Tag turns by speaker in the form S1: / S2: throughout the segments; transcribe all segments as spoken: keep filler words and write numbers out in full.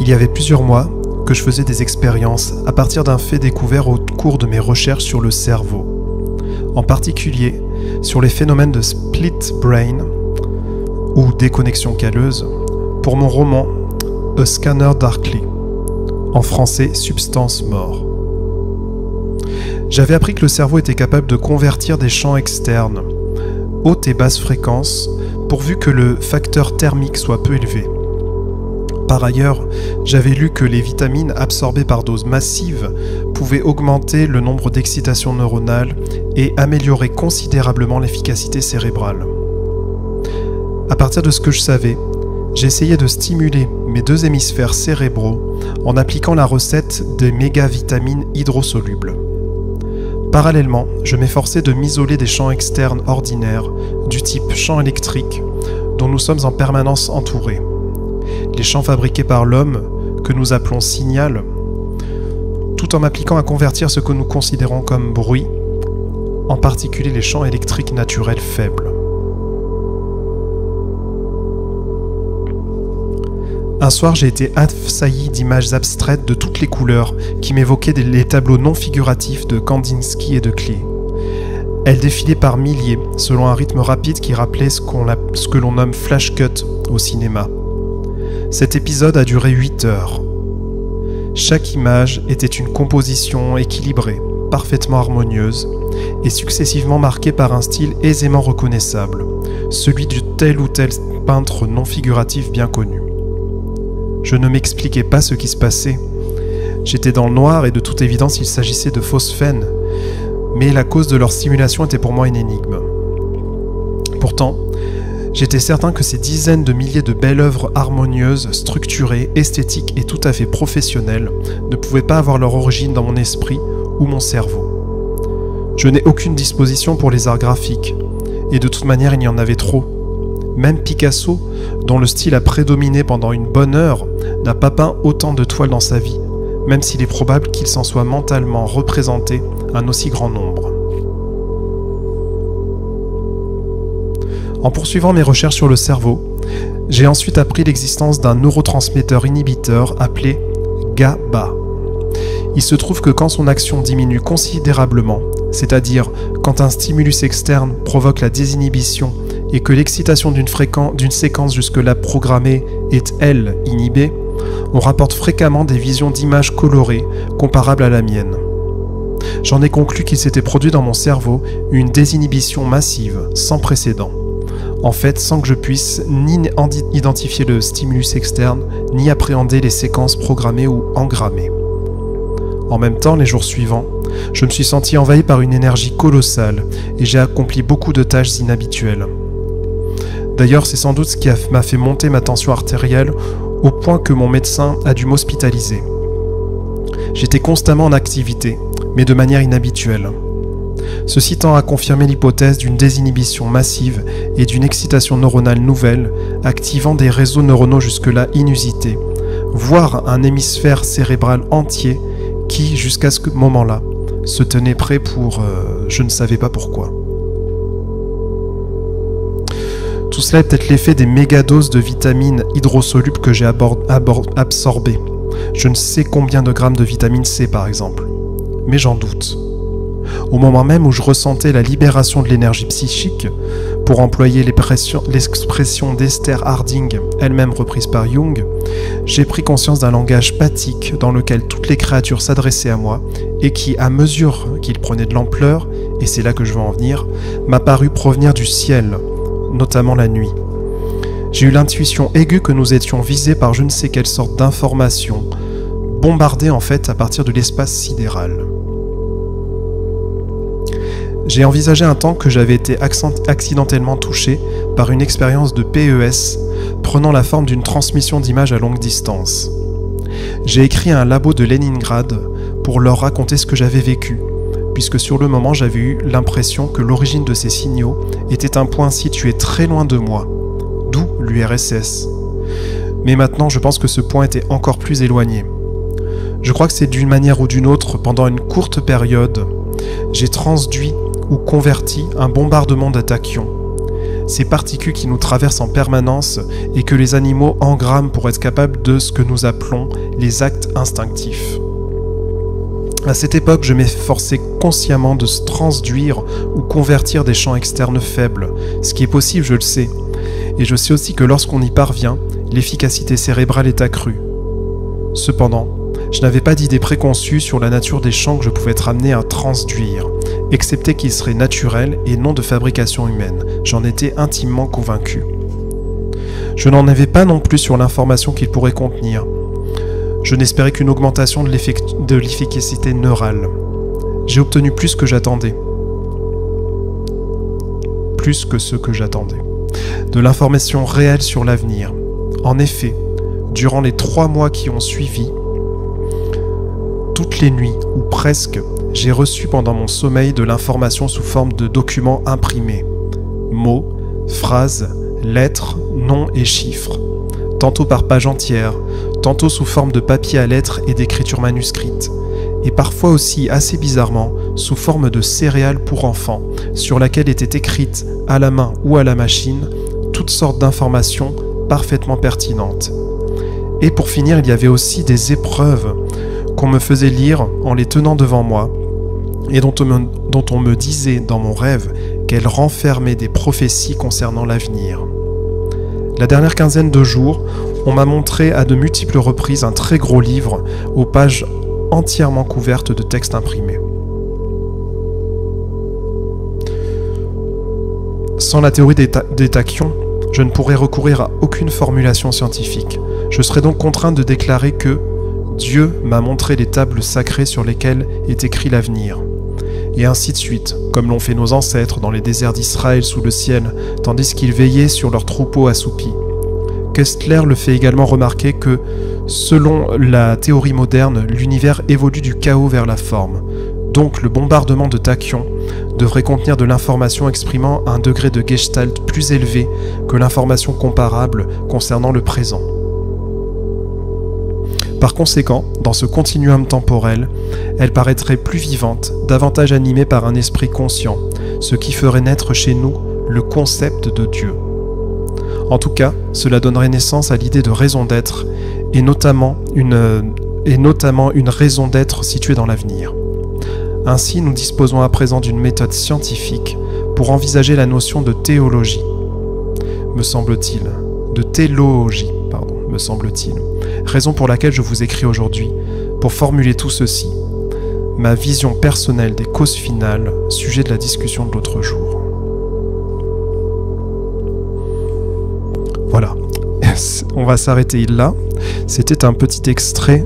S1: Il y avait plusieurs mois que je faisais des expériences à partir d'un fait découvert au cours de mes recherches sur le cerveau, en particulier sur les phénomènes de split brain ou déconnexion calleuse pour mon roman A Scanner Darkly, en français Substance Mort. J'avais appris que le cerveau était capable de convertir des champs externes, haute et basse fréquence, pourvu que le facteur thermique soit peu élevé. Par ailleurs, j'avais lu que les vitamines absorbées par dose massive pouvaient augmenter le nombre d'excitations neuronales et améliorer considérablement l'efficacité cérébrale. À partir de ce que je savais, j'essayais de stimuler mes deux hémisphères cérébraux en appliquant la recette des mégavitamines hydrosolubles. Parallèlement, je m'efforçais de m'isoler des champs externes ordinaires du type champ électrique dont nous sommes en permanence entourés. Les champs fabriqués par l'homme, que nous appelons signal, tout en m'appliquant à convertir ce que nous considérons comme bruit, en particulier les champs électriques naturels faibles. Un soir, j'ai été assailli d'images abstraites de toutes les couleurs qui m'évoquaient les tableaux non figuratifs de Kandinsky et de Klee. Elles défilaient par milliers, selon un rythme rapide qui rappelait ce, qu'on a, ce que l'on nomme flash cut au cinéma. Cet épisode a duré huit heures. Chaque image était une composition équilibrée, parfaitement harmonieuse, et successivement marquée par un style aisément reconnaissable, celui de tel ou tel peintre non figuratif bien connu. Je ne m'expliquais pas ce qui se passait. J'étais dans le noir et de toute évidence il s'agissait de phosphène, mais la cause de leur simulation était pour moi une énigme. Pourtant, j'étais certain que ces dizaines de milliers de belles œuvres harmonieuses, structurées, esthétiques et tout à fait professionnelles ne pouvaient pas avoir leur origine dans mon esprit ou mon cerveau. Je n'ai aucune disposition pour les arts graphiques, et de toute manière il y en avait trop. Même Picasso, dont le style a prédominé pendant une bonne heure, n'a pas peint autant de toiles dans sa vie, même s'il est probable qu'il s'en soit mentalement représenté un aussi grand nombre. En poursuivant mes recherches sur le cerveau, j'ai ensuite appris l'existence d'un neurotransmetteur inhibiteur appelé GABA. Il se trouve que quand son action diminue considérablement, c'est-à-dire quand un stimulus externe provoque la désinhibition et que l'excitation d'une fréquence, d'une séquence jusque-là programmée est, elle, inhibée, on rapporte fréquemment des visions d'images colorées comparables à la mienne. J'en ai conclu qu'il s'était produit dans mon cerveau une désinhibition massive, sans précédent. En fait, sans que je puisse ni identifier le stimulus externe, ni appréhender les séquences programmées ou engrammées. En même temps, les jours suivants, je me suis senti envahi par une énergie colossale et j'ai accompli beaucoup de tâches inhabituelles. D'ailleurs, c'est sans doute ce qui m'a fait monter ma tension artérielle au point que mon médecin a dû m'hospitaliser. J'étais constamment en activité, mais de manière inhabituelle. Ceci tend à confirmer l'hypothèse d'une désinhibition massive et d'une excitation neuronale nouvelle, activant des réseaux neuronaux jusque-là inusités, voire un hémisphère cérébral entier qui, jusqu'à ce moment-là, se tenait prêt pour euh, je ne savais pas pourquoi. Tout cela est peut-être l'effet des mégadoses de vitamines hydrosolubles que j'ai absorbées. Je ne sais combien de grammes de vitamine C par exemple, mais j'en doute. Au moment même où je ressentais la libération de l'énergie psychique, pour employer l'expression d'Esther Harding, elle-même reprise par Jung, j'ai pris conscience d'un langage pathique dans lequel toutes les créatures s'adressaient à moi et qui, à mesure qu'il prenait de l'ampleur, et c'est là que je veux en venir, m'a paru provenir du ciel, notamment la nuit. J'ai eu l'intuition aiguë que nous étions visés par je ne sais quelle sorte d'information, bombardée en fait à partir de l'espace sidéral. J'ai envisagé un temps que j'avais été accidentellement touché par une expérience de P E S prenant la forme d'une transmission d'images à longue distance. J'ai écrit à un labo de Leningrad pour leur raconter ce que j'avais vécu, puisque sur le moment j'avais eu l'impression que l'origine de ces signaux était un point situé très loin de moi, d'où l'U R S S. Mais maintenant je pense que ce point était encore plus éloigné. Je crois que c'est d'une manière ou d'une autre, pendant une courte période, j'ai transduit ou converti un bombardement de tachyons. ces particules qui nous traversent en permanence et que les animaux engramment pour être capables de ce que nous appelons les actes instinctifs. À cette époque, je m'efforçais consciemment de transduire ou convertir des champs externes faibles, ce qui est possible, je le sais. Et je sais aussi que lorsqu'on y parvient, l'efficacité cérébrale est accrue. Cependant, je n'avais pas d'idée préconçue sur la nature des champs que je pouvais être amené à transduire, excepté qu'ils seraient naturels et non de fabrication humaine. J'en étais intimement convaincu. Je n'en avais pas non plus sur l'information qu'ils pourraient contenir. Je n'espérais qu'une augmentation de l'efficacité neurale. J'ai obtenu plus que j'attendais. Plus que ce que j'attendais. De l'information réelle sur l'avenir. En effet, durant les trois mois qui ont suivi, toutes les nuits, ou presque, j'ai reçu pendant mon sommeil de l'information sous forme de documents imprimés. Mots, phrases, lettres, noms et chiffres. Tantôt par page entière, tantôt sous forme de papier à lettres et d'écriture manuscrite, et parfois aussi, assez bizarrement, sous forme de céréales pour enfants, sur laquelle étaient écrites, à la main ou à la machine, toutes sortes d'informations parfaitement pertinentes. Et pour finir, il y avait aussi des épreuves qu'on me faisait lire en les tenant devant moi, et dont on me, dont on me disait dans mon rêve qu'elles renfermaient des prophéties concernant l'avenir. La dernière quinzaine de jours, on m'a montré à de multiples reprises un très gros livre aux pages entièrement couvertes de textes imprimés. Sans la théorie des, ta des tachyons, je ne pourrais recourir à aucune formulation scientifique. Je serais donc contraint de déclarer que Dieu m'a montré les tables sacrées sur lesquelles est écrit l'avenir. Et ainsi de suite, comme l'ont fait nos ancêtres dans les déserts d'Israël sous le ciel, tandis qu'ils veillaient sur leurs troupeaux assoupis. Kestler le fait également remarquer que, selon la théorie moderne, l'univers évolue du chaos vers la forme. Donc le bombardement de tachyons devrait contenir de l'information exprimant un degré de gestalt plus élevé que l'information comparable concernant le présent. Par conséquent, dans ce continuum temporel, elle paraîtrait plus vivante, davantage animée par un esprit conscient, ce qui ferait naître chez nous le concept de Dieu. En tout cas, cela donnerait naissance à l'idée de raison d'être, et notamment une, et notamment une raison d'être située dans l'avenir. Ainsi, nous disposons à présent d'une méthode scientifique pour envisager la notion de théologie, me semble-t-il, de théologie, pardon, me semble-t-il. Raison pour laquelle je vous écris aujourd'hui, pour formuler tout ceci, ma vision personnelle des causes finales, sujet de la discussion de l'autre jour. Voilà, on va s'arrêter là. C'était un petit extrait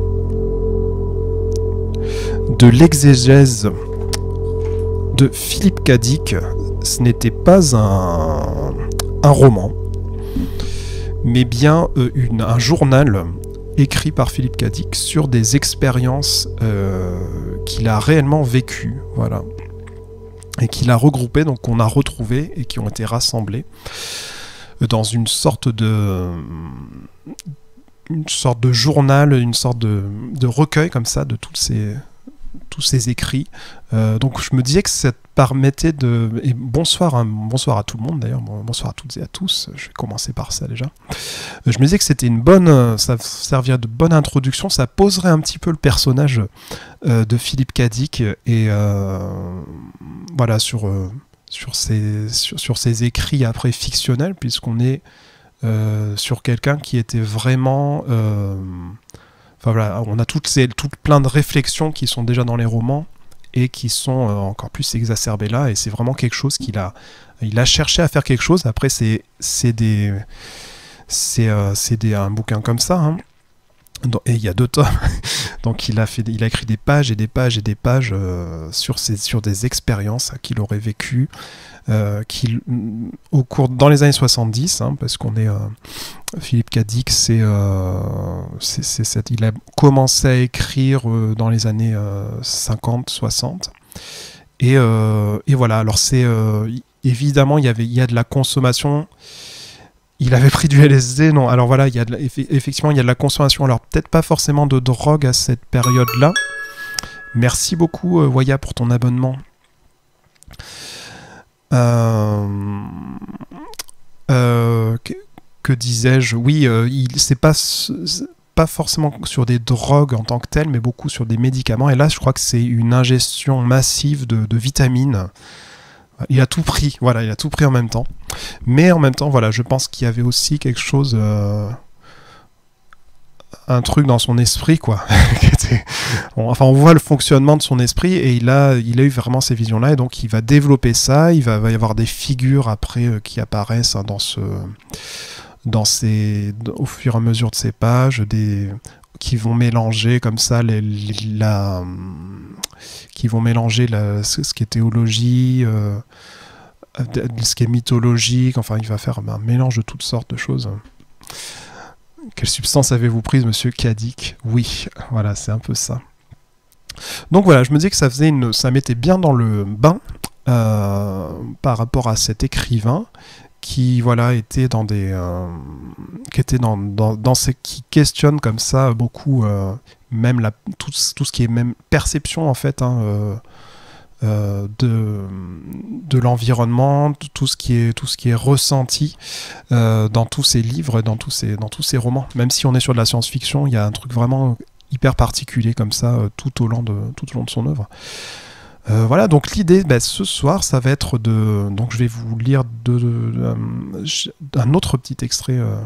S1: de l'exégèse de Philippe Cadic. Ce n'était pas un, un roman, mais bien euh, une, un journal écrit par Philippe Cadic sur des expériences euh, qu'il a réellement vécues, voilà, et qu'il a regroupées, donc qu'on a retrouvées et qui ont été rassemblées dans une sorte de une sorte de journal, une sorte de, de recueil comme ça de toutes ces tous ces écrits. Euh, donc je me disais que ça permettait de... Et bonsoir, hein, bonsoir à tout le monde d'ailleurs, bonsoir à toutes et à tous, je vais commencer par ça déjà. Euh, je me disais que c'était une bonne... ça servirait de bonne introduction, ça poserait un petit peu le personnage euh, de Philippe Cadic, et euh, voilà, sur, euh, sur, ses, sur, sur ses écrits après fictionnels, puisqu'on est euh, sur quelqu'un qui était vraiment... Euh, Enfin, voilà, on a toutes ces, toutes plein de réflexions qui sont déjà dans les romans et qui sont euh, encore plus exacerbées là, et c'est vraiment quelque chose qu'il a, il a cherché à faire quelque chose. Après c'est c'est des c'est euh, c'est des un bouquin comme ça, hein. Et il y a deux tomes, donc il a fait, il a écrit des pages et des pages et des pages euh, sur ces, sur des expériences qu'il aurait vécues, euh, qu'il, au cours dans les années soixante-dix, hein, parce qu'on est euh, Philippe Cadic, c'est, euh, c'est, c'est cette, il a commencé à écrire euh, dans les années euh, cinquante soixante, et, euh, et voilà. Alors c'est euh, évidemment il y avait, il y a de la consommation. Il avait pris du L S D, non. Alors voilà, il y a de la, effectivement, il y a de la consommation. Alors peut-être pas forcément de drogue à cette période-là. Merci beaucoup, euh, Waya, pour ton abonnement. Euh... que disais-je, oui, euh, il c'est pas pas forcément sur des drogues en tant que telles, mais beaucoup sur des médicaments. Et là, je crois que c'est une ingestion massive de, de vitamines. Il a tout pris, voilà, il a tout pris en même temps. Mais en même temps, voilà, je pense qu'il y avait aussi quelque chose, euh, un truc dans son esprit, quoi. on, enfin, on voit le fonctionnement de son esprit et il a, il a eu vraiment ces visions-là. Et donc, il va développer ça. Il va, va y avoir des figures après euh, qui apparaissent hein, dans ce... Dans ces, au fur et à mesure de ces pages, des, qui vont mélanger comme ça les, la, qui vont mélanger la, ce qui est théologie, euh, ce qui est mythologique. Enfin, il va faire un mélange de toutes sortes de choses. Quelle substance avez-vous prise, monsieur Cadic? Oui, voilà, c'est un peu ça. Donc voilà, je me dis que ça faisait une, ça mettait bien dans le bain euh, par rapport à cet écrivain. Qui voilà était dans des euh, qui était dans, dans, dans ces qui questionnent comme ça beaucoup euh, même la tout, tout ce qui est même perception en fait hein, euh, euh, de de l'environnement, tout ce qui est tout ce qui est ressenti euh, dans tous ces livres, dans tous ces dans tous ces romans. Même si on est sur de la science-fiction, il y a un truc vraiment hyper particulier comme ça euh, tout au long de tout au long de son œuvre. Euh, voilà, donc l'idée, bah, ce soir, ça va être de... Donc je vais vous lire de, de, de, de, un autre petit extrait, euh,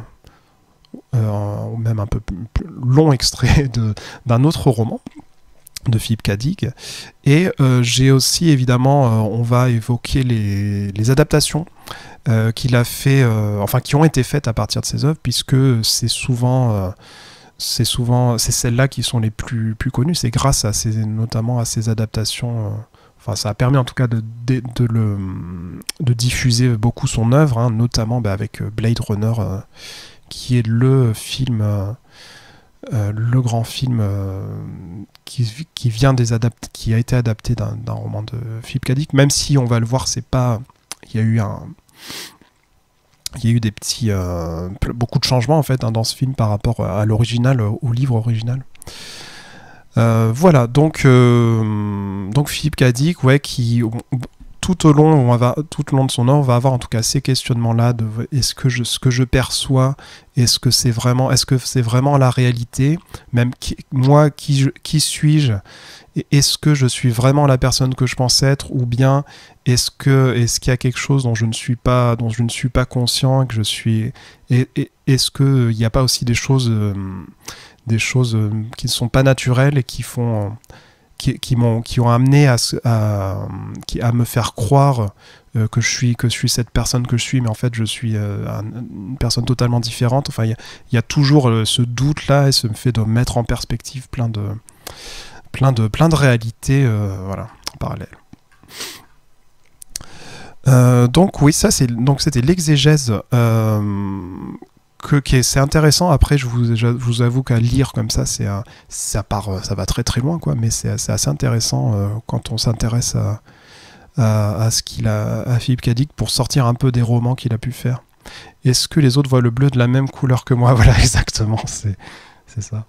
S1: euh, ou même un peu plus, plus long extrait d'un autre roman de Philippe Cadic. Et euh, j'ai aussi, évidemment, euh, on va évoquer les, les adaptations euh, qu'il a fait, euh, enfin qui ont été faites à partir de ses œuvres, puisque c'est souvent... Euh, c'est souvent c'est celles-là qui sont les plus plus connues. C'est grâce à ces notamment à ces adaptations. Euh, enfin, ça a permis en tout cas de de, de le de diffuser beaucoup son œuvre, hein, notamment bah, avec Blade Runner, euh, qui est le film, euh, euh, le grand film euh, qui qui vient des adapt qui a été adapté d'un d'un roman de Philippe Cadic. Même si on va le voir, c'est pas il y a eu un Il y a eu des petits, euh, beaucoup de changements en fait hein, dans ce film par rapport à l'original, au livre original. Euh, voilà, donc, euh, donc Philippe Cadic, ouais, qui tout au long, on va, tout au long de son œuvre, on va avoir en tout cas ces questionnements-là de est-ce que je, ce que je perçois, est-ce que c'est vraiment, est-ce que c'est vraiment la réalité, même qui, moi, qui, je, qui suis-je? Est-ce que je suis vraiment la personne que je pense être, ou bien est-ce que est-ce qu'il y a quelque chose dont je ne suis pas dont je ne suis pas conscient, que je suis et, et, est-ce que il n'y a pas aussi des choses euh, des choses euh, qui ne sont pas naturelles et qui font euh, qui, qui m'ont qui ont amené à, à qui, à me faire croire euh, que je suis que je suis cette personne que je suis, mais en fait je suis euh, un, une personne totalement différente. Enfin il y, y a toujours euh, ce doute là et ce fait de mettre en perspective plein de plein de plein de réalités euh, voilà en parallèle. Euh, donc oui, ça c'est donc c'était l'exégèse euh, que qui c'est intéressant. Après, je vous je vous avoue qu'à lire comme ça, c'est ça part ça va très très loin quoi, mais c'est assez intéressant euh, quand on s'intéresse à, à à ce qu'il a à Philippe Cadic pour sortir un peu des romans qu'il a pu faire. Est-ce que les autres voient le bleu de la même couleur que moi? Voilà, exactement, c'est c'est ça.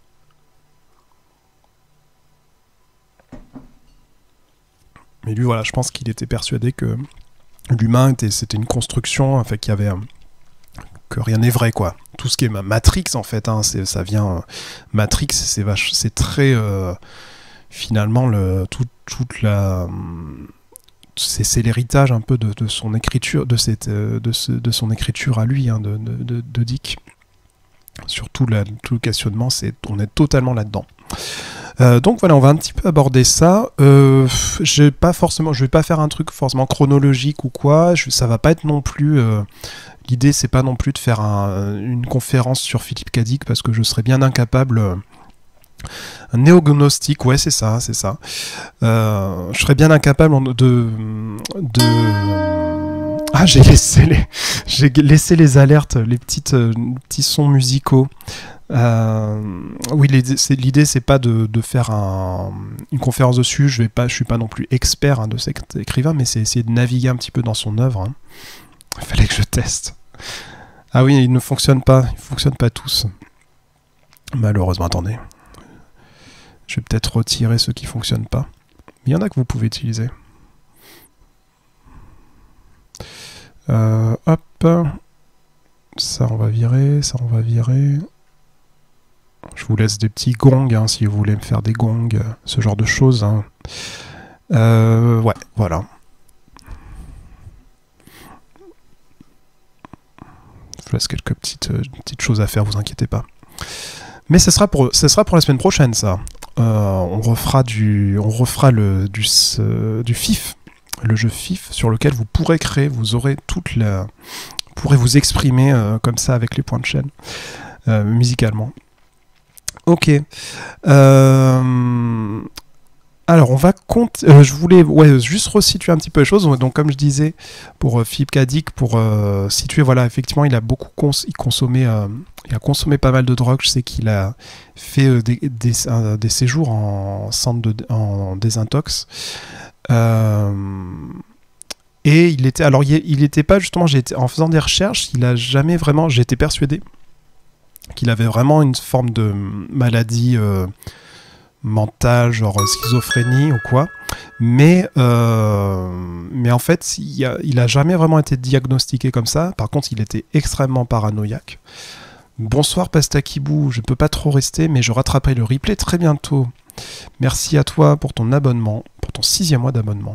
S1: Mais lui, voilà, je pense qu'il était persuadé que l'humain, c'était une construction, en fait, qu'il y avait... Un, que rien n'est vrai, quoi. Tout ce qui est Matrix, en fait, hein, ça vient... Euh, Matrix, c'est très... Euh, finalement, le, tout, toute la... C'est l'héritage un peu de, de son écriture, de, cette, de, ce, de son écriture à lui, hein, de, de, de Dick. Surtout la, tout le questionnement, on est totalement là-dedans. Euh, donc voilà, on va un petit peu aborder ça. Euh, j'ai pas forcément, je vais pas faire un truc forcément chronologique ou quoi. Je, ça va pas être non plus. Euh, L'idée, c'est pas non plus de faire un, une conférence sur Philippe Cadic parce que je serais bien incapable. Euh, un néognostique, ouais, c'est ça, c'est ça. Euh, je serais bien incapable de. de ah, j'ai laissé les, j'ai laissé les alertes, les petites, euh, petits sons musicaux. Euh, oui, l'idée c'est pas de, de faire un, une conférence dessus. Je vais pas, je suis pas non plus expert hein, de cet écrivain, mais c'est essayer de naviguer un petit peu dans son œuvre. Hein. Il fallait que je teste. Ah oui, ils ne fonctionnent pas, ils fonctionnent pas tous. Malheureusement, attendez. Je vais peut-être retirer ceux qui fonctionnent pas. Mais il y en a que vous pouvez utiliser. Euh, hop. Ça, on va virer. Ça, on va virer. Je vous laisse des petits gongs, hein, si vous voulez me faire des gongs, euh, ce genre de choses. Hein. Euh, ouais, voilà. Je vous laisse quelques petites, euh, petites choses à faire, vous inquiétez pas. Mais ce sera pour, ce sera pour la semaine prochaine, ça. Euh, on refera du, on refera le du, euh, du F I F, le jeu F I F, sur lequel vous pourrez créer, vous aurez toute la, vous pourrez vous exprimer euh, comme ça avec les points de chaîne, euh, musicalement. Ok. Euh, alors, on va compter. Euh, je voulais ouais, juste resituer un petit peu les choses. Donc, comme je disais, pour euh, Philippe Cadic, pour euh, situer, voilà, effectivement, il a beaucoup cons il consommé, euh, il a consommé pas mal de drogue. Je sais qu'il a fait euh, des, des, euh, des séjours en centre de, en désintox. Euh, et il était, alors, il n'était pas justement, j'ai été, en faisant des recherches, il a jamais vraiment, j'ai été persuadé qu'il avait vraiment une forme de maladie euh, mentale, genre schizophrénie ou quoi. Mais, euh, mais en fait, il a, il a jamais vraiment été diagnostiqué comme ça. Par contre, il était extrêmement paranoïaque. Bonsoir Pastakibou, je ne peux pas trop rester, mais je rattraperai le replay très bientôt. Merci à toi pour ton abonnement, pour ton sixième mois d'abonnement.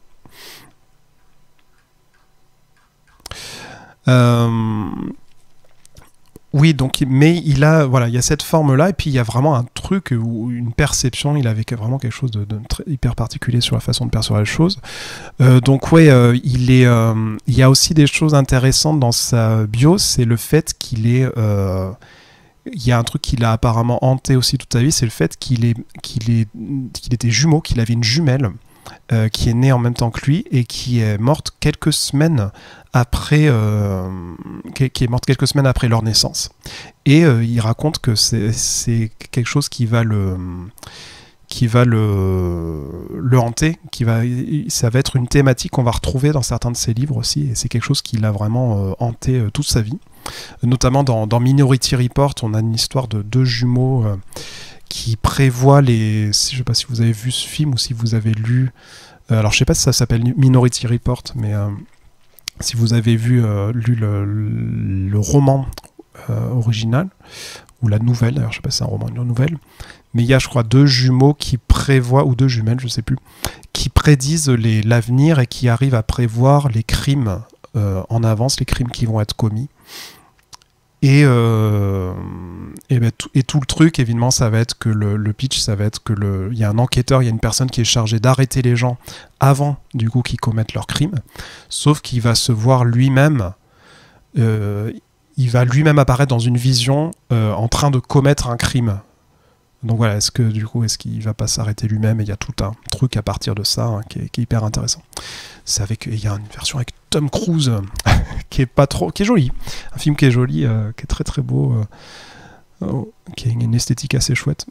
S1: Euh... Oui, donc, mais il a, voilà, il y a cette forme-là, et puis il y a vraiment un truc, ou une perception, il avait vraiment quelque chose de, de très, hyper particulier sur la façon de percevoir les choses. Euh, donc ouais, euh, il est, euh, il y a aussi des choses intéressantes dans sa bio, c'est le fait qu'il est, euh, il y a un truc qui l'a apparemment hanté aussi toute sa vie, c'est le fait qu'il est, qu'il est, qu'il était jumeau, qu'il avait une jumelle. Euh, qui est née en même temps que lui et qui est morte quelques semaines après, euh, qui, est, qui est morte quelques semaines après leur naissance. Et euh, il raconte que c'est quelque chose qui va le, qui va le, le hanter, qui va, ça va être une thématique qu'on va retrouver dans certains de ses livres aussi, et c'est quelque chose qui l'a vraiment euh, hanté euh, toute sa vie. Notamment dans, dans Minority Report, on a une histoire de deux jumeaux euh, qui prévoit les... Je ne sais pas si vous avez vu ce film ou si vous avez lu... Euh, alors je ne sais pas si ça s'appelle Minority Report, mais euh, si vous avez vu, euh, lu le, le roman euh, original, ou la nouvelle, d'ailleurs je ne sais pas si c'est un roman ou une nouvelle, mais il y a je crois deux jumeaux qui prévoient, ou deux jumelles, je ne sais plus, qui prédisent l'avenir et qui arrivent à prévoir les crimes euh, en avance, les crimes qui vont être commis. Et, euh, et, ben, tout, et tout le truc, évidemment, ça va être que le, le pitch, ça va être que le, il y a un enquêteur, il y a une personne qui est chargée d'arrêter les gens avant, du coup, qu'ils commettent leur crime. Sauf qu'il va se voir lui-même, euh, il va lui-même apparaître dans une vision euh, en train de commettre un crime. Donc voilà, est-ce que du coup, est-ce qu'il va pas s'arrêter lui-même? Et il y a tout un truc à partir de ça hein, qui, est, qui est hyper intéressant. C'est avec, il y a une version avec Tom Cruise qui est pas trop, qui est joli, un film qui est joli, euh, qui est très très beau, euh, oh, qui a une esthétique assez chouette.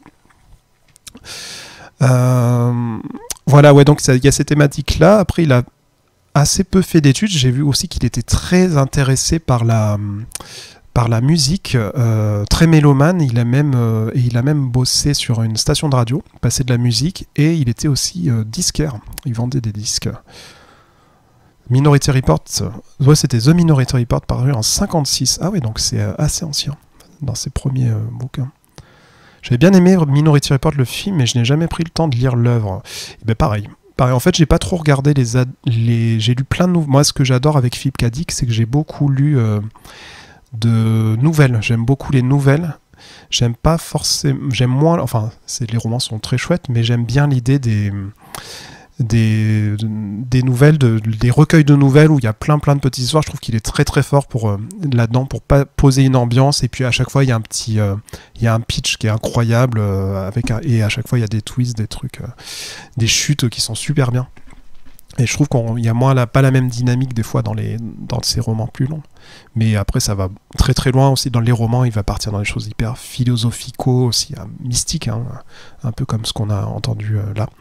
S1: Euh, voilà, ouais, donc il y a ces thématiques-là. Après, il a assez peu fait d'études. J'ai vu aussi qu'il était très intéressé par la par la musique, euh, très mélomane. Il a même euh, et il a même bossé sur une station de radio, passé de la musique, et il était aussi euh, disquaire. Il vendait des disques. Minority Report, ouais, c'était The Minority Report paru en cinquante-six. Ah oui, donc c'est assez ancien dans ses premiers euh, bouquins. J'avais bien aimé Minority Report le film, mais je n'ai jamais pris le temps de lire l'œuvre. Ben pareil. Pareil. En fait, j'ai pas trop regardé les, les... j'ai lu plein de nouvelles. Moi, ce que j'adore avec Philippe Cadic, c'est que j'ai beaucoup lu euh, de nouvelles. J'aime beaucoup les nouvelles. J'aime pas forcément, j'aime moins. Enfin, les romans sont très chouettes, mais j'aime bien l'idée des Des, des nouvelles, de, des recueils de nouvelles où il y a plein plein de petites histoires. Je trouve qu'il est très très fort pour, euh, là-dedans pour pas poser une ambiance, et puis à chaque fois il y a un petit euh, il y a un pitch qui est incroyable euh, avec un, et à chaque fois il y a des twists, des trucs, euh, des chutes qui sont super bien. Et je trouve qu'il y a moins la, pas la même dynamique des fois dans, les, dans ces romans plus longs. Mais après ça va très très loin aussi. Dans les romans il va partir dans des choses hyper philosophicaux aussi, hein, mystiques, hein, un peu comme ce qu'on a entendu euh, là.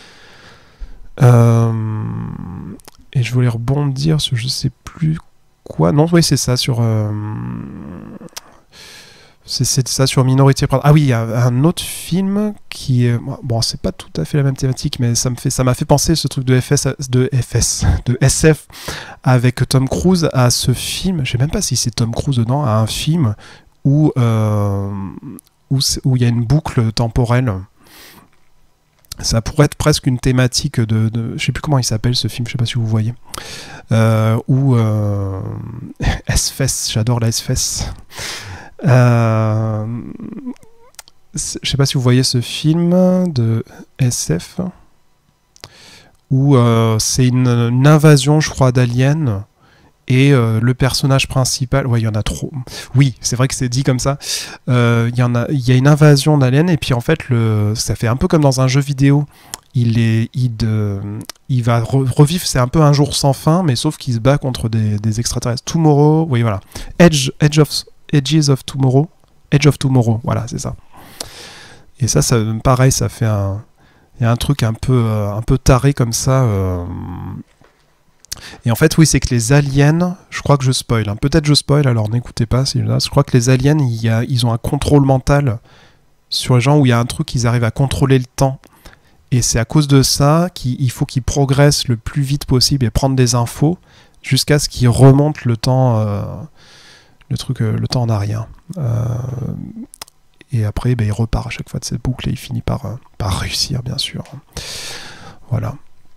S1: Euh, et je voulais rebondir sur je sais plus quoi. Non, oui, c'est ça, sur, euh, C'est ça sur Minority Report. Ah oui, il y a un autre film qui est... Bon, c'est pas tout à fait la même thématique, mais ça me fait, ça m'a fait penser ce truc de F S, de F S, de S F avec Tom Cruise à ce film. Je sais même pas si c'est Tom Cruise dedans, à un film où euh, où où il y a une boucle temporelle. Ça pourrait être presque une thématique de, de je sais plus comment il s'appelle ce film, je sais pas si vous voyez. Euh, ou euh, S F S, j'adore la S F S. Euh, je sais pas si vous voyez ce film de S F où euh, c'est une, une invasion, je crois, d'aliens et euh, le personnage principal, ouais, il y en a trop. Oui, c'est vrai que c'est dit comme ça. Euh, il y en a, il y a une invasion d'aliens et puis en fait, le, ça fait un peu comme dans un jeu vidéo. Il est, il, de, il va re revivre, c'est un peu un jour sans fin, mais sauf qu'il se bat contre des, des extraterrestres. Tomorrow, oui, voilà. Edge, Edge of Edges of Tomorrow, Edge of Tomorrow, voilà, c'est ça. Et ça, ça, pareil, ça fait un, il y a un truc un peu, euh, un peu taré comme ça. Euh... Et en fait, oui, c'est que les aliens, je crois que je spoil. Hein. Peut-être je spoil, alors n'écoutez pas. Si là, je crois que les aliens, il y a, ils ont un contrôle mental sur les gens où il y a un truc, ils arrivent à contrôler le temps. Et c'est à cause de ça qu'il faut qu'ils progressent le plus vite possible et prendre des infos jusqu'à ce qu'ils remontent le temps. Euh... le truc, euh, le temps en arrière. Euh, et après, ben, il repart à chaque fois de cette boucle et il finit par, euh, par réussir, bien sûr. Voilà.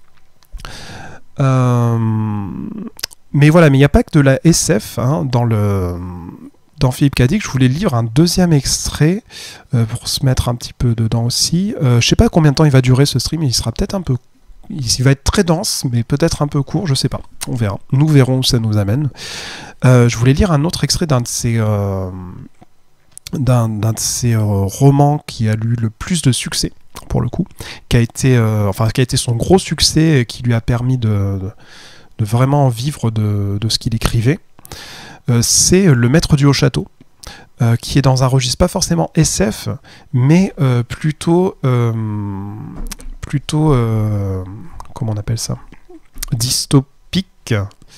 S1: Euh, mais voilà, mais il n'y a pas que de la S F hein, dans le dans Philippe K. Dick. Je voulais lire un deuxième extrait euh, pour se mettre un petit peu dedans aussi. Euh, je sais pas combien de temps il va durer ce stream, il sera peut-être un peu il va être très dense, mais peut-être un peu court, je sais pas. On verra. Nous verrons où ça nous amène. Euh, je voulais lire un autre extrait d'un de ces, euh, d'un, d'un de ces euh, romans qui a eu le plus de succès, pour le coup, qui a été, euh, enfin, qui a été son gros succès et qui lui a permis de, de, de vraiment vivre de, de ce qu'il écrivait. Euh, c'est Le Maître du Haut-Château. Euh, qui est dans un registre pas forcément S F, mais euh, plutôt, euh, plutôt, euh, comment on appelle ça, dystopique,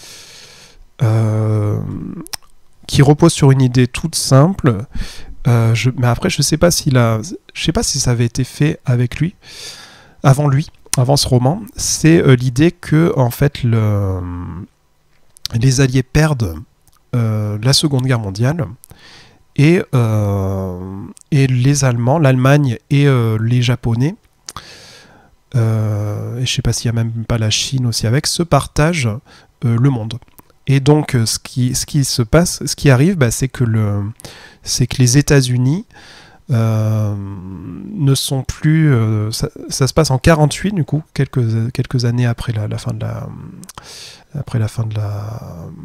S1: euh, qui repose sur une idée toute simple. Euh, je, mais après, je sais pas s'il a, je sais pas si ça avait été fait avec lui, avant lui, avant ce roman. C'est euh, l'idée que en fait le, les Alliés perdent euh, la Seconde Guerre mondiale. Et, euh, et les Allemands, l'Allemagne et euh, les Japonais, euh, et je ne sais pas s'il n'y a même pas la Chine aussi avec, se partagent euh, le monde. Et donc, ce qui, ce qui se passe, ce qui arrive, bah, c'est que, le, c'est que les États-Unis euh, ne sont plus... Euh, ça, ça se passe en quarante-huit, du coup, quelques, quelques années après la, la fin de la... Après la fin de la...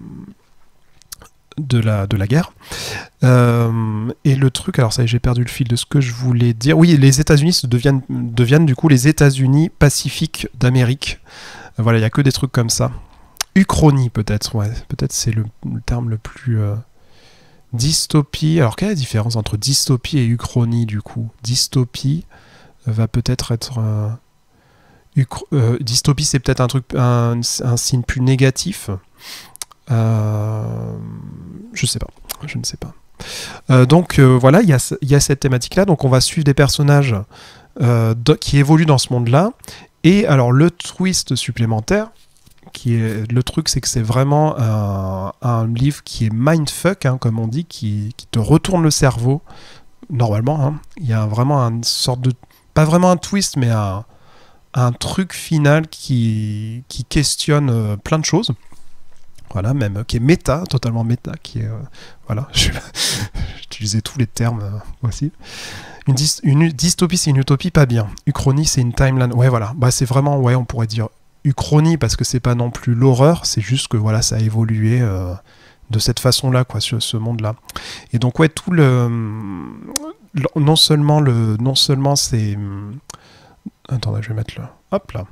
S1: De la, de la guerre. Euh, et le truc, alors ça y est, j'ai perdu le fil de ce que je voulais dire. Oui, les États-Unis deviennent, deviennent du coup les États-Unis Pacifiques d'Amérique. Euh, voilà, il n'y a que des trucs comme ça. Uchronie, peut-être, ouais. Peut-être c'est le, le terme le plus... Euh... Dystopie. Alors, quelle est la différence entre dystopie et uchronie, du coup? Dystopie va peut-être être... Euh... Uchro... Euh, dystopie, c'est peut-être un truc, un, un signe plus négatif. Euh, je sais pas, je ne sais pas. Euh, donc euh, voilà, il y a, y a cette thématique-là. Donc on va suivre des personnages euh, de, qui évoluent dans ce monde-là. Et alors le twist supplémentaire, qui est le truc, c'est que c'est vraiment un, un livre qui est mindfuck, hein, comme on dit, qui, qui te retourne le cerveau. Normalement, hein. Il y a vraiment une sorte de, pas vraiment un twist, mais un, un truc final qui, qui questionne euh, plein de choses. Voilà, même qui est méta, totalement méta, qui est euh, voilà, j'utilisais tous les termes euh, aussi. Une, dy une dystopie, c'est une utopie, pas bien. Uchronie, c'est une timeline. Ouais, voilà, bah c'est vraiment, ouais, on pourrait dire uchronie parce que c'est pas non plus l'horreur, c'est juste que voilà, ça a évolué euh, de cette façon-là, quoi, ce, ce monde-là. Et donc ouais, tout le, non seulement le, non seulement c'est, attendez, je vais mettre le, hop là.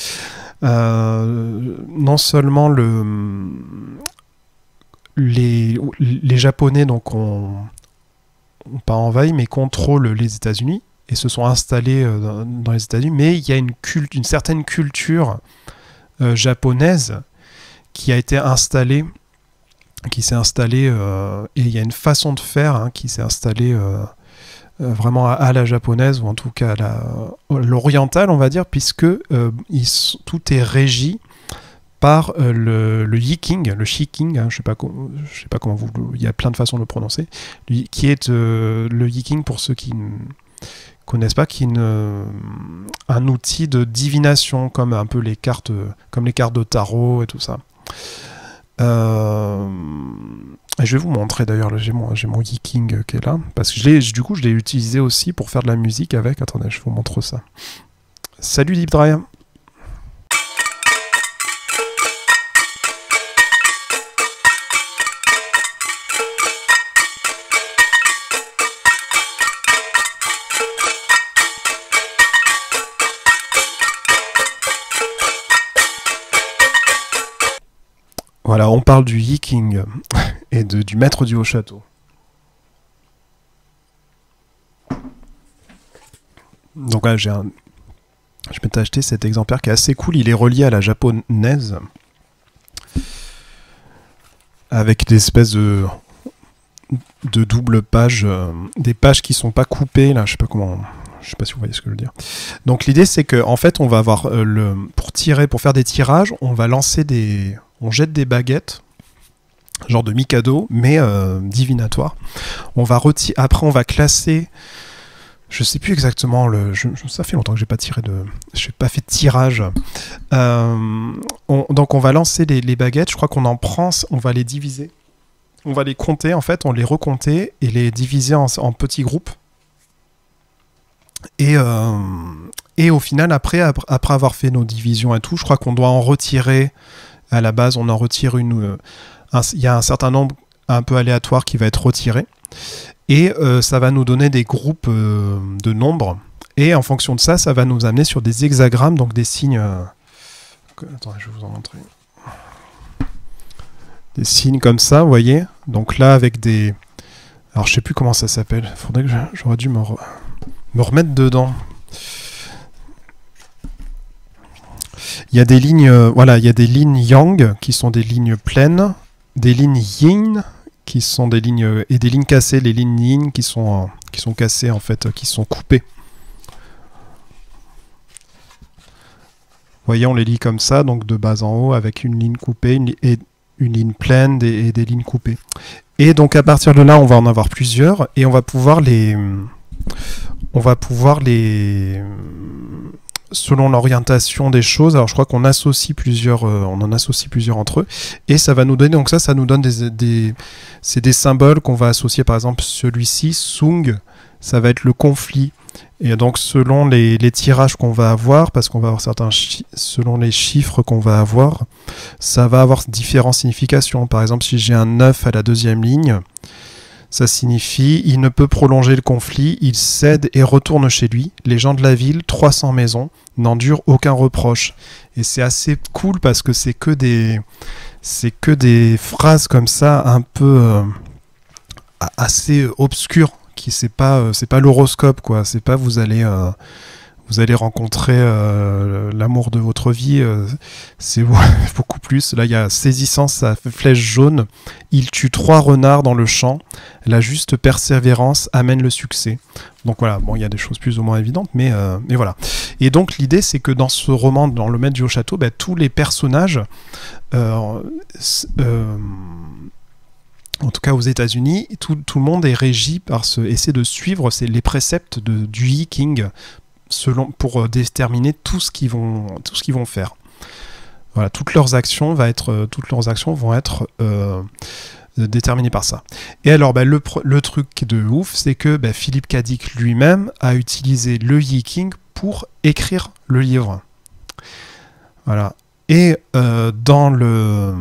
S1: Euh, non seulement le, les, les Japonais donc ont, ont pas envahi mais contrôlent les États-Unis et se sont installés euh, dans, dans les États-Unis, mais il y a une, culte, une certaine culture euh, japonaise qui a été installée qui s'est installé, euh, et il y a une façon de faire hein, qui s'est installée euh, euh, vraiment à, à la japonaise, ou en tout cas à l'orientale, on va dire, puisque euh, ils, tout est régi par euh, le, le yiking, le shiking, hein, je sais pas, je sais pas comment vous, il y a plein de façons de le prononcer, qui est euh, le yiking, pour ceux qui ne connaissent pas, qui est une, un outil de divination, comme un peu les cartes, comme les cartes de tarot et tout ça. Euh, je vais vous montrer d'ailleurs, j'ai mon, j'ai mon yiking qui est là, parce que je l'ai, du coup je l'ai utilisé aussi pour faire de la musique avec. Attendez, je vous montre ça. Salut Deep Dry. Voilà, on parle du yiking et de, du maître du haut château. Donc là, j'ai un... je m'étais acheté cet exemplaire qui est assez cool. Il est relié à la japonaise, avec des espèces de, de double pages, euh, des pages qui sont pas coupées. Là, je sais pas comment. Je sais pas si vous voyez ce que je veux dire. Donc l'idée, c'est que en fait, on va avoir euh, le pour tirer, pour faire des tirages, on va lancer des On jette des baguettes, genre de Mikado, mais euh, divinatoires. On va reti- Après, on va classer. Je sais plus exactement le. Je, je, ça fait longtemps que j'ai pas tiré de. Je n'ai pas fait de tirage. Euh, on, donc, on va lancer les, les baguettes. Je crois qu'on en prend. On va les diviser. On va les compter. En fait, on les recompter et les diviser en, en petits groupes. Et, euh, et au final, après, après avoir fait nos divisions et tout, je crois qu'on doit en retirer. À la base, on en retire une. Il y a un certain nombre un peu aléatoire qui va être retiré. Et euh, ça va nous donner des groupes euh, de nombres. Et en fonction de ça, ça va nous amener sur des hexagrammes, donc des signes. Euh... Attendez, je vais vous en montrer. Des signes comme ça, vous voyez. Donc là, avec des. Alors, je sais plus comment ça s'appelle. Faudrait que j'aurais dû me, re... me remettre dedans. Il y a des lignes, euh, voilà, il y a des lignes yang qui sont des lignes pleines, des lignes yin qui sont des lignes et des lignes cassées, les lignes yin qui sont euh, qui sont cassées en fait, euh, qui sont coupées. Vous voyez, on les lit comme ça, donc de bas en haut avec une ligne coupée une li et une ligne pleine des, et des lignes coupées. Et donc à partir de là, on va en avoir plusieurs et on va pouvoir les, on va pouvoir les selon l'orientation des choses, alors je crois qu'on associe plusieurs, euh, on en associe plusieurs entre eux, et ça va nous donner, donc ça, ça nous donne des, des c'est des symboles qu'on va associer, par exemple celui-ci, Sung, ça va être le conflit, et donc selon les, les tirages qu'on va avoir, parce qu'on va avoir certains, selon les chiffres qu'on va avoir, ça va avoir différentes significations. Par exemple, si j'ai un neuf à la deuxième ligne, ça signifie il ne peut prolonger le conflit, il cède et retourne chez lui. Les gens de la ville, trois cents maisons, n'endurent aucun reproche. Et c'est assez cool parce que c'est que des c'est que des phrases comme ça un peu euh, assez obscures, qui c'est pas euh, c'est pas l'horoscope quoi, c'est pas vous allez euh, vous allez rencontrer euh, l'amour de votre vie, euh, c'est beaucoup plus. Là, il y a saisissant sa flèche jaune. Il tue trois renards dans le champ. La juste persévérance amène le succès. Donc voilà, bon, il y a des choses plus ou moins évidentes, mais, euh, mais voilà. Et donc l'idée, c'est que dans ce roman, dans Le Maître du Haut Château, bah, tous les personnages, euh, euh, en tout cas aux États-Unis, tout, tout le monde est régi par ce, essaie de suivre les préceptes de, du yiking, selon, pour déterminer tout ce qu'ils vont, tout ce qu'ils vont faire. Voilà, toutes leurs actions, va être, toutes leurs actions vont être euh, déterminées par ça. Et alors, bah, le, le truc de ouf, c'est que bah, Philippe K. Dick lui-même a utilisé le yiking pour écrire le livre. Voilà. Et euh, dans le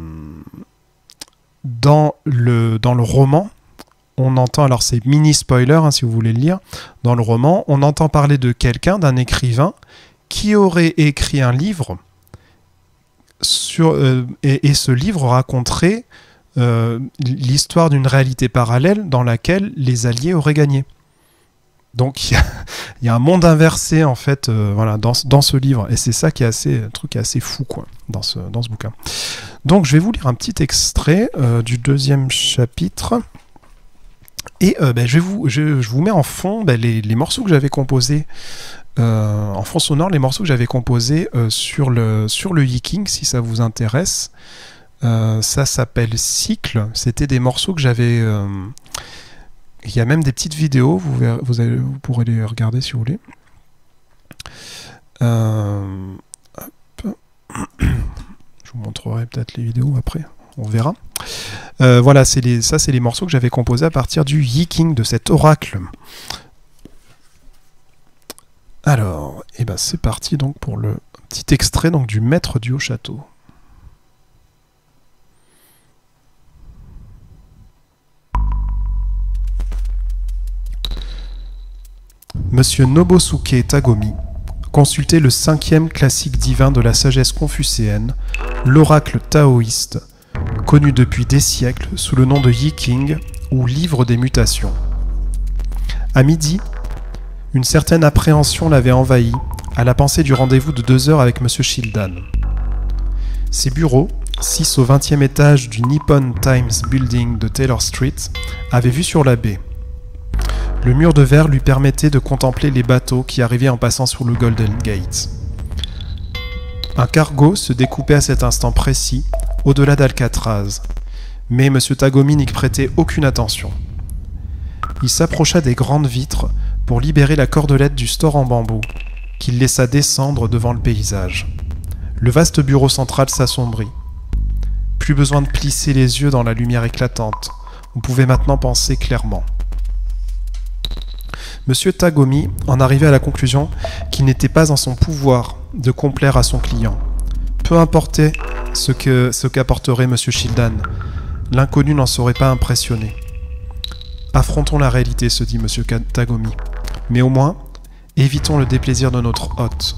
S1: dans le dans le roman, on entend, alors c'est mini spoiler hein, si vous voulez le lire, dans le roman, on entend parler de quelqu'un, d'un écrivain, qui aurait écrit un livre, sur, euh, et, et ce livre raconterait euh, l'histoire d'une réalité parallèle dans laquelle les Alliés auraient gagné. Donc il y, y a un monde inversé en fait, euh, voilà, dans, dans ce livre, et c'est ça qui est assez, un truc qui est assez fou quoi, dans ce, dans ce bouquin. Donc je vais vous lire un petit extrait euh, du deuxième chapitre, et euh, ben, je, vais vous, je, je vous mets en fond ben, les, les morceaux que j'avais composés, euh, en fond sonore, les morceaux que j'avais composés euh, sur le sur le Yiking, si ça vous intéresse. Euh, ça s'appelle Cycle. C'était des morceaux que j'avais. Euh, Il y a même des petites vidéos, vous, verrez, vous, allez, vous pourrez les regarder si vous voulez. Euh, hop. Je vous montrerai peut-être les vidéos après, on verra. Euh, voilà, c'est les, ça c'est les morceaux que j'avais composés à partir du Yiking, de cet oracle. Alors, et ben c'est parti donc pour le petit extrait donc, du Maître du Haut-Château. Monsieur Nobusuke Tagomi consultait le cinquième classique divin de la sagesse confucéenne, l'oracle taoïste, connu depuis des siècles sous le nom de Yiking ou Livre des mutations. À midi, une certaine appréhension l'avait envahi à la pensée du rendez-vous de deux heures avec Monsieur Shildan. Ses bureaux, six au vingtième étage du Nippon Times Building de Taylor Street, avaient vue sur la baie. Le mur de verre lui permettait de contempler les bateaux qui arrivaient en passant sur le Golden Gate. Un cargo se découpait à cet instant précis, au-delà d'Alcatraz, mais M. Tagomi n'y prêtait aucune attention. Il s'approcha des grandes vitres pour libérer la cordelette du store en bambou, qu'il laissa descendre devant le paysage. Le vaste bureau central s'assombrit. Plus besoin de plisser les yeux dans la lumière éclatante, on pouvait maintenant penser clairement. Monsieur Tagomi en arrivait à la conclusion qu'il n'était pas en son pouvoir de complaire à son client. Peu importait ce que ce qu'apporterait Monsieur Shildan, l'inconnu n'en saurait pas impressionner. Affrontons la réalité, se dit Monsieur Tagomi, mais au moins, évitons le déplaisir de notre hôte.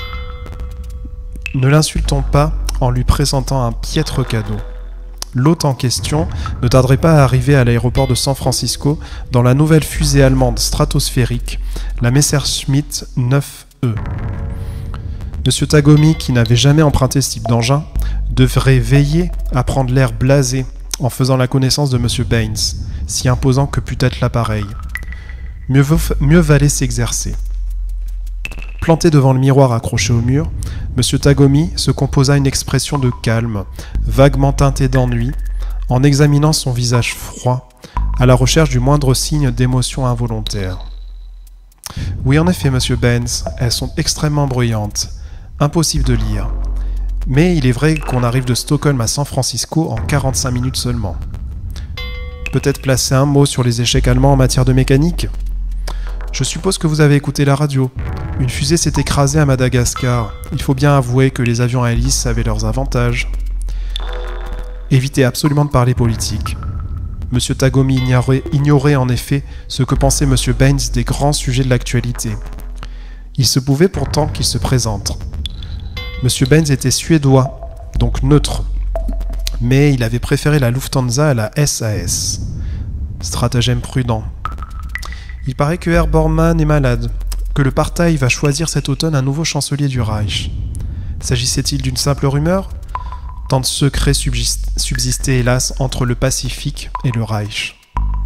S1: Ne l'insultons pas en lui présentant un piètre cadeau. L'hôte en question ne tarderait pas à arriver à l'aéroport de San Francisco dans la nouvelle fusée allemande stratosphérique, la Messerschmitt neuf E. Monsieur Tagomi, qui n'avait jamais emprunté ce type d'engin, devrait veiller à prendre l'air blasé en faisant la connaissance de Monsieur Baines, si imposant que pût être l'appareil. Mieux, mieux valait s'exercer. Planté devant le miroir accroché au mur, Monsieur Tagomi se composa une expression de calme, vaguement teintée d'ennui, en examinant son visage froid, à la recherche du moindre signe d'émotion involontaire. Oui, en effet, Monsieur Baines, elles sont extrêmement bruyantes, impossible de lire. Mais il est vrai qu'on arrive de Stockholm à San Francisco en quarante-cinq minutes seulement. Peut-être placer un mot sur les échecs allemands en matière de mécanique ? Je suppose que vous avez écouté la radio. Une fusée s'est écrasée à Madagascar. Il faut bien avouer que les avions à hélice avaient leurs avantages. Évitez absolument de parler politique. Monsieur Tagomi ignorait, ignorait en effet ce que pensait Monsieur Baines des grands sujets de l'actualité. Il se pouvait pourtant qu'il se présente. Monsieur Baines était suédois, donc neutre. Mais il avait préféré la Lufthansa à la S A S. Stratagème prudent. Il paraît que Herr Bormann est malade, que le Partei va choisir cet automne un nouveau chancelier du Reich. S'agissait-il d'une simple rumeur ? Tant de secrets subsistaient hélas entre le Pacifique et le Reich.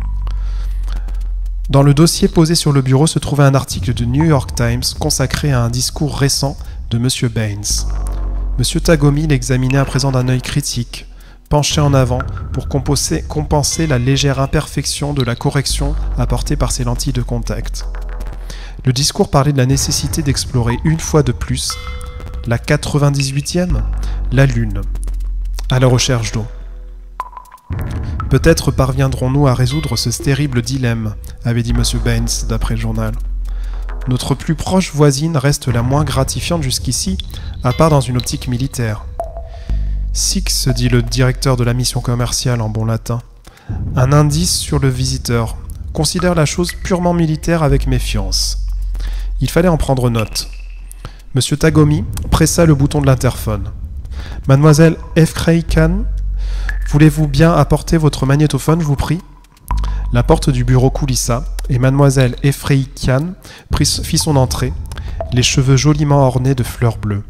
S1: Dans le dossier posé sur le bureau se trouvait un article du New York Times consacré à un discours récent de Monsieur Baines. Monsieur Tagomi l'examinait à présent d'un œil critique, penché en avant pour compenser, compenser la légère imperfection de la correction apportée par ses lentilles de contact. Le discours parlait de la nécessité d'explorer une fois de plus la quatre-vingt-dix-huitième, la Lune, à la recherche d'eau. Peut-être parviendrons-nous à résoudre ce terrible dilemme, avait dit Monsieur Baines d'après le journal. Notre plus proche voisine reste la moins gratifiante jusqu'ici, à part dans une optique militaire. Six, dit le directeur de la mission commerciale en bon latin. Un indice sur le visiteur. Considère la chose purement militaire avec méfiance. Il fallait en prendre note. Monsieur Tagomi pressa le bouton de l'interphone. Mademoiselle Efkreikan, voulez-vous bien apporter votre magnétophone, je vous prie ? La porte du bureau coulissa et mademoiselle Efreikian fit son entrée, les cheveux joliment ornés de fleurs bleues.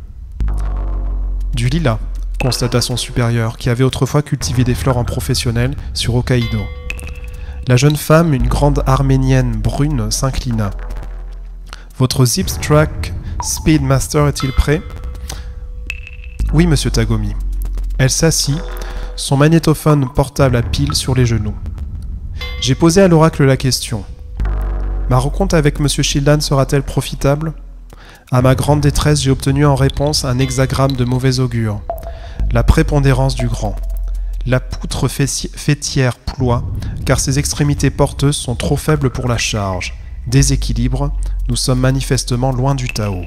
S1: Du lilas, constata son supérieur, qui avait autrefois cultivé des fleurs en professionnel sur Hokkaido. La jeune femme, une grande arménienne brune, s'inclina. « Votre Zipstrack Speedmaster est-il prêt ?»« Oui, monsieur Tagomi. » Elle s'assit, son magnétophone portable à pile sur les genoux. J'ai posé à l'oracle la question. Ma rencontre avec monsieur Shildan sera-t-elle profitable ? À ma grande détresse, j'ai obtenu en réponse un hexagramme de mauvais augure. La prépondérance du grand. La poutre fêtière ploie, car ses extrémités porteuses sont trop faibles pour la charge. Déséquilibre, nous sommes manifestement loin du Tao.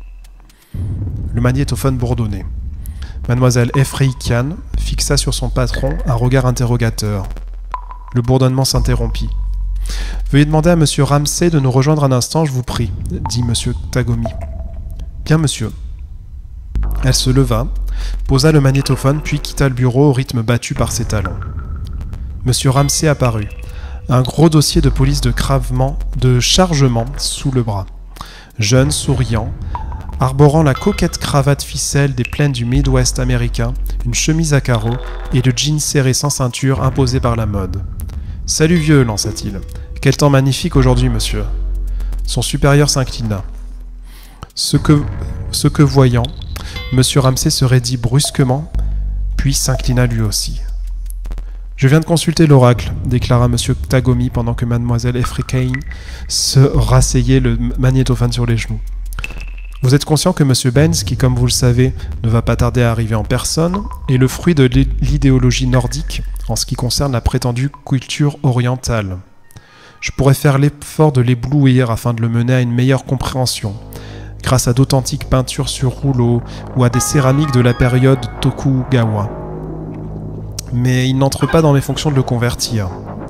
S1: Le magnétophone bourdonnait. Mademoiselle Efreikian fixa sur son patron un regard interrogateur. Le bourdonnement s'interrompit. « Veuillez demander à monsieur Ramsay de nous rejoindre un instant, je vous prie, » dit monsieur Tagomi. « Bien, monsieur. » Elle se leva, posa le magnétophone, puis quitta le bureau au rythme battu par ses talons. Monsieur Ramsay apparut, un gros dossier de police de, cravement, de chargement sous le bras. Jeune, souriant, arborant la coquette cravate ficelle des plaines du Midwest américain, une chemise à carreaux et le jean serré sans ceinture imposé par la mode. « Salut vieux, lança-t-il. Quel temps magnifique aujourd'hui, monsieur. » Son supérieur s'inclina. Ce que, ce que voyant, monsieur Ramsay se raidit brusquement, puis s'inclina lui aussi. « Je viens de consulter l'oracle, » déclara monsieur Tagomi pendant que mademoiselle Efreikian se rasseyait le magnétophone sur les genoux. « Vous êtes conscient que monsieur Baines, qui comme vous le savez, ne va pas tarder à arriver en personne, est le fruit de l'idéologie nordique en ce qui concerne la prétendue culture orientale. Je pourrais faire l'effort de l'éblouir afin de le mener à une meilleure compréhension, grâce à d'authentiques peintures sur rouleau ou à des céramiques de la période Tokugawa. Mais il n'entre pas dans mes fonctions de le convertir. »«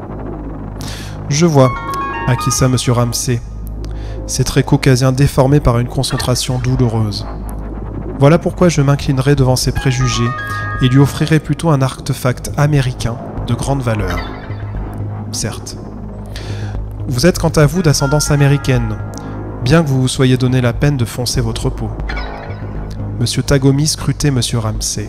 S1: Je vois, » acquiesça monsieur Ramsay, ses traits caucasiens déformés par une concentration douloureuse. « Voilà pourquoi je m'inclinerai devant ses préjugés et lui offrirai plutôt un artefact américain de grande valeur. Certes. Vous êtes quant à vous d'ascendance américaine, bien que vous vous soyez donné la peine de foncer votre peau. » Monsieur Tagomi scrutait monsieur Ramsay.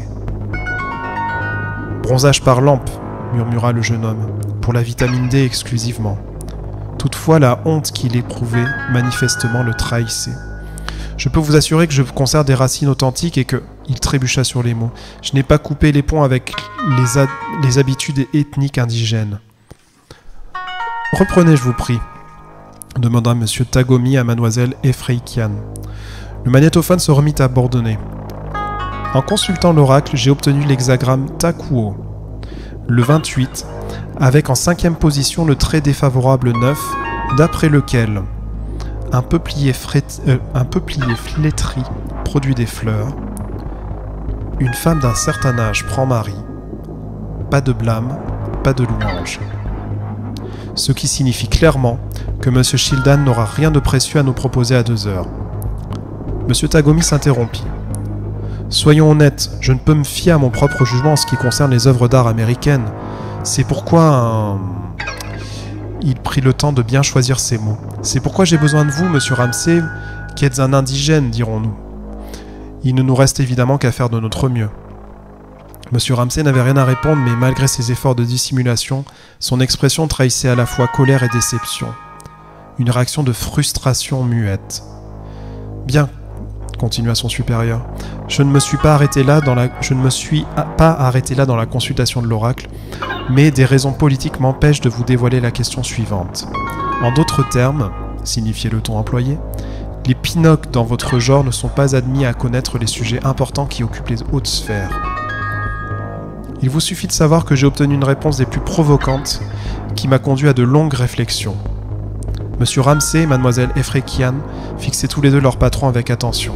S1: « Bronzage par lampe, » murmura le jeune homme, « pour la vitamine D exclusivement. » Toutefois, la honte qu'il éprouvait manifestement le trahissait. « Je peux vous assurer que je conserve des racines authentiques et que... » Il trébucha sur les mots. « Je n'ai pas coupé les ponts avec les, a... les habitudes ethniques indigènes. »« Reprenez, je vous prie, » demanda monsieur Tagomi à mademoiselle Efreikian. Le magnétophone se remit à bourdonner. En consultant l'oracle, j'ai obtenu l'hexagramme Takuo, le vingt-huit, avec en cinquième position le trait défavorable neuf, d'après lequel un peuplier, fret... euh, un peuplier flétri produit des fleurs, une femme d'un certain âge prend mari, pas de blâme, pas de louange. Ce qui signifie clairement que M. Shildan n'aura rien de précieux à nous proposer à deux heures. M. Tagomi s'interrompit. Soyons honnêtes, je ne peux me fier à mon propre jugement en ce qui concerne les œuvres d'art américaines. C'est pourquoi... Un... Il prit le temps de bien choisir ses mots. C'est pourquoi j'ai besoin de vous, monsieur Ramsay, qui êtes un indigène, dirons-nous. Il ne nous reste évidemment qu'à faire de notre mieux. Monsieur Ramsay n'avait rien à répondre, mais malgré ses efforts de dissimulation, son expression trahissait à la fois colère et déception. Une réaction de frustration muette. « Bien, » continua son supérieur, « je ne me suis pas arrêté là dans la, je ne me suis pas arrêté là dans la consultation de l'oracle, mais des raisons politiques m'empêchent de vous dévoiler la question suivante. En d'autres termes, signifiait le ton employé, les pinocs dans votre genre ne sont pas admis à connaître les sujets importants qui occupent les hautes sphères. Il vous suffit de savoir que j'ai obtenu une réponse des plus provocantes qui m'a conduit à de longues réflexions. » Monsieur Ramsay et mademoiselle Efreikian fixaient tous les deux leur patron avec attention.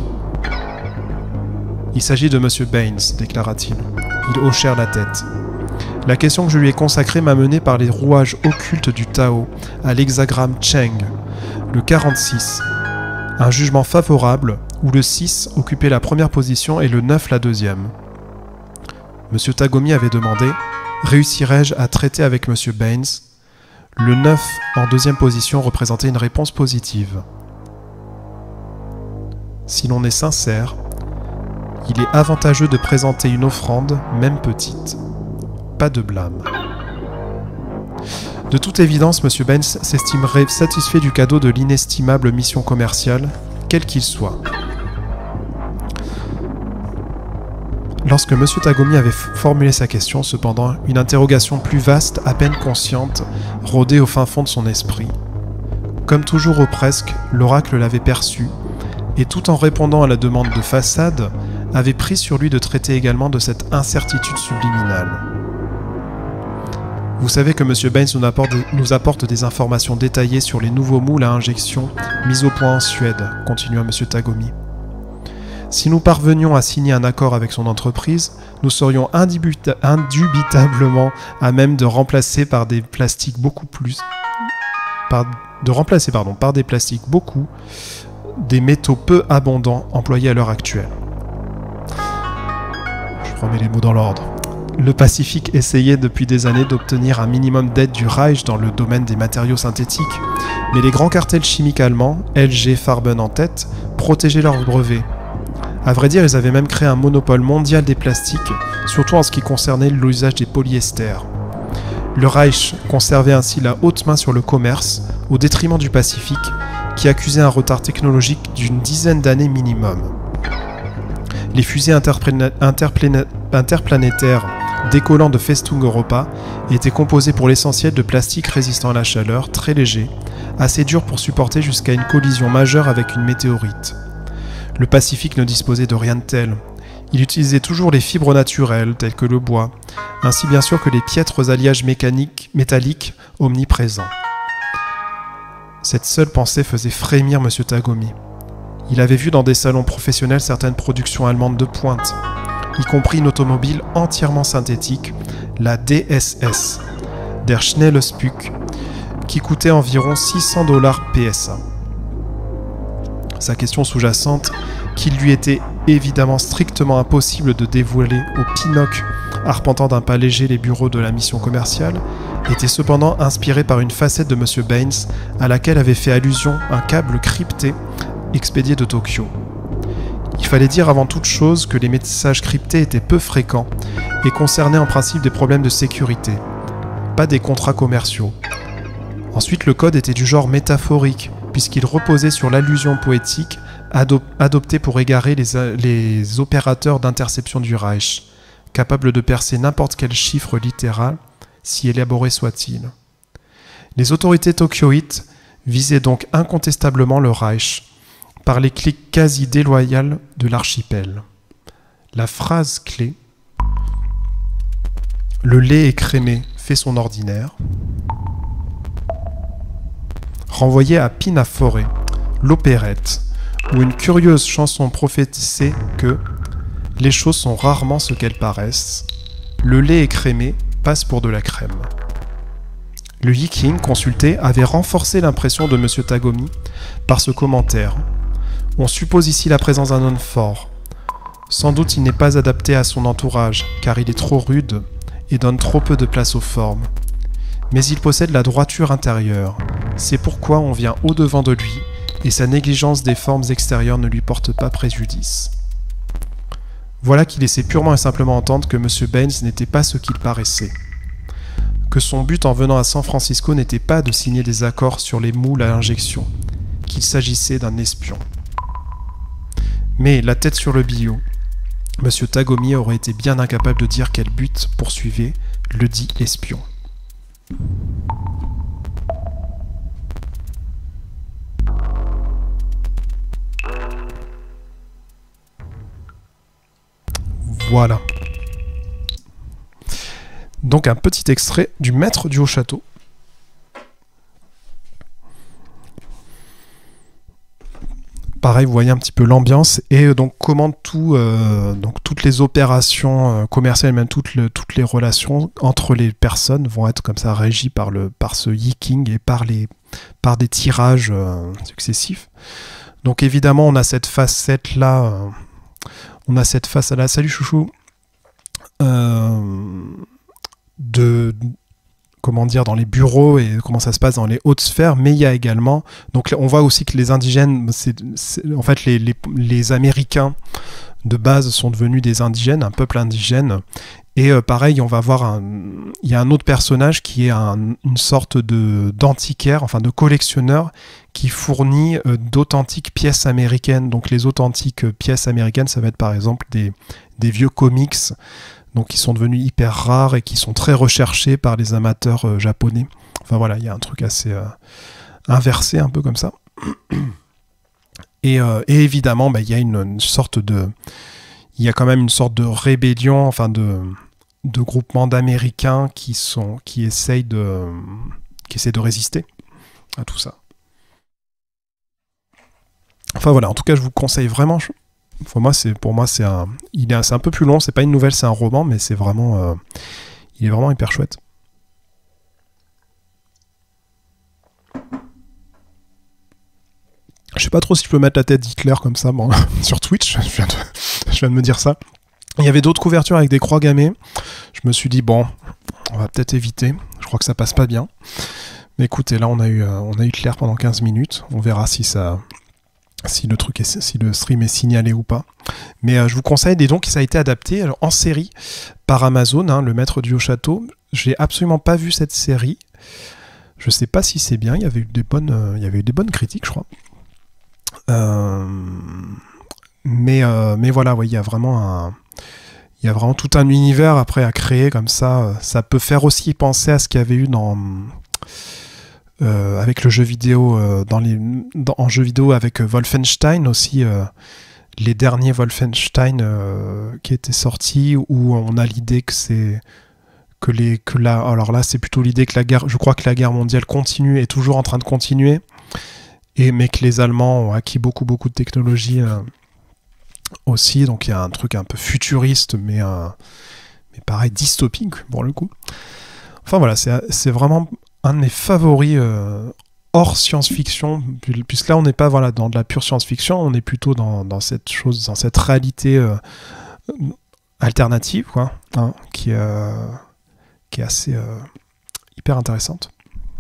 S1: « Il s'agit de monsieur Baines, déclara-t-il. Ils hochèrent la tête. La question que je lui ai consacrée m'a mené par les rouages occultes du Tao à l'hexagramme Cheng, le quarante-six, un jugement favorable où le six occupait la première position et le neuf la deuxième. Monsieur Tagomi avait demandé « Réussirai-je à traiter avec monsieur Baines ?» Le neuf en deuxième position représentait une réponse positive. Si l'on est sincère, il est avantageux de présenter une offrande, même petite. Pas de blâme. De toute évidence, M. Baines s'estimerait satisfait du cadeau de l'inestimable mission commerciale, quel qu'il soit. Lorsque M. Tagomi avait formulé sa question, cependant, une interrogation plus vaste, à peine consciente, rôdait au fin fond de son esprit. Comme toujours ou presque, l'oracle l'avait perçu, et tout en répondant à la demande de façade, avait pris sur lui de traiter également de cette incertitude subliminale. Vous savez que M. Baines nous apporte, nous apporte des informations détaillées sur les nouveaux moules à injection mis au point en Suède, continua M. Tagomi. Si nous parvenions à signer un accord avec son entreprise, nous serions indubitablement à même de remplacer par des plastiques beaucoup plus... Par, de remplacer pardon, par des plastiques beaucoup des métaux peu abondants employés à l'heure actuelle. Je remets les mots dans l'ordre. Le Pacifique essayait depuis des années d'obtenir un minimum d'aide du Reich dans le domaine des matériaux synthétiques, mais les grands cartels chimiques allemands, L G Farben en tête, protégeaient leurs brevets. À vrai dire, ils avaient même créé un monopole mondial des plastiques, surtout en ce qui concernait l'usage des polyesters. Le Reich conservait ainsi la haute main sur le commerce, au détriment du Pacifique, qui accusait un retard technologique d'une dizaine d'années minimum. Les fusées interplanétaires décollant de Festung Europa étaient composées pour l'essentiel de plastique résistant à la chaleur, très léger, assez dur pour supporter jusqu'à une collision majeure avec une météorite. Le Pacifique ne disposait de rien de tel. Il utilisait toujours les fibres naturelles, telles que le bois, ainsi bien sûr que les piètres alliages mécaniques, métalliques omniprésents. Cette seule pensée faisait frémir M. Tagomi. Il avait vu dans des salons professionnels certaines productions allemandes de pointe, y compris une automobile entièrement synthétique, la D S S, Der Schnelle Spuk, qui coûtait environ six cents dollars P S A. Sa question sous-jacente, qu'il lui était évidemment strictement impossible de dévoiler au Pinocchio arpentant d'un pas léger les bureaux de la mission commerciale, était cependant inspirée par une facette de M. Baines à laquelle avait fait allusion un câble crypté expédié de Tokyo. Il fallait dire avant toute chose que les messages cryptés étaient peu fréquents et concernaient en principe des problèmes de sécurité, pas des contrats commerciaux. Ensuite, le code était du genre métaphorique, puisqu'il reposait sur l'allusion poétique adop- adoptée pour égarer les, les opérateurs d'interception du Reich, capables de percer n'importe quel chiffre littéral, si élaboré soit-il. Les autorités tokyoïtes visaient donc incontestablement le Reich, par les clics quasi déloyales de l'archipel. La phrase clé « Le lait écrémé fait son ordinaire » renvoyait à Pinafore, l'opérette, où une curieuse chanson prophétisait que « Les choses sont rarement ce qu'elles paraissent, le lait écrémé passe pour de la crème ». Le Yiking consulté avait renforcé l'impression de M. Tagomi par ce commentaire. On suppose ici la présence d'un homme fort. Sans doute il n'est pas adapté à son entourage, car il est trop rude et donne trop peu de place aux formes. Mais il possède la droiture intérieure. C'est pourquoi on vient au-devant de lui, et sa négligence des formes extérieures ne lui porte pas préjudice. Voilà qui laissait purement et simplement entendre que M. Baines n'était pas ce qu'il paraissait. Que son but en venant à San Francisco n'était pas de signer des accords sur les moules à injection, qu'il s'agissait d'un espion. Mais, la tête sur le billot, M. Tagomi aurait été bien incapable de dire quel but poursuivait le dit espion. Voilà. Donc un petit extrait du Maître du Haut-Château. Pareil, vous voyez un petit peu l'ambiance et donc comment tout, euh, donc toutes les opérations euh, commerciales, même toutes, le, toutes les relations entre les personnes vont être comme ça régies par, le, par ce Yiking et par, les, par des tirages euh, successifs. Donc évidemment, on a cette facette-là. Euh, on a cette face-là. Salut chouchou. Euh, de comment dire, dans les bureaux et comment ça se passe dans les hautes sphères, mais il y a également, donc on voit aussi que les indigènes, c'est, c'est, en fait les, les, les Américains de base sont devenus des indigènes, un peuple indigène, et euh, pareil, on va voir, un, il y a un autre personnage qui est un, une sorte de, d'antiquaire, enfin de collectionneur, qui fournit euh, d'authentiques pièces américaines. Donc les authentiques euh, pièces américaines, ça va être par exemple des, des vieux comics, donc qui sont devenus hyper rares et qui sont très recherchés par les amateurs euh, japonais. Enfin voilà, il y a un truc assez euh, inversé, un peu comme ça. Et, euh, et évidemment, bah, il y a une, une sorte de... Il y a quand même une sorte de rébellion, enfin de, de groupement d'Américains qui, sont, qui, essayent de, qui essayent de résister à tout ça. Enfin voilà, en tout cas, je vous conseille vraiment... Enfin, moi, c'est, pour moi, c'est un, il est, c'est un peu plus long, c'est pas une nouvelle, c'est un roman, mais c'est vraiment, euh, il est vraiment hyper chouette. Je sais pas trop si je peux mettre la tête d'Hitler comme ça, bon, sur Twitch, je viens, de, je viens de me dire ça. Il y avait d'autres couvertures avec des croix gammées, je me suis dit, bon, on va peut-être éviter, je crois que ça passe pas bien. Mais écoutez, là, on a eu, euh, on a eu Hitler pendant quinze minutes, on verra si ça... si le truc est, si le stream est signalé ou pas. Mais euh, je vous conseille, et donc ça a été adapté alors, en série par Amazon, hein, le maître du haut château. J'ai absolument pas vu cette série. Je sais pas si c'est bien, il y avait eu des bonnes, euh, il y avait eu des bonnes critiques, je crois. Euh, mais, euh, mais voilà, ouais, il y a vraiment un... Il y a vraiment tout un univers après à créer comme ça. Ça peut faire aussi penser à ce qu'il y avait eu dans... Euh, avec le jeu vidéo, euh, dans les, dans, en jeu vidéo avec euh, Wolfenstein aussi, euh, les derniers Wolfenstein euh, qui étaient sortis, où on a l'idée que c'est que les que la, alors là c'est plutôt l'idée que la guerre, je crois que la guerre mondiale continue, est toujours en train de continuer, et mais que les Allemands ont acquis beaucoup beaucoup de technologies euh, aussi, donc il y a un truc un peu futuriste, mais euh, mais pareil dystopique pour le coup. Enfin voilà, c'est c'est vraiment un de mes favoris euh, hors science-fiction, puisque là on n'est pas voilà, dans de la pure science-fiction, on est plutôt dans, dans cette chose, dans cette réalité euh, alternative, quoi, hein, qui, euh, qui est assez euh, hyper intéressante.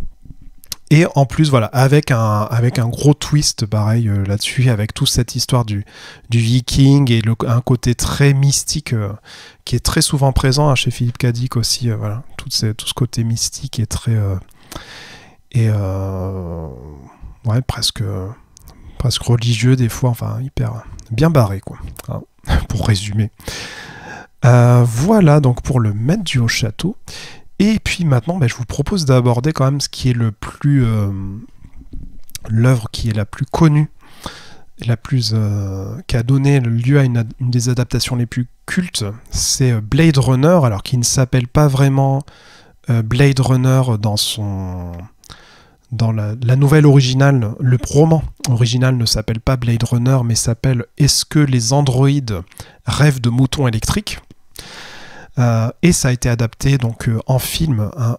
S1: Et en plus, voilà, avec un, avec un gros twist pareil euh, là-dessus, avec toute cette histoire du, du viking et le, un côté très mystique euh, qui est très souvent présent hein, chez Philippe Cadic aussi. Euh, voilà, tout, ces, tout ce côté mystique est très. Euh, et euh, ouais, presque, presque religieux des fois, enfin, hyper bien barré, quoi, hein, pour résumer. Euh, voilà donc pour le maître du haut château. Et puis maintenant, ben, je vous propose d'aborder quand même ce qui est le plus... Euh, l'œuvre qui est la plus connue, la plus, euh, qui a donné lieu à une, une des adaptations les plus cultes, c'est Blade Runner, alors qui ne s'appelle pas vraiment euh, Blade Runner dans son... dans la, la nouvelle originale, le roman original ne s'appelle pas Blade Runner, mais s'appelle Est-ce que les androïdes rêvent de moutons électriques ? Euh, et ça a été adapté donc euh, en film hein,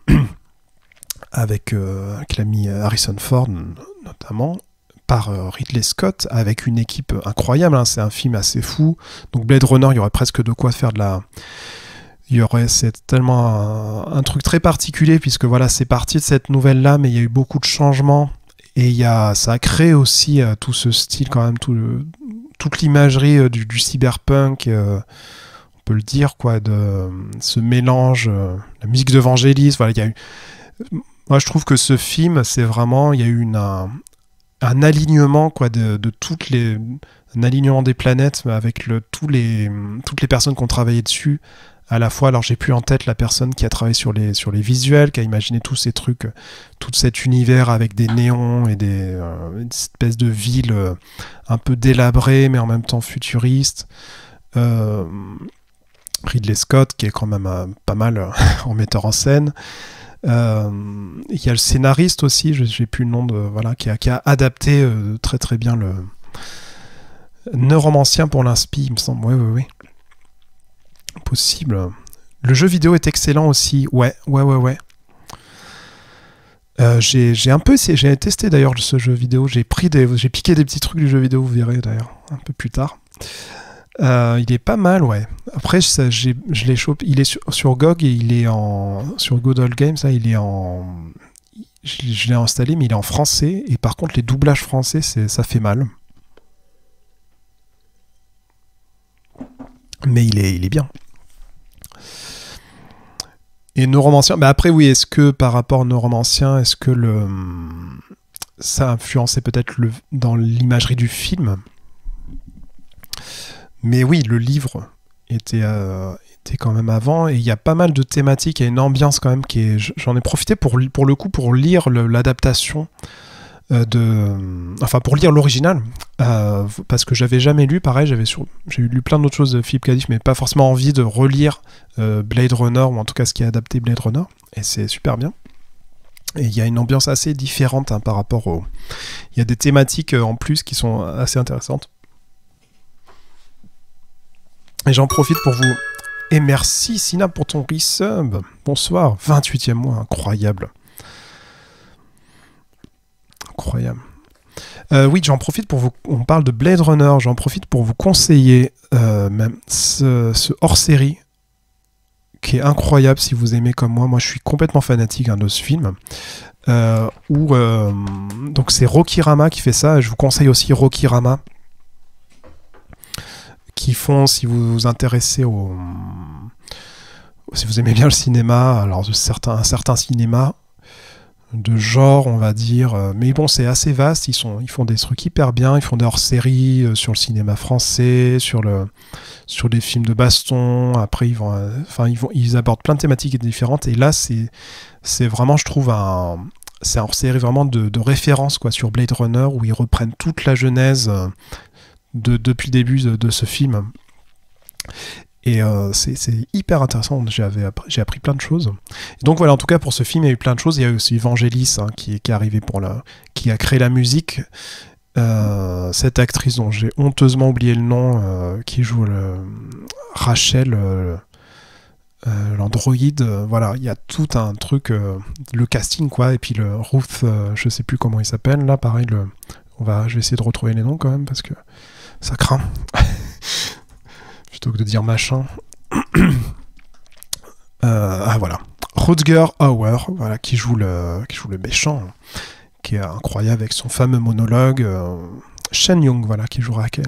S1: avec, euh, avec l'ami Harrison Ford notamment par euh, Ridley Scott avec une équipe incroyable hein, c'est un film assez fou, donc Blade Runner il y aurait presque de quoi faire de la il y aurait c'est tellement un, un truc très particulier puisque voilà c'est parti de cette nouvelle là mais il y a eu beaucoup de changements et il y a ça a créé aussi euh, tout ce style quand même tout le, toute l'imagerie euh, du, du cyberpunk euh, le dire quoi de ce mélange euh, la musique de Vangelis voilà il y a eu moi je trouve que ce film c'est vraiment il y a eu une, un, un alignement quoi de, de toutes les un alignement des planètes avec le tous les toutes les personnes qui ont travaillé dessus à la fois alors j'ai plus en tête la personne qui a travaillé sur les sur les visuels qui a imaginé tous ces trucs tout cet univers avec des néons et des euh, une espèce de ville euh, un peu délabrée mais en même temps futuriste euh, Ridley Scott, qui est quand même euh, pas mal euh, en metteur en scène. Euh, il y a le scénariste aussi, je n'ai plus le nom, de, voilà, qui, a, qui a adapté euh, très très bien le Neuromancien pour l'inspi, il me semble. Oui, oui, oui. Possible. Le jeu vidéo est excellent aussi. Ouais, ouais, ouais, ouais. Euh, j'ai, j'ai un peu essayé, j'ai testé d'ailleurs ce jeu vidéo. J'ai pris des, j'ai piqué des petits trucs du jeu vidéo, vous verrez d'ailleurs un peu plus tard. Euh, il est pas mal, ouais. Après, ça, j'ai, je l'ai chopé. Il est sur, sur G O G et il est en. Sur Good Old Games, là, il est en. Je, je l'ai installé, mais il est en français. Et par contre, les doublages français, c'est, ça fait mal. Mais il est, il est bien. Et Neuromancien, bah après, oui, est-ce que par rapport à Neuromancien, est-ce que le. Ça a influencé peut-être le, dans l'imagerie du film? Mais oui, le livre était, euh, était quand même avant, et il y a pas mal de thématiques, il y a une ambiance quand même qui est... J'en ai profité pour, pour le coup pour lire le, l'adaptation euh, de... Enfin, pour lire l'original, euh, parce que j'avais jamais lu, pareil, j'avais sur, j'ai lu plein d'autres choses de Philippe Cadiff, mais pas forcément envie de relire euh, Blade Runner, ou en tout cas ce qui est adapté Blade Runner, et c'est super bien. Et il y a une ambiance assez différente hein, par rapport au... Il y a des thématiques euh, en plus qui sont assez intéressantes. Et j'en profite pour vous... Et merci Sina pour ton resub. Bonsoir. vingt-huitième mois, incroyable. Incroyable. Euh, oui, j'en profite pour vous... On parle de Blade Runner. J'en profite pour vous conseiller euh, même ce, ce hors-série qui est incroyable si vous aimez comme moi. Moi, je suis complètement fanatique hein, de ce film. Euh, où, euh, donc c'est Rokirama qui fait ça. Je vous conseille aussi Rokirama, qui font, si vous vous intéressez au... Si vous aimez bien le cinéma, alors de certains, un certain cinéma de genre, on va dire. Mais bon, c'est assez vaste. Ils, sont, ils font des trucs hyper bien. Ils font des hors-séries sur le cinéma français, sur, le, sur les films de baston. Après, ils, vont, enfin, ils, vont, ils abordent plein de thématiques différentes. Et là, c'est, c'est vraiment, je trouve, un... C'est un hors-série vraiment de, de référence quoi, sur Blade Runner, où ils reprennent toute la genèse de, depuis le début de, de ce film. Et euh, c'est, c'est hyper intéressant, J'avais appris, j'ai appris plein de choses. Et donc voilà, en tout cas pour ce film, il y a eu plein de choses. Il y a eu aussi Vangelis hein, qui, qui est arrivé pour la, qui a créé la musique. Euh, cette actrice dont j'ai honteusement oublié le nom, euh, qui joue le, Rachel, euh, euh, l'androïde. Euh, voilà, il y a tout un truc, euh, le casting quoi, et puis le Ruth, euh, je sais plus comment il s'appelle là, pareil. Le, on va, je vais essayer de retrouver les noms quand même parce que ça craint. Plutôt que de dire machin. euh, ah voilà. Rutger Hauer, voilà, qui joue le, qui joue le méchant, qui est incroyable avec son fameux monologue. Euh, Shen Young, voilà, qui joue Raquel.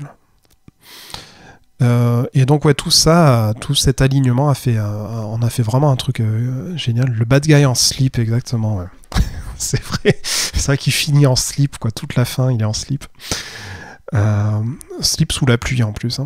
S1: Euh, et donc ouais, tout ça, tout cet alignement a fait, euh, on a fait vraiment un truc euh, génial. Le bad guy en slip, exactement. Ouais. C'est vrai, c'est vrai qu'il finit en slip, quoi. Toute la fin, il est en slip. Euh, slip sous la pluie en plus. Hein.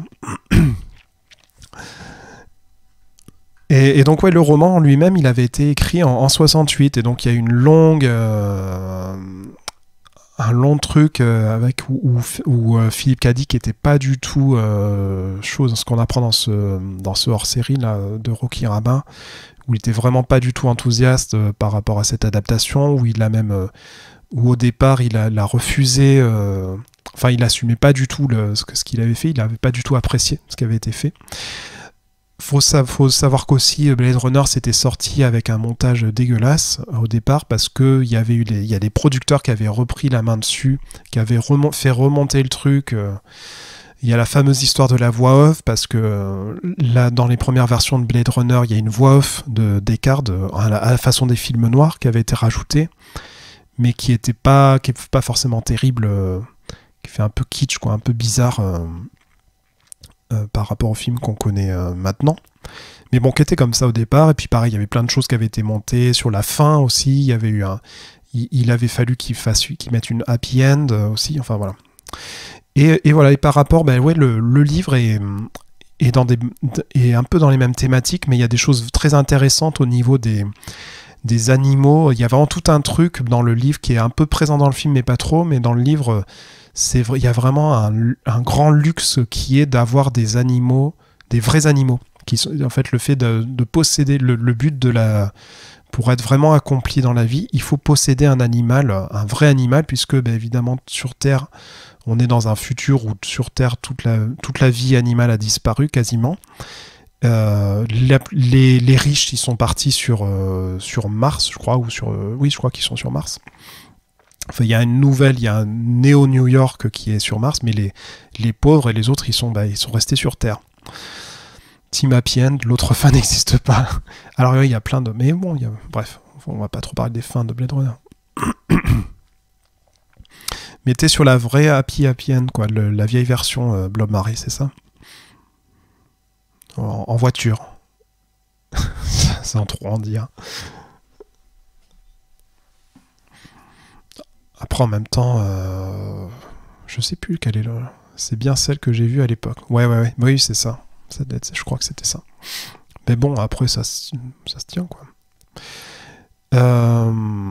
S1: Et, et donc ouais, le roman en lui-même, il avait été écrit en, en soixante-huit, et donc il y a une longue, euh, un long truc euh, avec où, où, où euh, Philippe Cadiff qui était pas du tout euh, chose, ce qu'on apprend dans ce dans ce hors-série là de Rokirama, où il était vraiment pas du tout enthousiaste euh, par rapport à cette adaptation, où il a même, euh, où au départ il a, il a refusé, euh, enfin il assumait pas du tout le, ce, ce qu'il avait fait, il avait pas du tout apprécié ce qui avait été fait. Faut, sa- faut savoir qu'aussi Blade Runner s'était sorti avec un montage dégueulasse euh, au départ, parce que il y avait eu les, il y a des producteurs qui avaient repris la main dessus, qui avaient remon- fait remonter le truc. euh. Il y a la fameuse histoire de la voix off, parce que euh, là, dans les premières versions de Blade Runner, il y a une voix off de Deckard euh, à, la, à la façon des films noirs qui avait été rajoutée, mais qui était pas, qui est pas forcément terrible, euh, qui fait un peu kitsch, quoi, un peu bizarre. euh, Euh, par rapport au film qu'on connaît euh, maintenant, mais bon, qui était comme ça au départ. Et puis pareil, il y avait plein de choses qui avaient été montées sur la fin aussi. Il y avait eu un, il, il avait fallu qu'il fasse, qu'il mette une happy end euh, aussi. Enfin voilà. Et, et voilà. Et par rapport, ben ouais, le, le livre est, est dans des, est un peu dans les mêmes thématiques, mais il y a des choses très intéressantes au niveau des des animaux. Il y a vraiment tout un truc dans le livre qui est un peu présent dans le film, mais pas trop. Mais dans le livre, c'est vrai, il y a vraiment un, un grand luxe qui est d'avoir des animaux, des vrais animaux. Qui sont, en fait, le fait de, de posséder, le, le but de la... Pour être vraiment accompli dans la vie, il faut posséder un animal, un vrai animal, puisque, ben, évidemment, sur Terre, on est dans un futur où sur Terre, toute la, toute la vie animale a disparu, quasiment. Euh, la, les, les riches, ils sont partis sur, euh, sur Mars, je crois, ou sur... Euh, oui, je crois qu'ils sont sur Mars. Enfin, il y a une nouvelle, il y a un Neo New York qui est sur Mars, mais les, les pauvres et les autres, ils sont, bah, ils sont restés sur Terre. Team Happy End, l'autre fin n'existe pas. Alors oui, il y a plein de... Mais bon, il y a... bref, on va pas trop parler des fins de Blade Runner. Mais t'es sur la vraie Happy Happy End, quoi, le, la vieille version euh, Blob Mary, c'est ça? En, en voiture. Sans trop en dire. Après, en même temps, euh, je sais plus quelle est le... C'est bien celle que j'ai vue à l'époque. Ouais, ouais, ouais. Oui, c'est ça. ça être... Je crois que c'était ça. Mais bon, après, ça, ça se tient, quoi. Euh...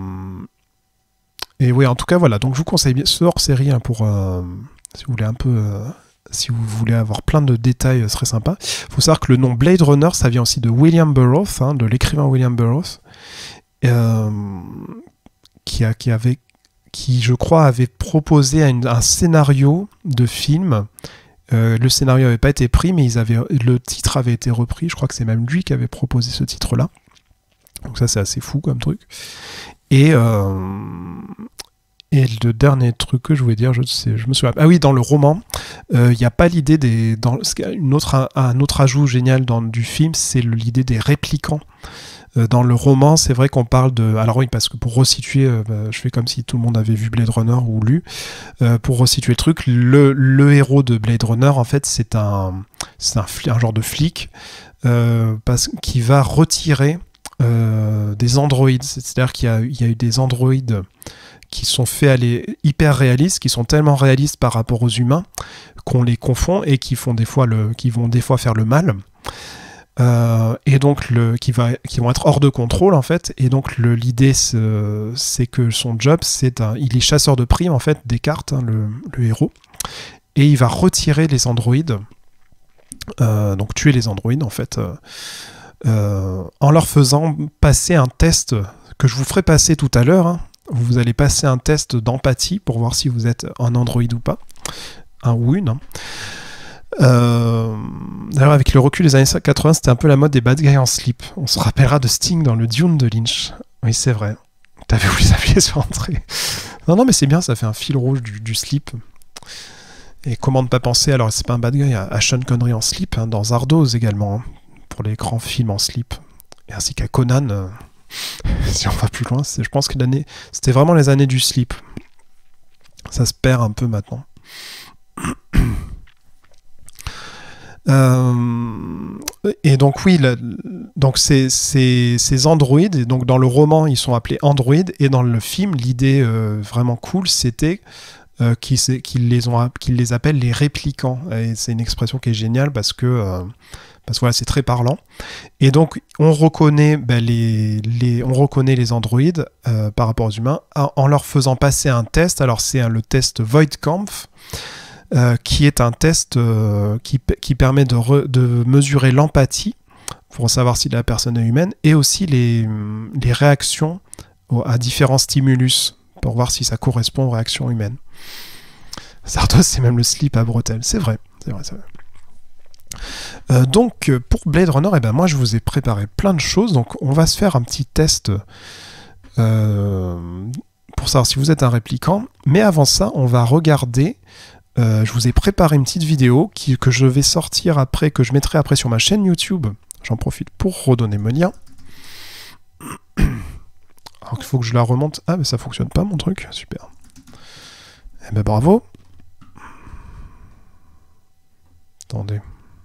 S1: Et oui, en tout cas, voilà. Donc, je vous conseille bien ce hors-série hein, pour... Euh, si vous voulez un peu... Euh, si vous voulez avoir plein de détails, ce serait sympa. Il faut savoir que le nom Blade Runner, ça vient aussi de William Burroughs, hein, de l'écrivain William Burroughs, euh, qui, a, qui avait... qui, je crois, avait proposé un, un scénario de film. Euh, le scénario n'avait pas été pris, mais ils avaient, le titre avait été repris. Je crois que c'est même lui qui avait proposé ce titre-là. Donc ça, c'est assez fou comme truc. Et, euh, et le dernier truc que je voulais dire, je, sais, je me souviens... Ah oui, dans le roman, il euh, n'y a pas l'idée des... Dans, une autre, un, un autre ajout génial dans, du film, c'est l'idée des réplicants. Dans le roman, c'est vrai qu'on parle de... Alors oui, parce que pour resituer, euh, bah, je fais comme si tout le monde avait vu Blade Runner ou lu. Euh, pour resituer le truc, le, le héros de Blade Runner, en fait, c'est un, c'est un, un genre de flic euh, parce, qui va retirer euh, des androïdes. C'est-à-dire qu'il y a, il y a eu des androïdes qui sont faits aller hyper réalistes, qui sont tellement réalistes par rapport aux humains qu'on les confond et qui, font des fois le, qui vont des fois faire le mal. Euh, et donc le, qui, va, qui vont être hors de contrôle en fait, et donc le, l'idée c'est, c'est que son job c'est un, il est chasseur de primes en fait, Descartes hein, le, le héros, et il va retirer les androïdes, euh, donc tuer les androïdes en fait, euh, euh, en leur faisant passer un test que je vous ferai passer tout à l'heure, hein. Vous allez passer un test d'empathie pour voir si vous êtes un androïde ou pas, un ou une hein. Euh, d'ailleurs, avec le recul des années quatre-vingts, c'était un peu la mode des bad guys en slip. On se rappellera de Sting dans le Dune de Lynch. Oui, c'est vrai. T'avais voulu appuyer sur entrée. Non, non, mais c'est bien, ça fait un fil rouge du, du slip. Et comment ne pas penser, alors c'est pas un bad guy, à, à Sean Connery en slip, hein, dans Zardoz également, hein, pour les grands films en slip. Et ainsi qu'à Conan, euh, si on va plus loin, c'est, je pense que l'année, c'était vraiment les années du slip. Ça se perd un peu maintenant. Euh, et donc oui, la, donc ces, ces, ces androïdes, et donc dans le roman ils sont appelés androïdes, et dans le film l'idée euh, vraiment cool c'était euh, qu'ils, qu'ils, les ont, qu'ils les appellent les réplicants, et c'est une expression qui est géniale parce que euh, parce que voilà, c'est très parlant. Et donc on reconnaît ben, les, les, on reconnaît les androïdes euh, par rapport aux humains en, en leur faisant passer un test. Alors c'est un, le test Voigtkampf. Euh, qui est un test euh, qui, qui permet de, re, de mesurer l'empathie pour savoir si la personne est humaine, et aussi les, les réactions à différents stimulus pour voir si ça correspond aux réactions humaines. Zardoz, c'est même le slip à bretelles, c'est vrai, c'est vrai, c'est vrai. Euh, donc pour Blade Runner, eh ben, moi je vous ai préparé plein de choses, donc on va se faire un petit test euh, pour savoir si vous êtes un réplicant, mais avant ça on va regarder. Euh, je vous ai préparé une petite vidéo qui, que je vais sortir après, que je mettrai après sur ma chaîne YouTube. J'en profite pour redonner mon lien. Alors il faut que je la remonte. Ah, mais ça fonctionne pas mon truc. Super. Eh ben bravo. Attendez.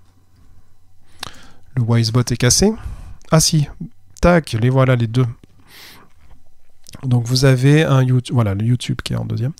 S1: Le Wisebot est cassé. Ah si. Tac, les voilà les deux. Donc vous avez un YouTube. Voilà, le YouTube qui est en deuxième.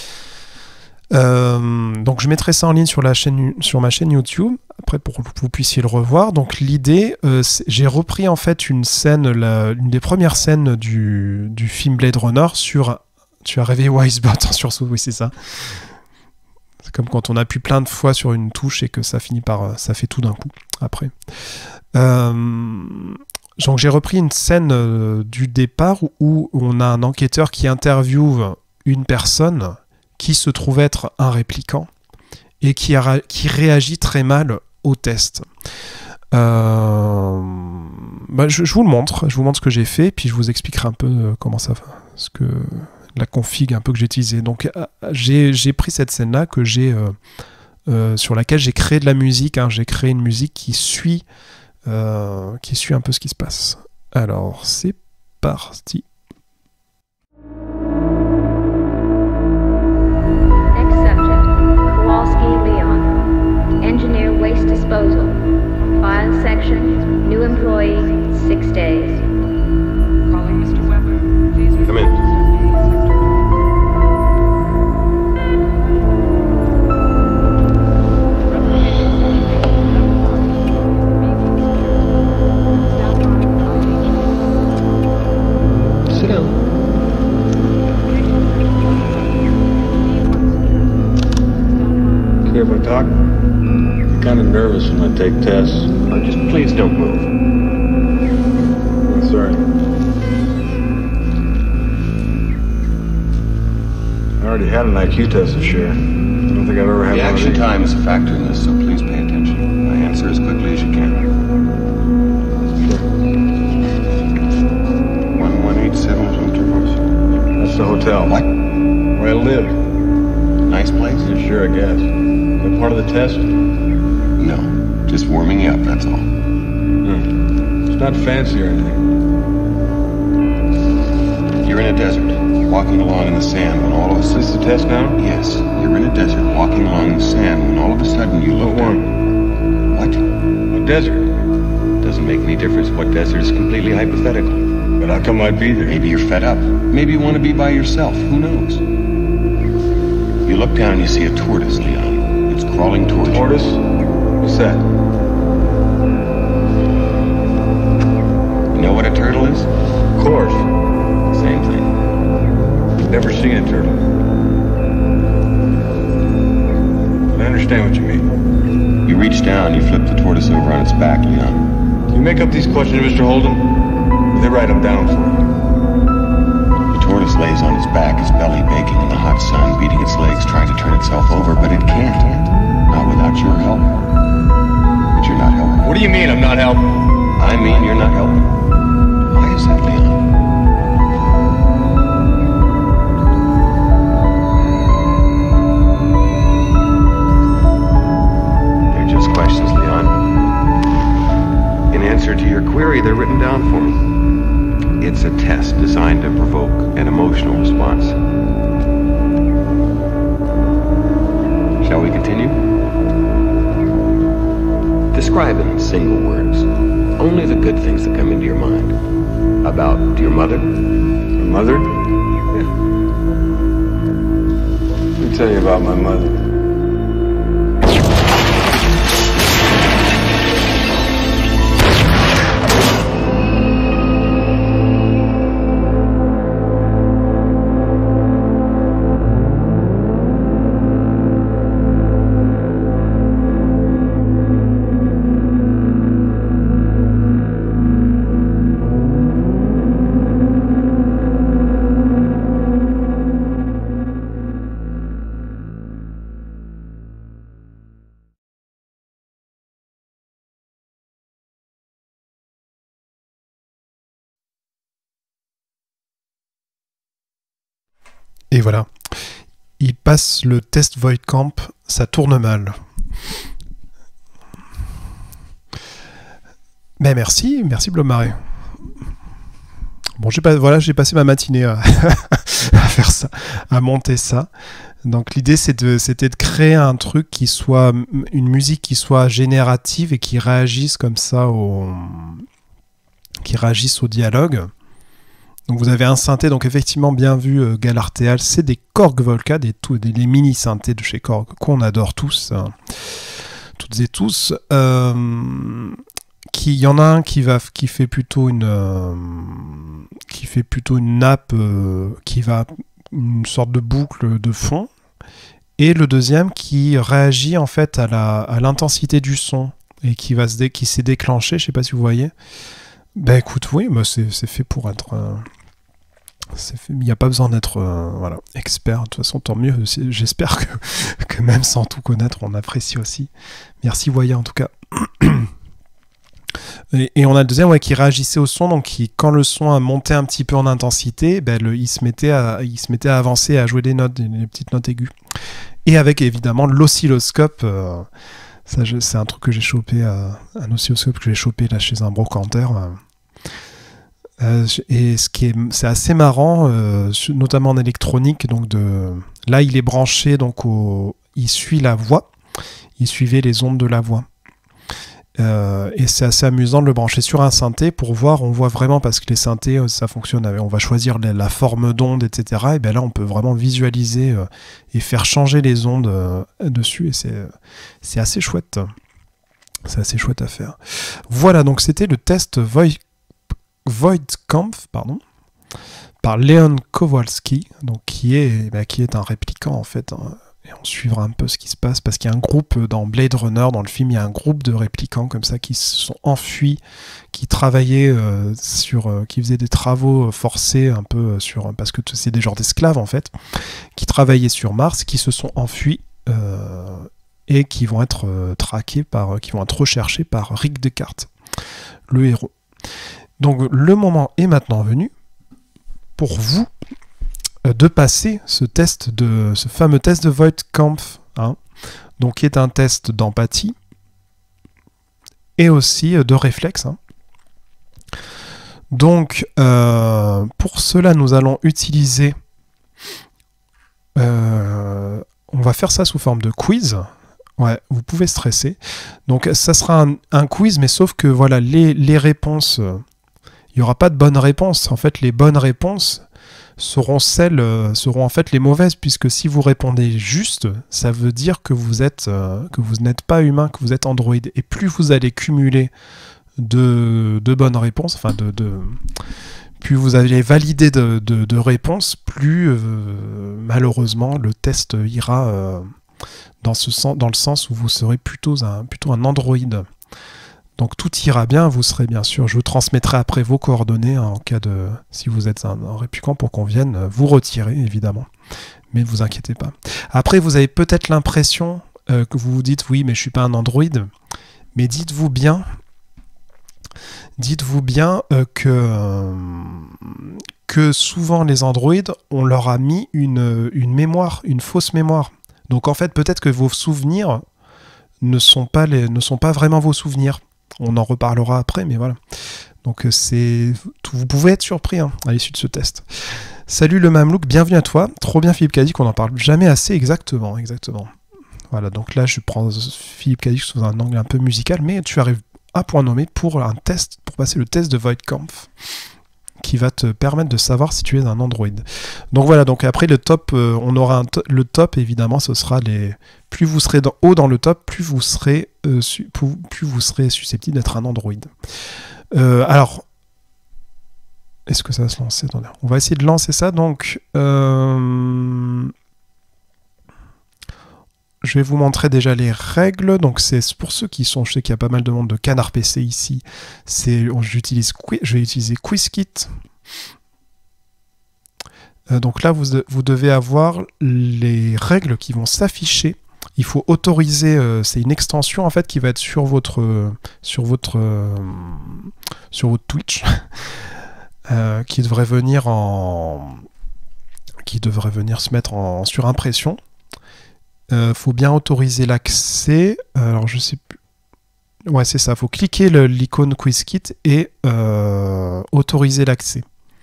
S1: Euh, donc je mettrai ça en ligne sur, la chaîne, sur ma chaîne YouTube après pour que vous puissiez le revoir. Donc l'idée, euh, j'ai repris en fait une scène, la, une des premières scènes du, du film Blade Runner sur... Tu as réveillé Wisebot en sursaut, oui c'est ça. C'est comme quand on appuie plein de fois sur une touche et que ça finit par... ça fait tout d'un coup après. Euh, donc j'ai repris une scène euh, du départ où, où on a un enquêteur qui interviewe une personne qui se trouve être un réplicant et qui, a, qui réagit très mal au test. Euh, bah je, je vous le montre, je vous montre ce que j'ai fait, puis je vous expliquerai un peu comment ça, ce que la config un peu que j'ai utilisée. Donc j'ai pris cette scène-là que j'ai euh, euh, sur laquelle j'ai créé de la musique. Hein. J'ai créé une musique qui suit, euh, qui suit un peu ce qui se passe. Alors c'est parti.
S2: Next subject, Kowalski Leon, engineer waste disposal. File section, new employee, six days.
S3: Calling Mister Weber. Please
S4: Come in.
S5: Sit down.
S4: Care if I talk? I'm kind of nervous when I take tests.
S5: Oh, just please don't move.
S4: I'm sorry. I already had an I Q test this year. I don't think I've ever had
S6: The
S4: one of
S6: action
S4: these.
S6: time is a factor in this, so please pay attention. I answer as quickly as you can. one one eight seven Filter Horse.
S4: That's the hotel.
S6: What?
S4: Where I live.
S6: Nice place?
S4: Yeah, sure, I guess. Is that part of the test?
S6: No. Just warming you up, that's all.
S4: Hmm. It's not fancy or anything.
S6: You're in a desert, walking along in the sand when all of a
S4: Is this
S6: sudden...
S4: the test now?
S6: Yes, you're in a desert, walking along in the sand when all of a sudden you look
S4: What
S6: down.
S4: one?
S6: What?
S4: A desert.
S6: Doesn't make any difference what desert is completely hypothetical.
S4: But how come I'd be there?
S6: Maybe you're fed up. Maybe you want to be by yourself. Who knows? You look down and you see a tortoise, Leon. It's crawling towards you.
S4: Tortoise? What's that?
S6: You know what a turtle is?
S4: Of course.
S6: Same thing.
S4: Never seen a turtle. But I understand what you mean.
S6: You reach down, you flip the tortoise over on its back, Leon.
S4: Do you make up these questions, Mister Holden? Or they write them down for you?
S6: The tortoise lays on its back, its belly baking in the hot sun, beating its legs, trying to turn itself over, but it can't. Not without your help. But you're not helping.
S4: What do you mean I'm not helping?
S6: I mean you're not helping. Why is that, Leon? They're just questions, Leon. In answer to your query, they're written down for me. It's a test designed to provoke an emotional response. Shall we continue? Describe in single words only the good things that come into your mind. About your mother?
S4: My mother?
S6: Yeah.
S4: Let me tell you about my mother.
S1: Et voilà. Il passe le test Void Camp, ça tourne mal. Mais merci, merci Blomaré. Bon, j'ai pas, voilà, j'ai passé ma matinée à, à faire ça, à monter ça. Donc l'idée c'est de, c'était de créer un truc qui soit, une musique qui soit générative et qui réagisse comme ça au, qui réagisse au dialogue. Donc vous avez un synthé, donc effectivement bien vu, euh, Galartéal, c'est des Korg Volca, des, tout, des les mini synthés de chez Korg qu'on adore tous, hein, toutes et tous. Euh, qui, y en a un qui va, qui fait plutôt une, euh, qui fait plutôt une nappe, euh, qui va une sorte de boucle de fond, et le deuxième qui réagit en fait à la, à l'intensité du son et qui va se dé, qui s'est déclenché, je sais pas si vous voyez. Ben écoute, oui, bah c'est, c'est fait pour être... Euh, il n'y a pas besoin d'être euh, voilà, expert, de toute façon tant mieux, j'espère que, que même sans tout connaître, on apprécie aussi. Merci Voya en tout cas. Et, et on a le deuxième ouais, qui réagissait au son, donc qui, quand le son a monté un petit peu en intensité, ben, le, il, se mettait à, il se mettait à avancer, à jouer des notes, des, des petites notes aiguës. Et avec évidemment l'oscilloscope, euh, ça je, c'est un truc que j'ai chopé, euh, un oscilloscope que j'ai chopé là chez un brocanteur. Euh, euh, et ce qui est, c'est assez marrant, euh, notamment en électronique. Donc de, là, il est branché, donc au, il suit la voix, il suivait les ondes de la voix. Euh, et c'est assez amusant de le brancher sur un synthé pour voir, on voit vraiment, parce que les synthés ça fonctionne avec, on va choisir la, la forme d'onde, etc. Et bien là on peut vraiment visualiser euh, et faire changer les ondes euh, dessus, et c'est, c'est assez chouette, c'est assez chouette à faire. Voilà, donc c'était le test Void, Voigtkampf, pardon, par Leon Kowalski, donc qui est, bah, qui est un répliquant en fait, hein. Et on suivra un peu ce qui se passe, parce qu'il y a un groupe dans Blade Runner, dans le film, il y a un groupe de réplicants comme ça qui se sont enfuis, qui travaillaient euh, sur, euh, qui faisaient des travaux forcés un peu sur, parce que c'est des genres d'esclaves en fait, qui travaillaient sur Mars, qui se sont enfuis euh, et qui vont être euh, traqués par, qui vont être recherchés par Rick Descartes, le héros. Donc le moment est maintenant venu pour vous de passer ce test de ce fameux test de Voigtkampf, hein, donc qui est un test d'empathie et aussi de réflexe. Hein. Donc euh, pour cela, nous allons utiliser, euh, on va faire ça sous forme de quiz. Ouais, vous pouvez stresser. Donc ça sera un, un quiz, mais sauf que voilà, les, les réponses, il n'y aura pas de bonnes réponses. En fait, les bonnes réponses seront celles, euh, seront en fait les mauvaises, puisque si vous répondez juste, ça veut dire que vous êtes, euh, que vous n'êtes pas humain, que vous êtes androïde. Et plus vous allez cumuler de, de bonnes réponses, enfin de, de, plus vous allez valider de, de, de réponses, plus euh, malheureusement le test ira euh, dans, ce sens, dans le sens où vous serez plutôt un, plutôt un androïde. Donc tout ira bien, vous serez bien sûr, je vous transmettrai après vos coordonnées hein, en cas de, si vous êtes un, un répliquant, pour qu'on vienne vous retirer évidemment, mais ne vous inquiétez pas. Après vous avez peut-être l'impression euh, que vous vous dites oui mais je suis pas un androïde, mais dites-vous bien, dites-vous bien euh, que, euh, que souvent les androïdes, on leur a mis une, une mémoire, une fausse mémoire. Donc en fait peut-être que vos souvenirs ne sont pas, les, ne sont pas vraiment vos souvenirs. On en reparlera après, mais voilà. Donc c'est, vous pouvez être surpris hein, à l'issue de ce test. Salut le Mamelouk, bienvenue à toi. Trop bien Philippe Cadic, on n'en parle jamais assez, exactement, exactement. Voilà, donc là je prends Philippe Cadic sous un angle un peu musical, mais tu arrives à point nommé pour un test, pour passer le test de Voigtkampf, qui va te permettre de savoir si tu es un androïde. Donc voilà, donc après le top, euh, on aura un to- le top évidemment, ce sera les... Plus vous serez dans, haut dans le top, plus vous serez, euh, su- plus, plus vous serez susceptible d'être un androïde. Euh, alors, est-ce que ça va se lancer? Attendez, on va essayer de lancer ça, donc... Euh... Je vais vous montrer déjà les règles. Donc c'est pour ceux qui sont, je sais qu'il y a pas mal de monde de Canard P C ici. C'est, j'utilise, je vais utiliser QuizKit. Euh, donc là, vous, vous devez avoir les règles qui vont s'afficher. Il faut autoriser. Euh, c'est une extension en fait qui va être sur votre, euh, sur votre, euh, sur votre Twitch, euh, qui devrait venir en, qui devrait venir se mettre en surimpression. Il euh, faut bien autoriser l'accès. Alors je sais plus. Ouais, c'est ça. Il faut cliquer le, l'icône QuizKit et euh, autoriser l'accès.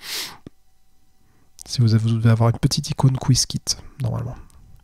S1: Si vous, avez, vous devez avoir une petite icône QuizKit normalement.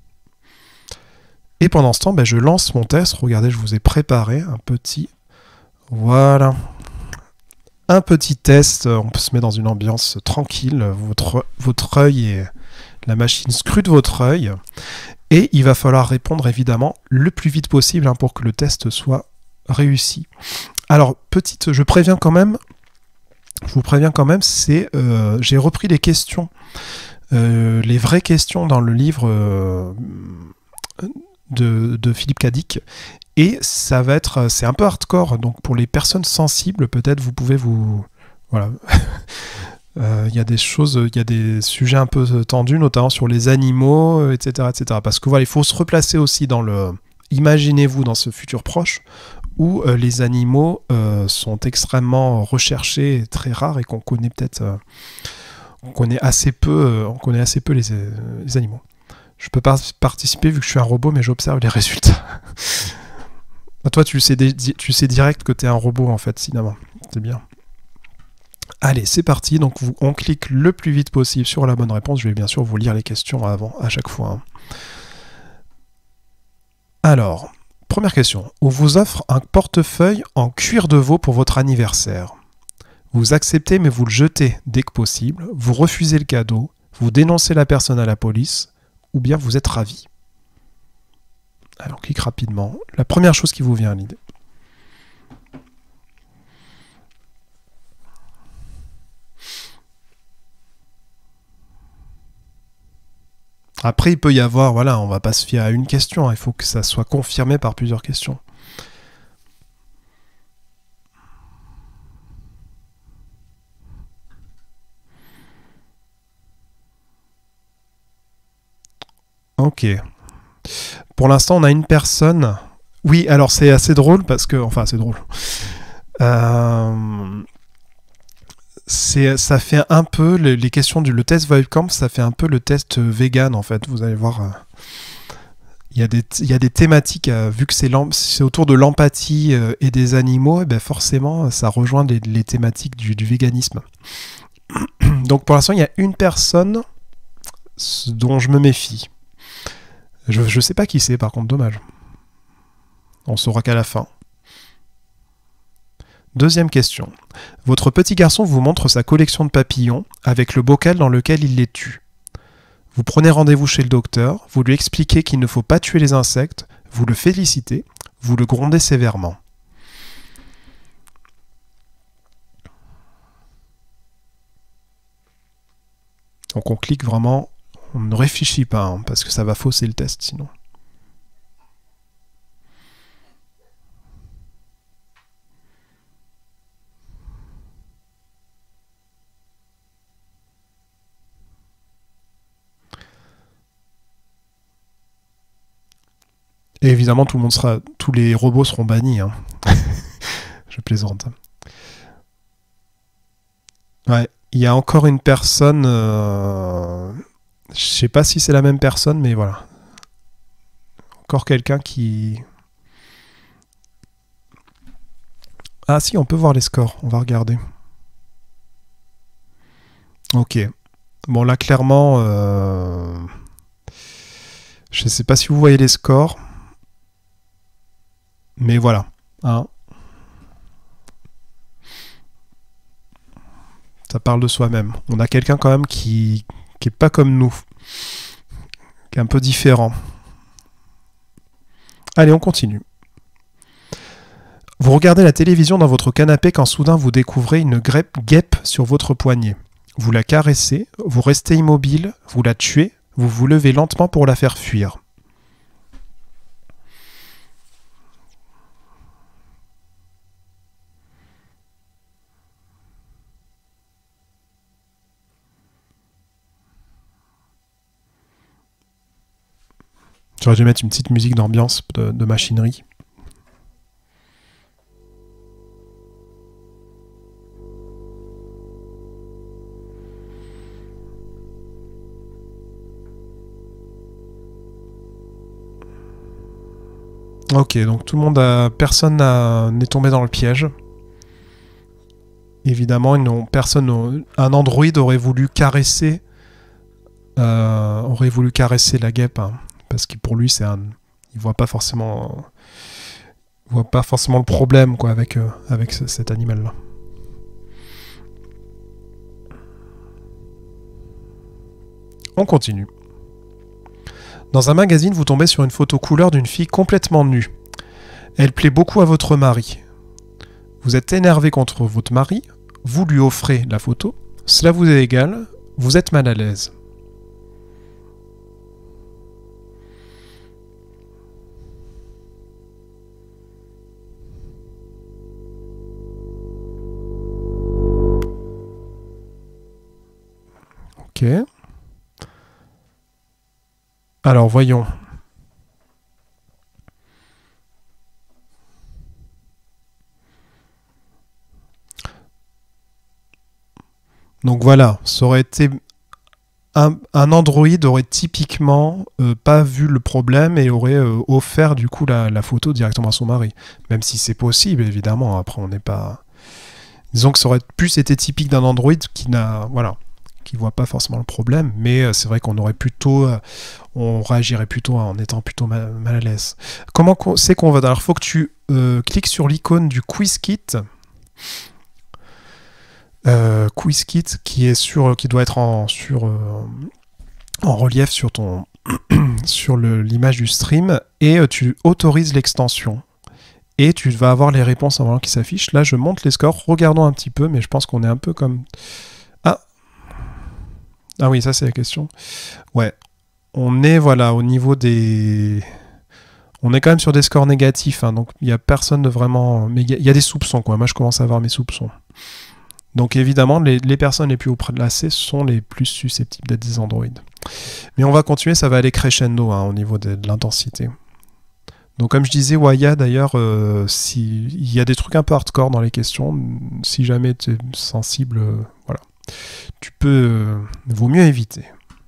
S1: Et pendant ce temps, ben, je lance mon test. Regardez, je vous ai préparé un petit. Voilà. Un petit test. On se met dans une ambiance tranquille. Votre, votre œil et la machine scrute votre œil. Et il va falloir répondre évidemment le plus vite possible hein, pour que le test soit réussi. Alors, petite, je préviens quand même, je vous préviens quand même, c'est, euh, j'ai repris les questions, euh, les vraies questions dans le livre euh, de, de Philippe Cadic, et ça va être, c'est un peu hardcore, donc pour les personnes sensibles, peut-être vous pouvez vous, voilà. Il euh, y a des choses, il y a des sujets un peu tendus, notamment sur les animaux, et cetera, et cetera. Parce que voilà, il faut se replacer aussi dans le... Imaginez-vous dans ce futur proche où euh, les animaux euh, sont extrêmement recherchés et très rares et qu'on connaît peut-être euh, on connaît assez peu euh, on connaît assez peu les, euh, les animaux. Je peux pas participer vu que je suis un robot, mais j'observe les résultats. Bah, toi tu sais, tu sais direct que tu es un robot en fait, cinéma. C'est bien. Allez, c'est parti. Donc vous, on clique le plus vite possible sur la bonne réponse. Je vais bien sûr vous lire les questions avant à chaque fois, hein. Alors, première question. On vous offre un portefeuille en cuir de veau pour votre anniversaire. Vous acceptez mais vous le jetez dès que possible. Vous refusez le cadeau. Vous dénoncez la personne à la police. Ou bien vous êtes ravi. Alors, on clique rapidement. La première chose qui vous vient à l'idée. Après, il peut y avoir, voilà, on va pas se fier à une question, hein, il faut que ça soit confirmé par plusieurs questions. Ok. Pour l'instant, on a une personne. Oui, alors c'est assez drôle parce que, enfin, c'est drôle. Euh... C'est, ça fait un peu, les, les questions du le test Vibecamp, ça fait un peu le test vegan en fait. Vous allez voir, euh, il y a des, il y a des thématiques, euh, vu que c'est, c'est autour de l'empathie euh, et des animaux, et ben forcément ça rejoint les, les thématiques du, du véganisme. Donc pour l'instant, il y a une personne dont je me méfie. Je ne sais pas qui c'est, par contre, dommage. On saura qu'à la fin. Deuxième question. Votre petit garçon vous montre sa collection de papillons avec le bocal dans lequel il les tue. Vous prenez rendez-vous chez le docteur, vous lui expliquez qu'il ne faut pas tuer les insectes, vous le félicitez, vous le grondez sévèrement. Donc on clique vraiment, on ne réfléchit pas, hein, parce que ça va fausser le test sinon. Et évidemment, tout le monde sera, tous les robots seront bannis, hein. Je plaisante. Ouais, il y a encore une personne. Euh... Je sais pas si c'est la même personne, mais voilà. Encore quelqu'un qui. Ah si, on peut voir les scores. On va regarder. Ok. Bon là, clairement, euh... je sais pas si vous voyez les scores. Mais voilà, hein. Ça parle de soi-même. On a quelqu'un quand même qui qui est pas comme nous, qui est un peu différent. Allez, on continue. Vous regardez la télévision dans votre canapé quand soudain vous découvrez une guêpe sur votre poignet. Vous la caressez, vous restez immobile, vous la tuez, vous vous levez lentement pour la faire fuir. J'aurais dû mettre une petite musique d'ambiance de, de machinerie. Ok, donc tout le monde a... Personne n'est tombé dans le piège. Évidemment, ils n'ont... personne... Un androïde aurait voulu caresser... Euh, aurait voulu caresser la guêpe, hein. Parce que pour lui, c'est un, il voit pas forcément, il voit pas forcément le problème quoi avec euh, avec ce, cet animal-là. On continue. Dans un magazine, vous tombez sur une photo couleur d'une fille complètement nue. Elle plaît beaucoup à votre mari. Vous êtes énervé contre votre mari. Vous lui offrez la photo. Cela vous est égal. Vous êtes mal à l'aise. Ok. Alors, voyons. Donc voilà, ça aurait été... Un, un Android aurait typiquement euh, pas vu le problème et aurait euh, offert du coup la, la photo directement à son mari. Même si c'est possible, évidemment. Après, on n'est pas... Disons que ça aurait plus été typique d'un Android qui n'a... Voilà. Qui voit pas forcément le problème, mais euh, c'est vrai qu'on aurait plutôt... Euh, on réagirait plutôt en étant plutôt mal, mal à l'aise. Comment qu'on, c'est qu'on va... Alors, il faut que tu euh, cliques sur l'icône du QuizKit. Euh, QuizKit qui est sur, qui doit être en, sur, euh, en relief sur ton sur le, l'image du stream, et euh, tu autorises l'extension et tu vas avoir les réponses en moment qui s'affichent. Là, je monte les scores. Regardons un petit peu, mais je pense qu'on est un peu comme ah ah oui, ça c'est la question. Ouais, on est voilà au niveau des on est quand même sur des scores négatifs, hein, donc il y a personne de vraiment, mais il y, y a des soupçons quoi. Moi, je commence à avoir mes soupçons. Donc évidemment, les, les personnes les plus haut placées sont les plus susceptibles d'être des androïdes. Mais on va continuer, ça va aller crescendo hein, au niveau de, de l'intensité. Donc comme je disais, Waya d'ailleurs, euh, si, il y a des trucs un peu hardcore dans les questions. Si jamais tu es sensible, euh, voilà, tu peux, euh, vaut mieux éviter.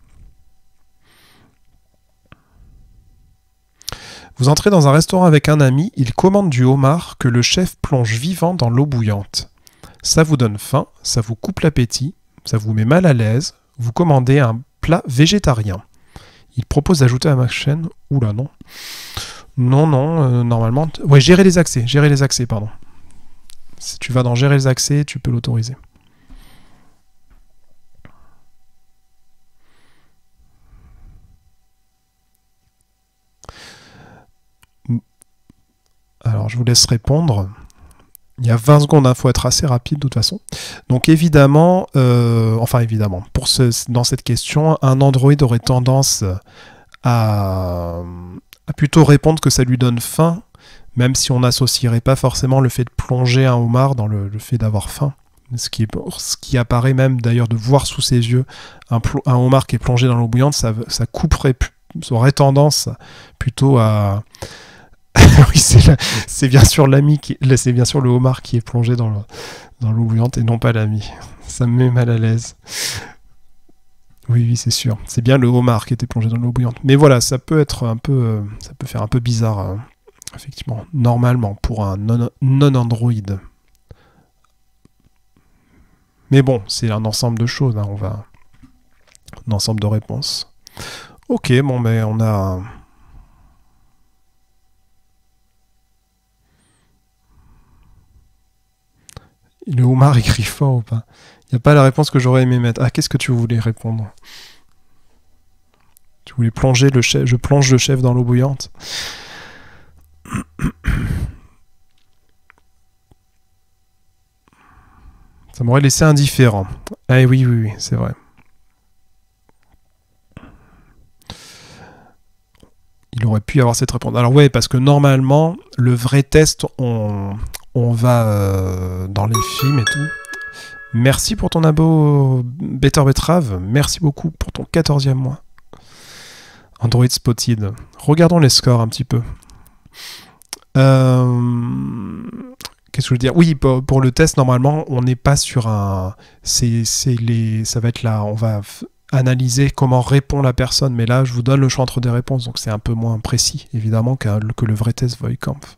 S1: Vous entrez dans un restaurant avec un ami, il commande du homard que le chef plonge vivant dans l'eau bouillante. Ça vous donne faim, ça vous coupe l'appétit, ça vous met mal à l'aise, vous commandez un plat végétarien. Il propose d'ajouter à ma chaîne... Oula, non. Non, non, euh, normalement... Ouais, gérer les accès, gérer les accès, pardon. Si tu vas dans gérer les accès, tu peux l'autoriser. Alors, je vous laisse répondre. Il y a vingt secondes, il faut être assez rapide de toute façon. Donc évidemment, euh, enfin évidemment, pour ce, dans cette question, un Android aurait tendance à, à plutôt répondre que ça lui donne faim, même si on n'associerait pas forcément le fait de plonger un homard dans le, le fait d'avoir faim. Ce qui, est, ce qui apparaît même d'ailleurs de voir sous ses yeux un, un homard qui est plongé dans l'eau bouillante, ça, ça couperait, ça aurait tendance plutôt à... oui, c'est, c'est bien sûr l'ami qui, c'est bien sûr le homard qui est plongé dans, le, dans l'eau bouillante et non pas l'ami. Ça me met mal à l'aise. Oui, oui, c'est sûr. C'est bien le homard qui était plongé dans l'eau bouillante. Mais voilà, ça peut être un peu, euh, ça peut faire un peu bizarre, euh, effectivement, normalement pour un non, non-Android. Mais bon, c'est un ensemble de choses. Hein, on va, un ensemble de réponses. Ok, bon, mais on a. Le homard écrit fort ou pas? Il n'y a pas la réponse que j'aurais aimé mettre. Ah, qu'est-ce que tu voulais répondre? Tu voulais plonger le chef. Je plonge le chef dans l'eau bouillante. Ça m'aurait laissé indifférent. Ah oui, oui, oui, c'est vrai. Il aurait pu y avoir cette réponse. Alors ouais, parce que normalement, le vrai test, on... On va euh, dans les films et tout. Merci pour ton abo Better Betrave. Merci beaucoup pour ton quatorzième mois. Android Spotted. Regardons les scores un petit peu. Euh... Qu'est-ce que je veux dire? Oui, pour, pour le test, normalement, on n'est pas sur un... C'est, c'est les... Ça va être là, on va f... analyser comment répond la personne. Mais là, je vous donne le choix entre des réponses. Donc c'est un peu moins précis, évidemment, que, que le vrai test Voight-Kampff.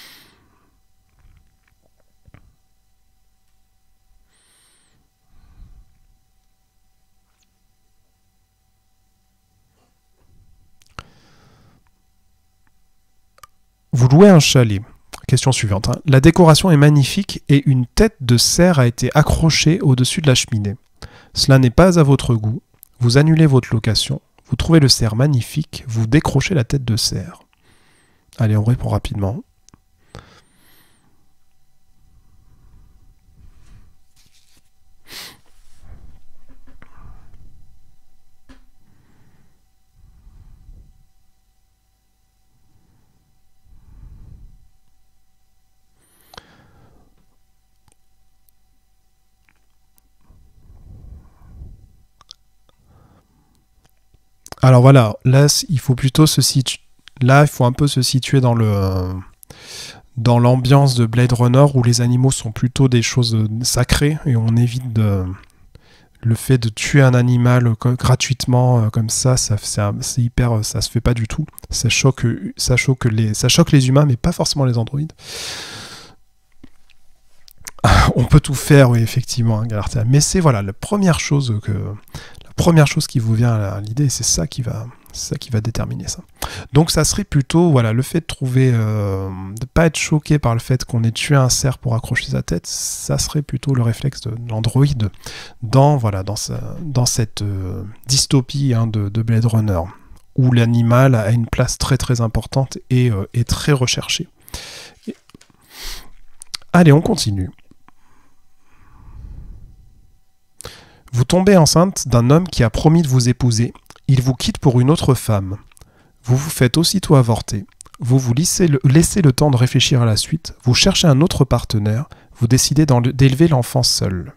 S1: Vous louez un chalet. Question suivante. Hein. La décoration est magnifique et une tête de cerf a été accrochée au-dessus de la cheminée. Cela n'est pas à votre goût. Vous annulez votre location. Vous trouvez le cerf magnifique. Vous décrochez la tête de cerf. Allez, on répond rapidement. Alors voilà, là il faut plutôt se situer. Là, il faut un peu se situer dans le dans l'ambiance de Blade Runner où les animaux sont plutôt des choses sacrées et on évite de le fait de tuer un animal gratuitement euh, comme ça, ça c'est hyper, ça se fait pas du tout. Ça choque, ça choque les, ça choque les humains, mais pas forcément les androïdes. On peut tout faire, oui, effectivement, hein, Galartia. Mais c'est voilà la première chose que, la première chose qui vous vient à l'idée, c'est ça qui va, c'est ça qui va déterminer ça. Donc ça serait plutôt, voilà, le fait de trouver, euh, de pas être choqué par le fait qu'on ait tué un cerf pour accrocher sa tête, ça serait plutôt le réflexe de l'androïde dans, voilà, dans, sa, dans cette euh, dystopie hein, de, de Blade Runner, où l'animal a une place très très importante et euh, est très recherché. Et... Allez, on continue. Vous tombez enceinte d'un homme qui a promis de vous épouser. Il vous quitte pour une autre femme. Vous vous faites aussitôt avorter. Vous vous laissez le, laissez le temps de réfléchir à la suite. Vous cherchez un autre partenaire. Vous décidez d'élever l'enfant seul.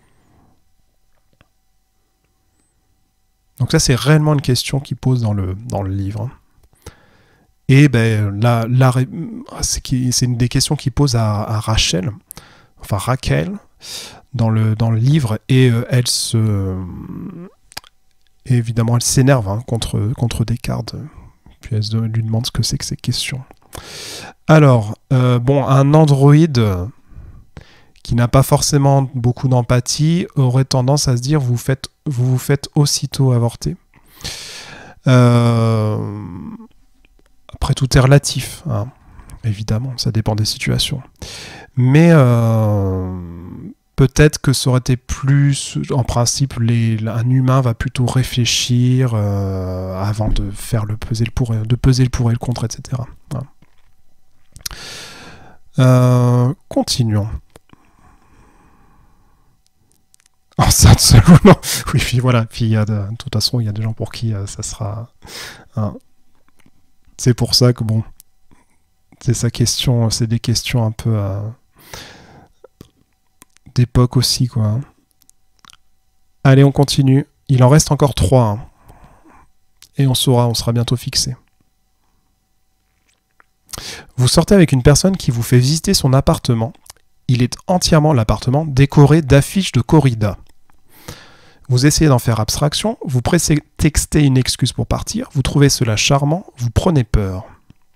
S1: Donc ça, c'est réellement une question qu'il pose dans le, dans le livre. Et ben, là, là c'est une des questions qu'il pose à, à Rachel, enfin Raquel, dans le, dans le livre, et euh, elle se... Et évidemment, elle s'énerve hein, contre, contre Descartes. Puis elle se, lui demande ce que c'est que ces questions. Alors, euh, bon, un androïde qui n'a pas forcément beaucoup d'empathie aurait tendance à se dire vous faites, vous, vous faites aussitôt avorter. Euh... Après, tout est relatif, hein. Évidemment, ça dépend des situations. Mais euh, peut-être que ça aurait été plus... En principe, les, un humain va plutôt réfléchir euh, avant de faire le peser le pour, de peser le pour et le contre, et cetera. Voilà. Euh, continuons. Enceinte seule ou non? Oui, puis voilà. Puis, il y a de, de toute façon, il y a des gens pour qui euh, ça sera... Hein. C'est pour ça que, bon... C'est sa question, c'est des questions un peu euh, d'époque aussi, quoi. Allez, on continue. Il en reste encore trois. Hein. Et on saura, on sera bientôt fixé. Vous sortez avec une personne qui vous fait visiter son appartement. Il est entièrement, l'appartement, décoré d'affiches de corrida. Vous essayez d'en faire abstraction, vous prétextez une excuse pour partir, vous trouvez cela charmant, vous prenez peur.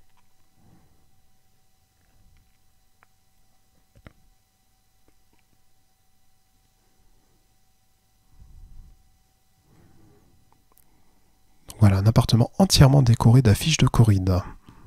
S1: Voilà, un appartement entièrement décoré d'affiches de corrida.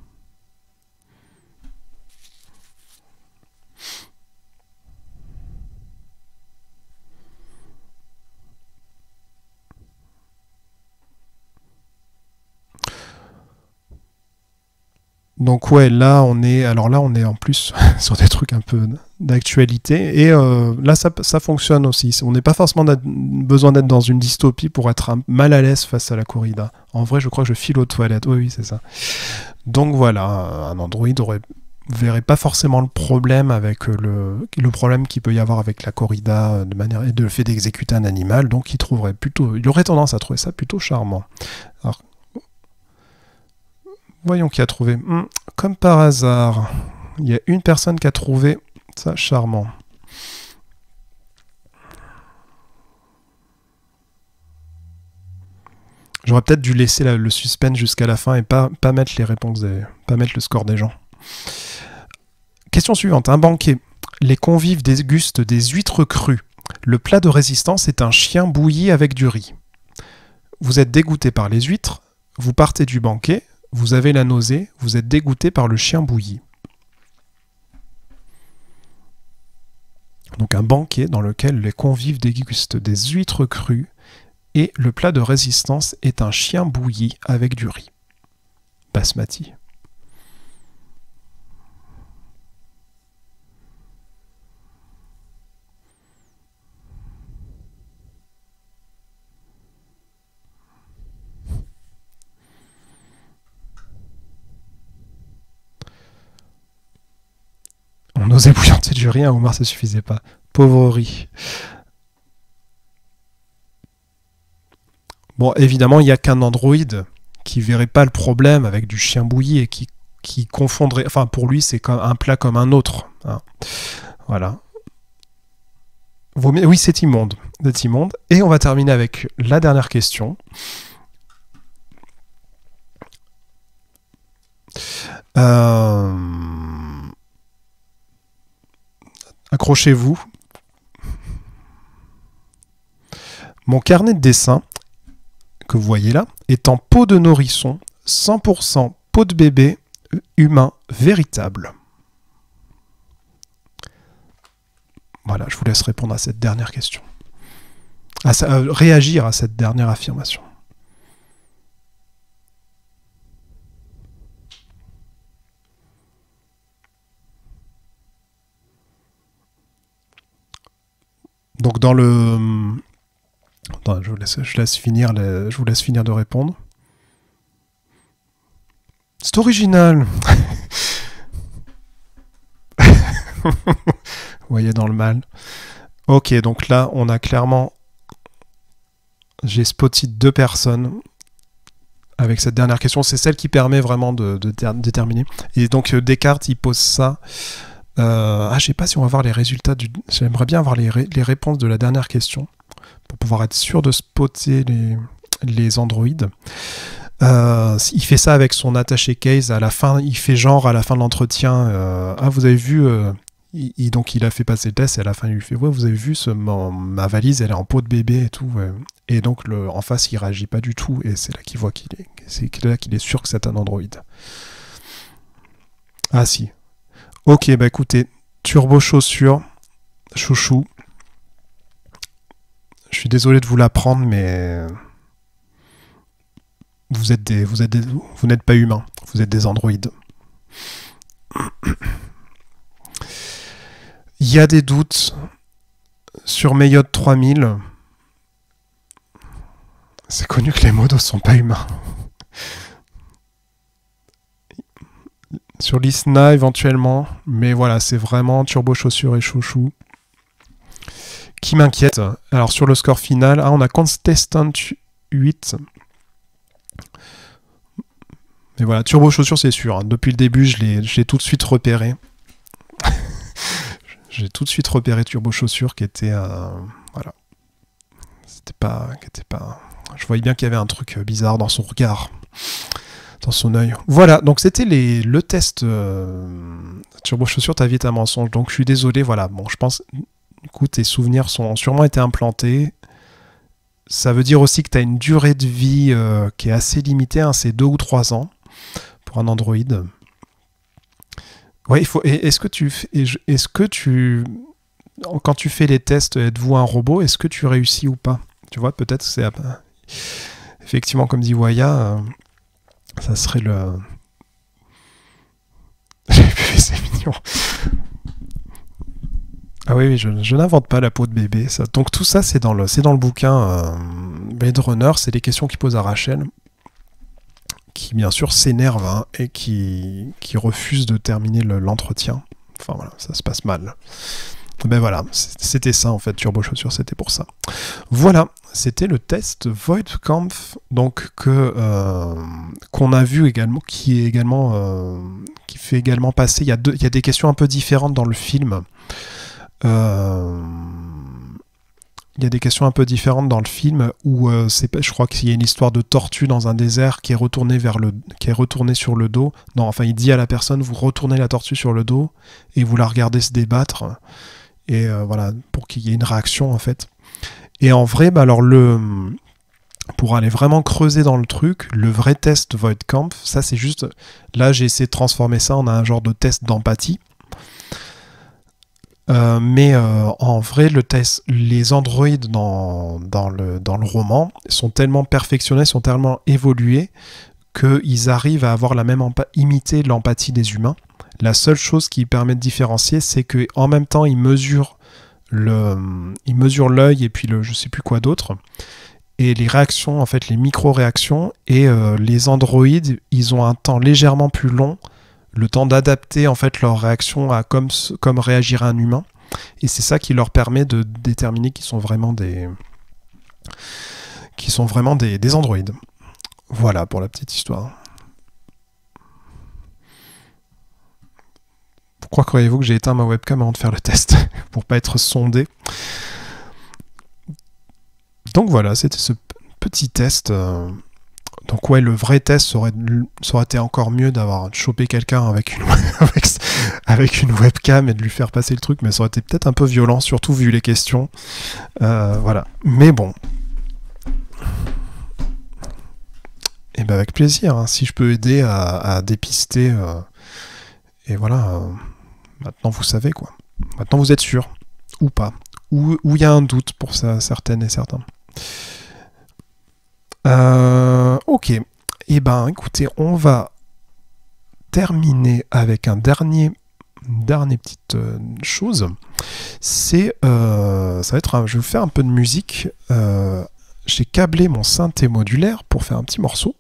S1: Donc ouais, là on est, alors là on est en plus sur des trucs un peu d'actualité et euh, là ça, ça fonctionne aussi. On n'est pas forcément besoin d'être dans une dystopie pour être un, mal à l'aise face à la corrida. En vrai, je crois que je file aux toilettes. Oui, oui, c'est ça. Donc voilà, un Android aurait verrait pas forcément le problème avec le, le problème qu'il peut y avoir avec la corrida de manière et de le fait d'exécuter un animal. Donc il trouverait plutôt, il aurait tendance à trouver ça plutôt charmant. Alors, voyons qui a trouvé. Hum, comme par hasard, il y a une personne qui a trouvé ça charmant. J'aurais peut-être dû laisser la, le suspense jusqu'à la fin et pas, pas mettre les réponses, des, pas mettre le score des gens. Question suivante. Un banquet. Les convives dégustent des huîtres crues. Le plat de résistance est un chien bouilli avec du riz. Vous êtes dégoûté par les huîtres. Vous partez du banquet. Vous avez la nausée, vous êtes dégoûté par le chien bouilli. Donc un banquet dans lequel les convives dégustent des huîtres crues et le plat de résistance est un chien bouilli avec du riz. Basmati. On osait bouillanter du riz, à Omar ça suffisait pas. Pauvre riz. Bon, évidemment, il n'y a qu'un androïde qui verrait pas le problème avec du chien bouilli et qui, qui confondrait... Enfin, pour lui, c'est un plat comme un autre. Hein. Voilà. Vomir, oui, c'est immonde. C'est immonde. Et on va terminer avec la dernière question. Euh... Accrochez-vous. Mon carnet de dessin, que vous voyez là, est en peau de nourrisson, cent pour cent peau de bébé, humain, véritable. Voilà, je vous laisse répondre à cette dernière question. À, à réagir à cette dernière affirmation. Donc dans le... Attends, je vous laisse, je laisse finir les, je vous laisse finir de répondre. C'est original. Vous voyez dans le mal. Ok, donc là, on a clairement... J'ai spoté deux personnes avec cette dernière question. C'est celle qui permet vraiment de, de, de déterminer. Et donc, Descartes, il pose ça... Euh, ah, je sais pas si on va voir les résultats du... J'aimerais bien avoir les, ré... les réponses de la dernière question pour pouvoir être sûr de spotter les, les androïdes. Euh, il fait ça avec son attaché case. À la fin, il fait genre à la fin de l'entretien. Euh, ah, vous avez vu euh... il, il, donc il a fait passer le test et à la fin il lui fait ouais, vous avez vu ce, ma, ma valise, elle est en peau de bébé et tout. Ouais. Et donc le, en face, il réagit pas du tout et c'est là qu'il voit qu'il est, c'est là qu'il est sûr que c'est un androïde. Ah si. Ok, bah écoutez, turbo chaussure, chouchou. Je suis désolé de vous l'apprendre, mais vous êtes des, vous êtes des, vous n'êtes pas humains, vous êtes des androïdes. Il y a des doutes sur Mayode trois mille. C'est connu que les modos sont pas humains. Sur l'I S N A éventuellement, mais voilà, c'est vraiment turbo chaussure et chouchou qui m'inquiète. Alors sur le score final, ah, on a contestant huit. Mais voilà, turbo chaussure c'est sûr. Hein. Depuis le début, je l'ai, je l'ai tout de suite repéré. J'ai tout de suite repéré turbo chaussure qui était, euh, voilà, c'était pas, qui était pas. Je voyais bien qu'il y avait un truc bizarre dans son regard. Dans son œil. Voilà, donc c'était les, le test euh, turbo chaussure, ta vie est un mensonge. Donc je suis désolé, voilà. Bon, je pense, du coup, tes souvenirs sont, ont sûrement été implantés. Ça veut dire aussi que tu as une durée de vie euh, qui est assez limitée, hein, c'est deux ou trois ans pour un Android. Ouais, il faut. Est-ce que tu, est-ce que tu, quand tu fais les tests, êtes-vous un robot? Est-ce que tu réussis ou pas? Tu vois, peut-être c'est effectivement comme dit Waya. Euh, Ça serait le... C'est mignon. Ah oui, oui je, je n'invente pas la peau de bébé. Ça. Donc tout ça, c'est dans le, c'est dans le bouquin euh, Blade Runner. C'est les questions qu'il pose à Rachel, qui bien sûr s'énerve hein, et qui, qui refuse de terminer le, l'entretien. Enfin voilà, ça se passe mal. Ben voilà, c'était ça en fait, Turbo Chaussure, c'était pour ça. Voilà, c'était le test Voigtkampf, donc que euh, qu'on a vu également, qui est également, euh, qui fait également passer. Il y a deux, il y a des questions un peu différentes dans le film. Euh, il y a des questions un peu différentes dans le film où euh, c'est, je crois qu'il y a une histoire de tortue dans un désert qui est retournée vers le, qui est retournée sur le dos. Non, enfin, il dit à la personne, vous retournez la tortue sur le dos et vous la regardez se débattre. Et euh, voilà, pour qu'il y ait une réaction en fait. Et en vrai, bah alors le, pour aller vraiment creuser dans le truc, le vrai test Voigtkampf, ça c'est juste, là j'ai essayé de transformer ça en un genre de test d'empathie. Euh, mais euh, en vrai, le test, les androïdes dans, dans, le, dans le roman sont tellement perfectionnés, sont tellement évolués qu'ils arrivent à avoir la même empa- imiter l'empathie des humains. La seule chose qui permet de différencier, c'est qu'en même temps, ils mesurent le, ils mesurent l'œil et puis le je sais plus quoi d'autre. Et les réactions, en fait, les micro-réactions. Et euh, les androïdes, ils ont un temps légèrement plus long, le temps d'adapter en fait leur réaction à comme, comme réagirait un humain. Et c'est ça qui leur permet de déterminer qu'ils sont vraiment des, qui sont vraiment des, des androïdes. Voilà pour la petite histoire. Pourquoi croyez-vous que j'ai éteint ma webcam avant de faire le test? Pour pas être sondé. donc voilà, c'était ce p- petit test. euh, Donc ouais, le vrai test, ça aurait, ça aurait été encore mieux d'avoir chopé quelqu'un avec une, avec, avec une webcam et de lui faire passer le truc, mais ça aurait été peut-être un peu violent, surtout vu les questions. Euh, voilà. Mais bon. Et ben avec plaisir, hein, si je peux aider à, à dépister. Euh, et voilà. Euh, maintenant vous savez quoi. Maintenant vous êtes sûr. Ou pas. Ou il y a un doute pour ça, certaines et certains. Euh, ok. Et ben, écoutez, on va terminer avec un dernier, une dernière petite euh, chose. C'est, euh, ça va être, un, je vais vous faire un peu de musique. Euh, j'ai câblé mon synthé modulaire pour faire un petit morceau.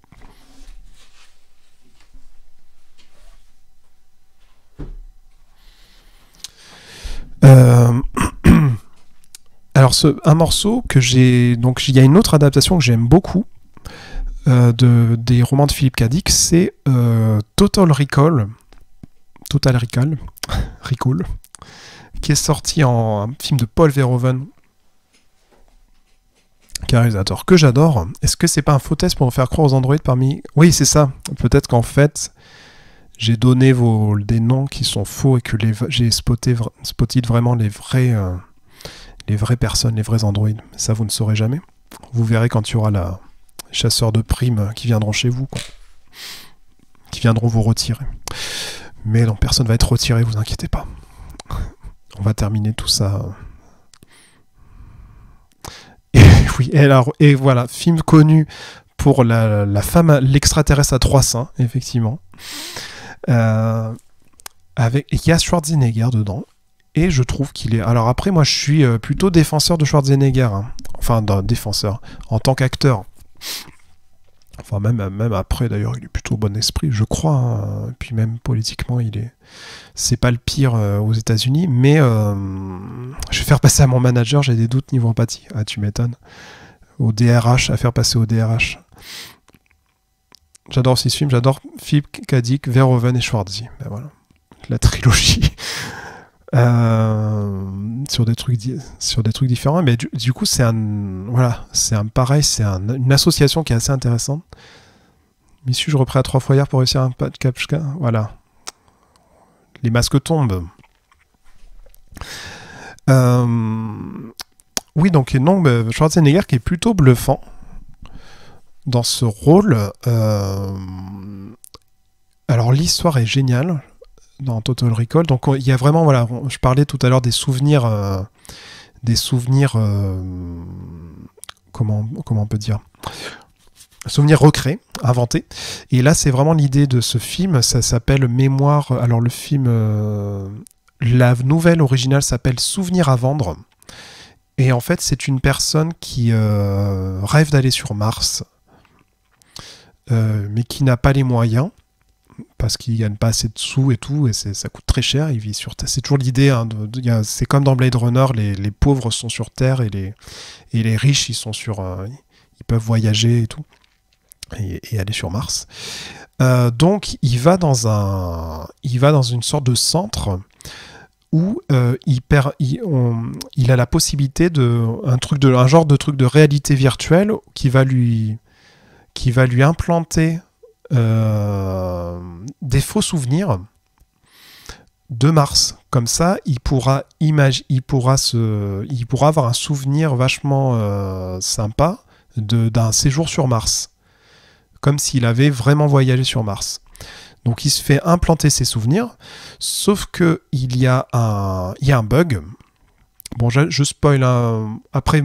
S1: Euh, alors, ce, un morceau que j'ai, donc il y a une autre adaptation que j'aime beaucoup. Euh, de, des romans de Philippe K. Dick, c'est euh, Total Recall, Total Recall, Recall, qui est sorti en un film de Paul Verhoeven, qui est un réalisateur que j'adore. Est-ce que c'est pas un faux test pour me faire croire aux androïdes parmi... Oui, c'est ça. Peut-être qu'en fait, j'ai donné vos, des noms qui sont faux et que les, j'ai spoté, spoté vraiment les vrais, euh, les vraies personnes, les vrais androïdes. Ça, vous ne saurez jamais. Vous verrez quand il y aura la... chasseurs de primes qui viendront chez vous, quoi. Qui viendront vous retirer. Mais non, personne va être retiré, vous inquiétez pas. On va terminer tout ça. Et oui, et, alors, et voilà, film connu pour la, la femme, l'extraterrestre à trois seins, effectivement. Euh, avec, il y a Schwarzenegger dedans. Et je trouve qu'il est... Alors après, moi, je suis plutôt défenseur de Schwarzenegger. Hein. Enfin, d'un défenseur. En tant qu'acteur. Enfin, même, même après, d'ailleurs, il est plutôt bon esprit, je crois. Hein. Et puis même politiquement, il est... C'est pas le pire euh, aux États-Unis, mais euh, je vais faire passer à mon manager, j'ai des doutes niveau empathie. Ah, tu m'étonnes. Au D R H, à faire passer au D R H. J'adore ces films, j'adore Philippe K. Dick, Verhoeven et Schwarzy. Ben voilà, la trilogie. Euh, sur des trucs di- sur des trucs différents, mais du, du coup c'est un voilà, c'est un pareil, c'est un, une association qui est assez intéressante. Monsieur, je reprends à trois fois hier pour réussir un pas de captcha. Voilà, les masques tombent. Euh, oui, donc non, bah, Schwarzenegger qui est plutôt bluffant dans ce rôle. Euh, alors l'histoire est géniale. Dans Total Recall, donc il y a vraiment, voilà, je parlais tout à l'heure des souvenirs, euh, des souvenirs, euh, comment, comment on peut dire, souvenirs recréés, inventés. Et là, c'est vraiment l'idée de ce film. Ça s'appelle Mémoire. Alors le film, euh, la nouvelle originale s'appelle Souvenirs à vendre. Et en fait, c'est une personne qui euh, rêve d'aller sur Mars, euh, mais qui n'a pas les moyens. Parce qu'il gagne pas assez de sous et tout, et c'est, ça coûte très cher. Il vit sur Terre. C'est toujours l'idée. Hein, de, de, y a, c'est comme dans Blade Runner, les, les pauvres sont sur Terre et les, et les riches, ils sont sur, euh, ils peuvent voyager et tout, et, et aller sur Mars. Euh, donc, il va dans un, il va dans une sorte de centre où euh, il, perd, il, on, il a la possibilité de un truc de, un genre de truc de réalité virtuelle qui va lui, qui va lui implanter Euh, des faux souvenirs de Mars. Comme ça, il pourra, imag- il pourra, se, il pourra avoir un souvenir vachement euh, sympa de, d'un séjour sur Mars. Comme s'il avait vraiment voyagé sur Mars. Donc il se fait implanter ses souvenirs, sauf que il y a un, il y a un bug. Bon, je, je spoil un, après...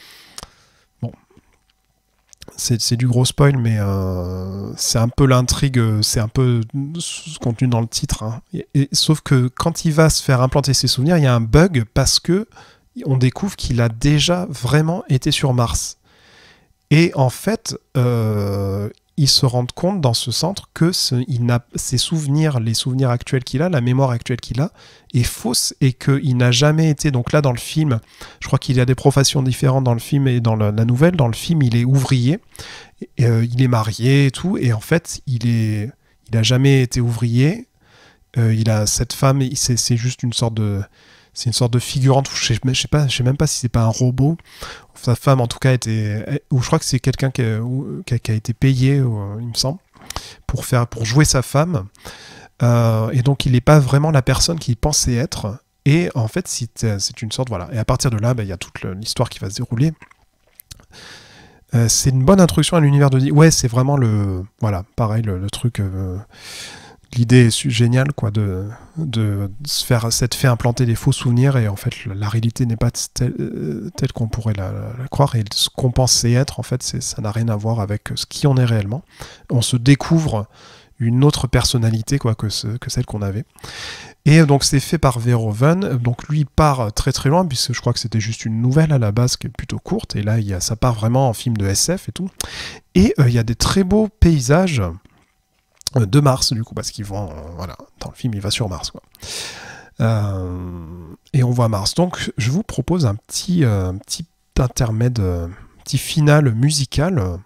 S1: C'est, c'est du gros spoil, mais euh, c'est un peu l'intrigue, c'est un peu contenu dans le titre. Hein. Et, et, sauf que quand il va se faire implanter ses souvenirs, il y a un bug parce que on découvre qu'il a déjà vraiment été sur Mars. Et en fait, euh, il se rend compte dans ce centre que ce, il n'a, ses souvenirs, les souvenirs actuels qu'il a, la mémoire actuelle qu'il a, est fausse et qu'il n'a jamais été... Donc là, dans le film, je crois qu'il y a des professions différentes dans le film et dans la, la nouvelle. Dans le film, il est ouvrier, et, euh, il est marié et tout, et en fait, il est, il a jamais été ouvrier. Euh, il a cette femme, c'est, c'est juste une sorte de... c'est une sorte de figurante, je sais, je sais pas, je sais même pas si c'est pas un robot. Sa femme en tout cas était, ou je crois que c'est quelqu'un qui, a- ou- qui a, qui a été payé, euh, il me semble, pour faire, pour jouer sa femme. Euh, et donc il n'est pas vraiment la personne qu'il pensait être. Et en fait, c'est, c'est une sorte, voilà. Et à partir de là, bah, il y a toute le- l'histoire qui va se dérouler. Euh, c'est une bonne introduction à l'univers de Dee. Ouais, c'est vraiment le, voilà, pareil, le, le truc. Euh, l'idée est su- géniale, quoi, de, de, de se faire, s'être fait implanter des faux souvenirs et en fait, la réalité n'est pas telle, euh, telle qu'on pourrait la, la- la croire et ce qu'on pensait être, en fait, c'est, ça n'a rien à voir avec ce qui on est réellement. On se découvre une autre personnalité, quoi, que, ce, que celle qu'on avait. Et donc c'est fait par Verhoeven, donc lui il part très très loin, puisque je crois que c'était juste une nouvelle à la base qui est plutôt courte, et là il y a, ça part vraiment en film de S F et tout. Et euh, il y a des très beaux paysages euh, de Mars, du coup, parce qu'ils vont, euh, voilà, dans le film il va sur Mars, quoi. Euh, et on voit Mars. Donc je vous propose un petit, euh, un petit intermède, euh, petit final musical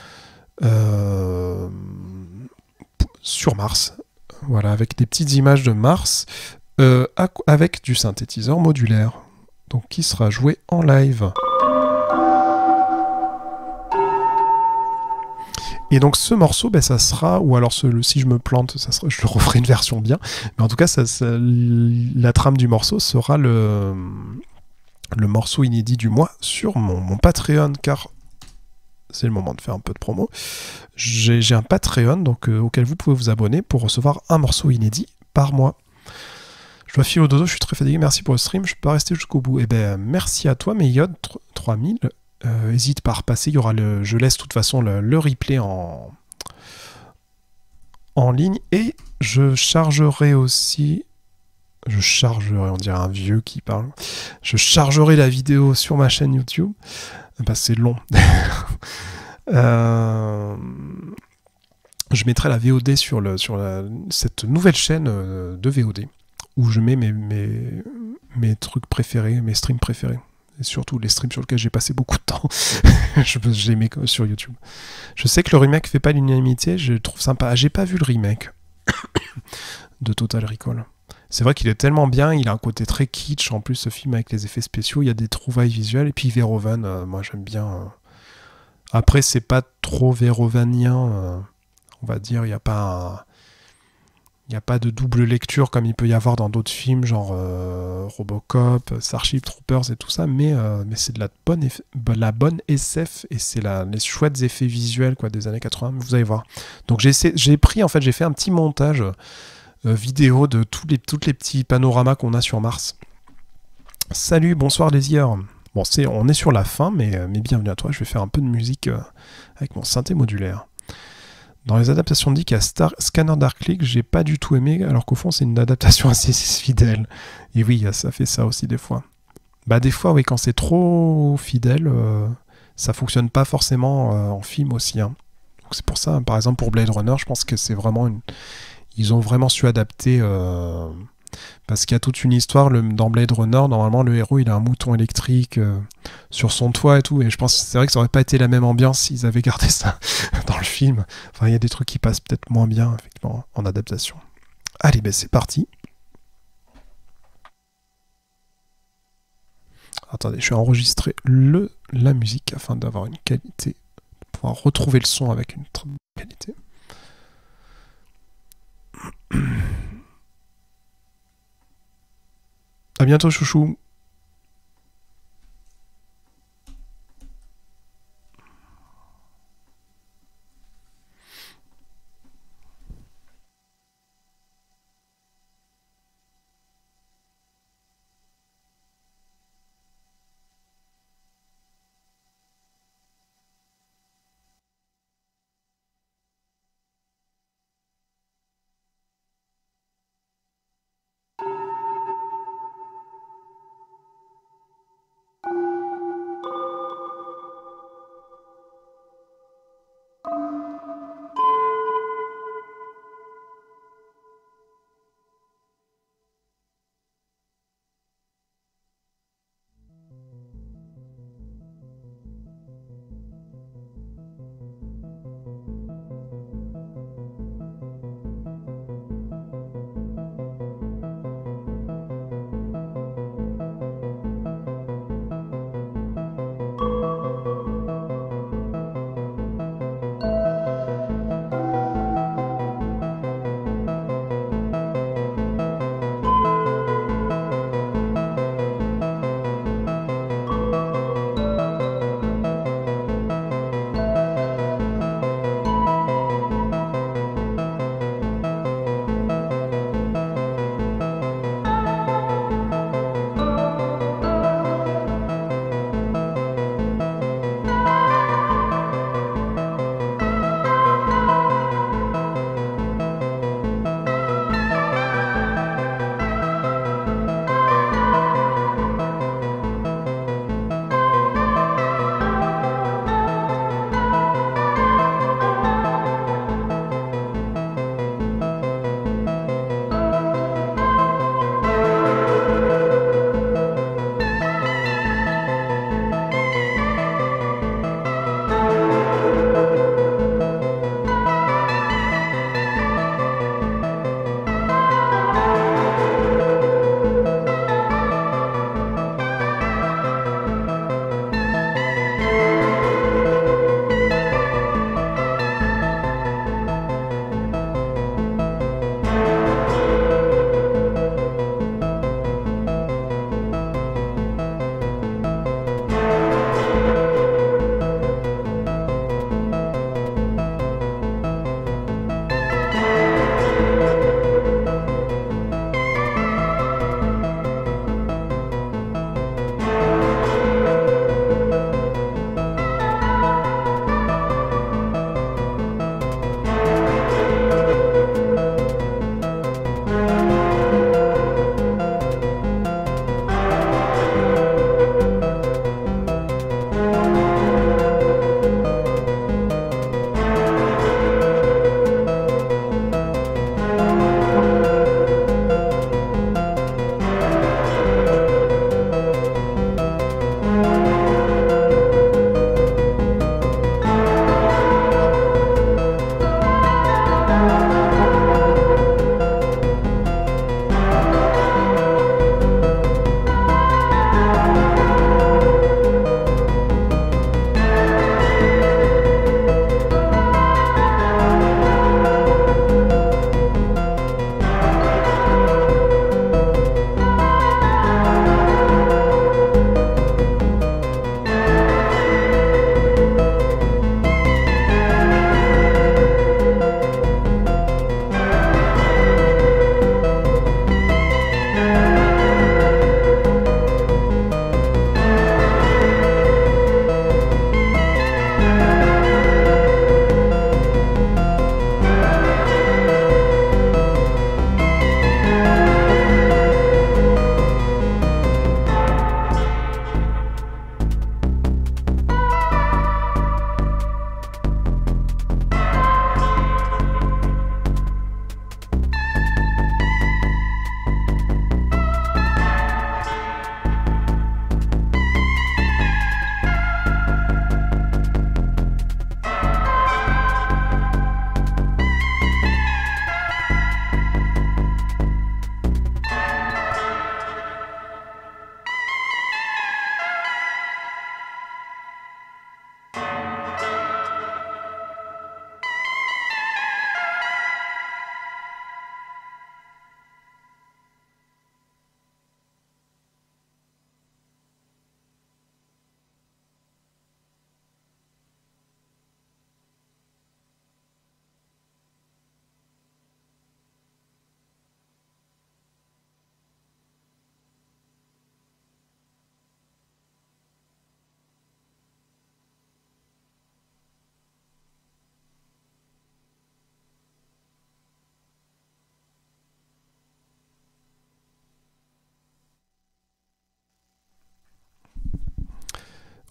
S1: euh, sur Mars. Voilà, avec des petites images de Mars, euh, avec du synthétiseur modulaire, donc qui sera joué en live. Et donc ce morceau, ben, ça sera, ou alors ce, si je me plante, ça sera, je le referai une version bien, mais en tout cas, ça, ça, la trame du morceau sera le, le morceau inédit du mois sur mon, mon Patreon, car c'est le moment de faire un peu de promo. J'ai, j'ai un Patreon donc, euh, auquel vous pouvez vous abonner pour recevoir un morceau inédit par mois. Je dois filer au dodo, je suis très fatigué, merci pour le stream, je peux pas rester jusqu'au bout. Eh ben merci à toi, Meyod trois mille. Euh, hésite pas à repasser, il y aura le, je laisse de toute façon le, le replay en, en ligne et je chargerai aussi, je chargerai, on dirait un vieux qui parle, je chargerai la vidéo sur ma chaîne YouTube. Bah, c'est long. euh, je mettrai la V O D sur, le, sur la, cette nouvelle chaîne euh, de V O D où je mets mes, mes, mes trucs préférés, mes streams préférés. Et surtout les streams sur lesquels j'ai passé beaucoup de temps. je, je les mets sur YouTube. Je sais que le remake fait pas l'unanimité, je le trouve sympa. Ah, j'ai pas vu le remake de Total Recall. C'est vrai qu'il est tellement bien, il a un côté très kitsch, en plus ce film avec les effets spéciaux, il y a des trouvailles visuelles, et puis Verhoeven, euh, moi j'aime bien. Euh... Après c'est pas trop Verhoevenien, euh, on va dire, il n'y a pas un... il n'y a pas de double lecture comme il peut y avoir dans d'autres films, genre euh, Robocop, Starship Troopers et tout ça, mais, euh, mais c'est de la bonne, eff... la bonne S F, et c'est la... les chouettes effets visuels quoi, des années quatre-vingts, vous allez voir. Donc j'ai, essayé... j'ai pris, en fait, j'ai fait un petit montage Euh, vidéo de tous les, toutes les petits panoramas qu'on a sur Mars. Salut, bonsoir les yeux. Bon, c'est, on est sur la fin, mais, mais bienvenue à toi. Je vais faire un peu de musique euh, avec mon synthé modulaire. Dans les adaptations de Dick, il y a Star, Scanner Dark League, j'ai pas du tout aimé, alors qu'au fond, c'est une adaptation assez fidèle. Et oui, ça fait ça aussi des fois. Bah, des fois, oui, quand c'est trop fidèle, euh, ça fonctionne pas forcément euh, en film aussi. Hein. Donc c'est pour ça, par exemple, pour Blade Runner, je pense que c'est vraiment une. Ils ont vraiment su adapter euh, parce qu'il y a toute une histoire le, dans Blade Runner. Normalement, le héros il a un mouton électrique euh, sur son toit et tout. Et je pense que c'est vrai que ça aurait pas été la même ambiance s'ils avaient gardé ça dans le film. Enfin, il y a des trucs qui passent peut-être moins bien effectivement en adaptation. Allez, ben c'est parti. Attendez, je vais enregistrer le, la musique afin d'avoir une qualité, de pouvoir retrouver le son avec une très bonne qualité. À bientôt, chouchou.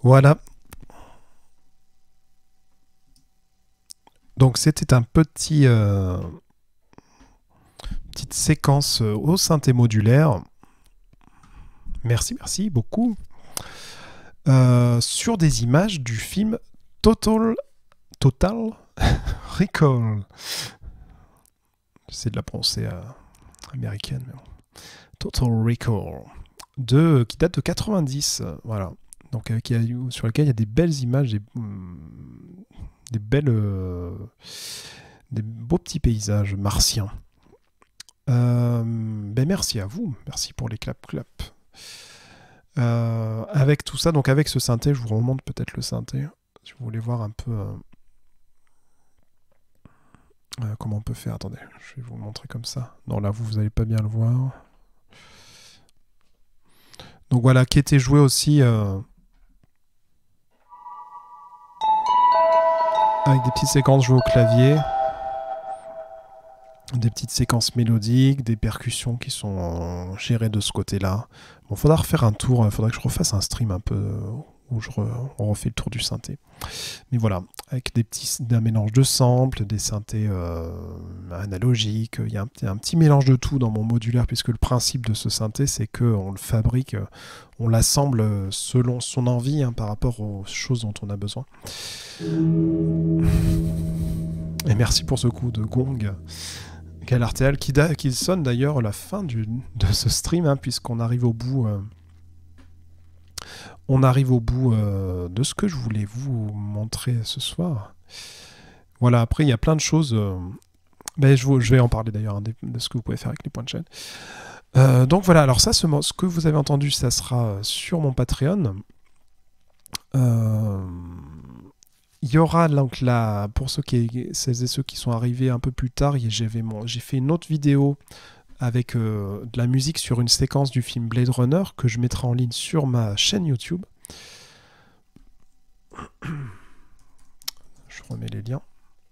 S1: Voilà. Donc c'était un petit euh, petite séquence au synthé modulaire. Merci, merci beaucoup. Euh, sur des images du film Total Total Recall. J'essaie de la prononcer euh, américaine, mais bon. Total Recall de qui date de quatre-vingt-dix. Euh, voilà. Donc euh, qui a, sur lequel il y a des belles images, des, des belles, euh, des beaux petits paysages martiens. Euh, ben merci à vous, merci pour les clap clap. Euh, avec tout ça, donc avec ce synthé, je vous remonte peut-être le synthé, si vous voulez voir un peu euh, euh, comment on peut faire. Attendez, je vais vous le montrer comme ça. Non, là vous, vous n'allez pas bien le voir. Donc voilà, qui était joué aussi euh, avec des petites séquences jouées au clavier, des petites séquences mélodiques, des percussions qui sont gérées de ce côté-là. Bon, faudra refaire un tour, il faudra que je refasse un stream un peu euh, où je re, on refait le tour du synthé. Mais voilà, avec des petits, un mélange de samples, des synthés euh, analogiques, il y a un, un petit mélange de tout dans mon modulaire, puisque le principe de ce synthé, c'est qu'on le fabrique, on l'assemble selon son envie, hein, par rapport aux choses dont on a besoin. Et merci pour ce coup de gong Galartéal qui, qui sonne d'ailleurs la fin du, de ce stream, hein, puisqu'on arrive au bout euh, on arrive au bout euh, de ce que je voulais vous montrer ce soir. Voilà, après il y a plein de choses, euh, ben, je, je vais en parler d'ailleurs, hein, de, de ce que vous pouvez faire avec les points de chaîne. Euh, donc voilà, alors ça, ce, ce que vous avez entendu, ça sera sur mon Patreon. Euh, Il y aura donc là, pour ceux qui, celles et ceux qui sont arrivés un peu plus tard, j'ai fait une autre vidéo avec euh, de la musique sur une séquence du film Blade Runner que je mettrai en ligne sur ma chaîne YouTube. Je remets les liens.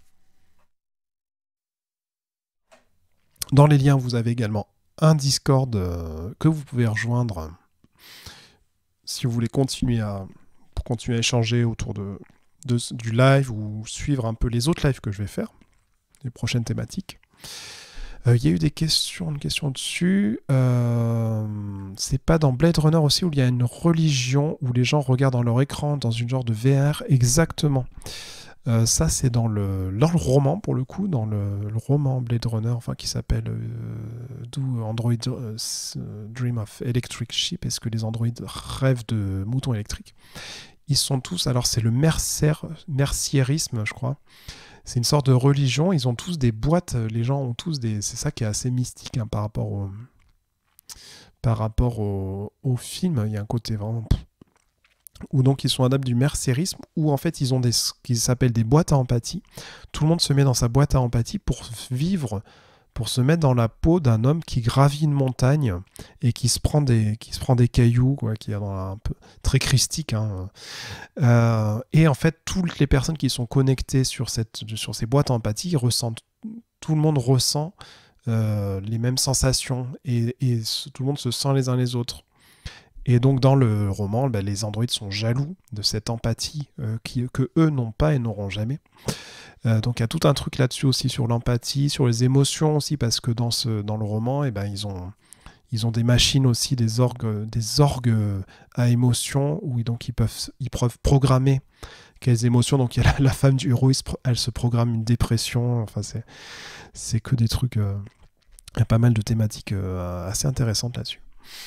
S1: Dans les liens, vous avez également un Discord euh, que vous pouvez rejoindre si vous voulez continuer à, pour continuer à échanger autour de... De, du live ou suivre un peu les autres lives que je vais faire, les prochaines thématiques. Il euh, y a eu des questions, une question dessus. Euh, c'est pas dans Blade Runner aussi où il y a une religion où les gens regardent dans leur écran dans une genre de V R? Exactement. Euh, ça c'est dans le, dans le roman pour le coup, dans le, le roman Blade Runner, enfin qui s'appelle euh, Do Android euh, Dream of Electric Sheep. Est-ce que les androïdes rêvent de moutons électriques? Ils sont tous, alors c'est le mercer, merciérisme, je crois. C'est une sorte de religion. Ils ont tous des boîtes. Les gens ont tous des. C'est ça qui est assez mystique, hein, par rapport au, par rapport au, au film. Il y a un côté vraiment. Où donc ils sont adeptes du mercérisme, où en fait ils ont des ce qui s'appelle des boîtes à empathie. Tout le monde se met dans sa boîte à empathie pour vivre, pour se mettre dans la peau d'un homme qui gravit une montagne et qui se prend des, qui se prend des cailloux, quoi, qui est dans un peu très christique, hein. Euh, et en fait, toutes les personnes qui sont connectées sur, cette, sur ces boîtes à empathie ressentent, tout le monde ressent euh, les mêmes sensations et, et tout le monde se sent les uns les autres. Et donc dans le roman, bah, les androïdes sont jaloux de cette empathie euh, qui, que eux n'ont pas et n'auront jamais. Euh, donc il y a tout un truc là-dessus aussi sur l'empathie, sur les émotions aussi, parce que dans, ce, dans le roman, eh ben, ils, ont, ils ont des machines aussi, des orgues, des orgues à émotions, où donc ils peuvent, ils peuvent programmer quelles émotions. Donc il y a la, la femme du héros, elle se programme une dépression, enfin c'est que des trucs, euh, il y a pas mal de thématiques euh, assez intéressantes là-dessus.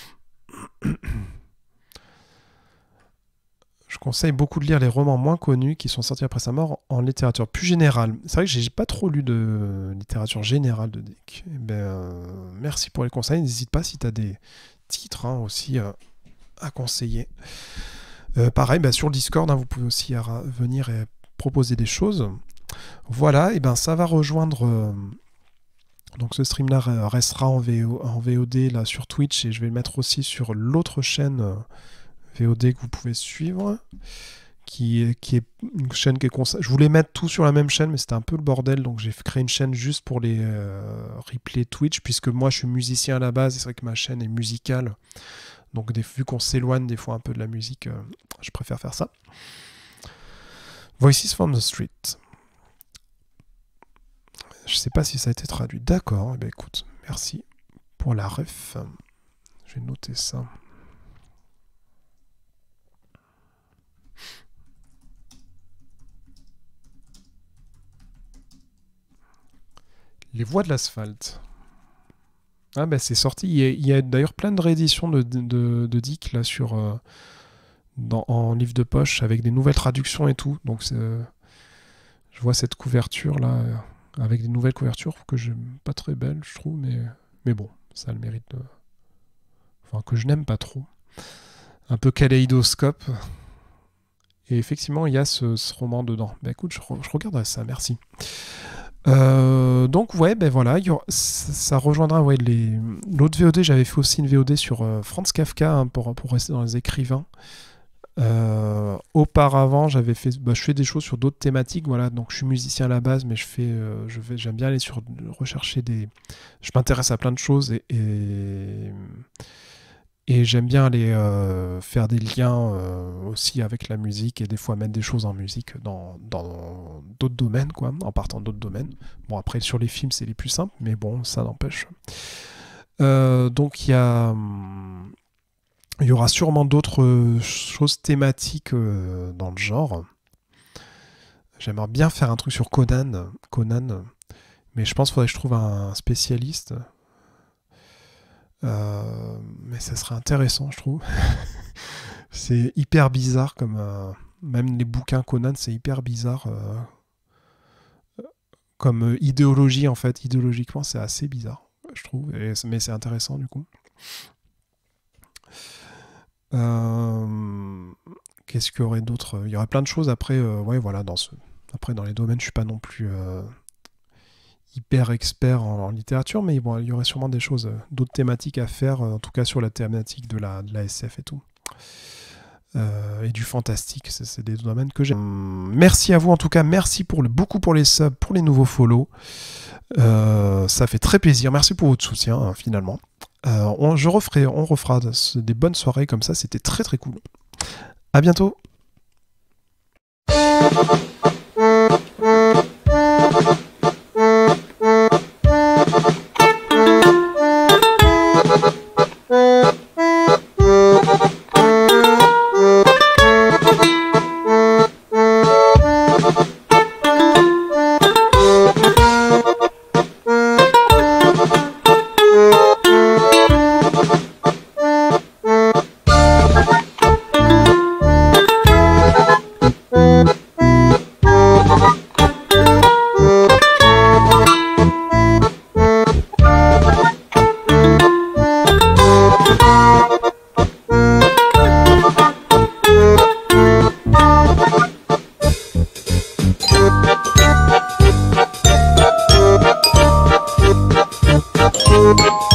S1: Je conseille beaucoup de lire les romans moins connus qui sont sortis après sa mort en littérature plus générale. C'est vrai que j'ai pas trop lu de littérature générale de Dick. Eh ben, euh, merci pour les conseils. N'hésite pas si tu as des titres, hein, aussi euh, à conseiller. Euh, pareil, bah, sur le Discord, hein, vous pouvez aussi venir et proposer des choses. Voilà, et ben ça va rejoindre... Euh, donc ce stream-là restera en, V O, en V O D là, sur Twitch, et je vais le mettre aussi sur l'autre chaîne... Euh, V O D que vous pouvez suivre, qui est, qui est une chaîne qui est consacrée. Je voulais mettre tout sur la même chaîne, mais c'était un peu le bordel, donc j'ai créé une chaîne juste pour les euh, replays Twitch, puisque moi je suis musicien à la base, et c'est vrai que ma chaîne est musicale, Donc des, vu qu'on s'éloigne des fois un peu de la musique, euh, je préfère faire ça. Voices from the Street. Je sais pas si ça a été traduit. D'accord, eh bien, écoute, merci pour la ref. Je vais noter ça. Les voix de l'asphalte. Ah ben c'est sorti. Il y a, il y a d'ailleurs plein de rééditions de, de, de Dick là sur euh, dans, en livre de poche avec des nouvelles traductions et tout. Donc euh, je vois cette couverture là euh, avec des nouvelles couvertures que j'aime pas très belles, je trouve, mais mais bon, ça a le mérite de... enfin que je n'aime pas trop. Un peu kaléidoscope. Et effectivement, il y a ce, ce roman dedans. Ben écoute, je, je regarderai ça. Merci. Euh, donc ouais, ben voilà, y aura, ça, ça rejoindra ouais, les... l'autre V O D. J'avais fait aussi une V O D sur euh, Franz Kafka hein, pour, pour rester dans les écrivains. Euh, auparavant, j'avais fait, bah, je fais des choses sur d'autres thématiques. Voilà, donc je suis musicien à la base, mais je fais, euh, je vais, j'aime bien aller sur rechercher des. Je m'intéresse à plein de choses et et, et j'aime bien aller euh, faire des liens euh, aussi avec la musique et des fois mettre des choses en musique dans dans d'autres domaines, quoi, en partant d'autres domaines. Bon, après sur les films, c'est les plus simples, mais bon, ça n'empêche. Euh, donc il y a il y aura sûrement d'autres choses thématiques euh, dans le genre. J'aimerais bien faire un truc sur Conan, Conan, mais je pense qu'il faudrait que je trouve un spécialiste. Euh, mais ça serait intéressant, je trouve. C'est hyper bizarre, comme euh, même les bouquins Conan, c'est hyper bizarre. Euh, comme euh, idéologie, en fait. Idéologiquement, c'est assez bizarre, je trouve. Et, mais c'est intéressant, du coup. Euh, qu'est-ce qu'il y aurait d'autre? Il y aurait plein de choses après. Euh, ouais, voilà, dans ce... Après, dans les domaines, je suis pas non plus euh, hyper expert en, en littérature, mais bon, il y aurait sûrement des choses, euh, d'autres thématiques à faire, euh, en tout cas sur la thématique de la, de la S F et tout. Euh, et du fantastique, c'est, c'est des domaines que j'aime. Merci à vous, en tout cas, merci pour le, beaucoup pour les subs, pour les nouveaux follow. Euh, ça fait très plaisir. Merci pour votre soutien, hein, finalement. Euh, on, je referai, on refera des bonnes soirées comme ça, c'était très très cool. À bientôt.
S7: Thank you.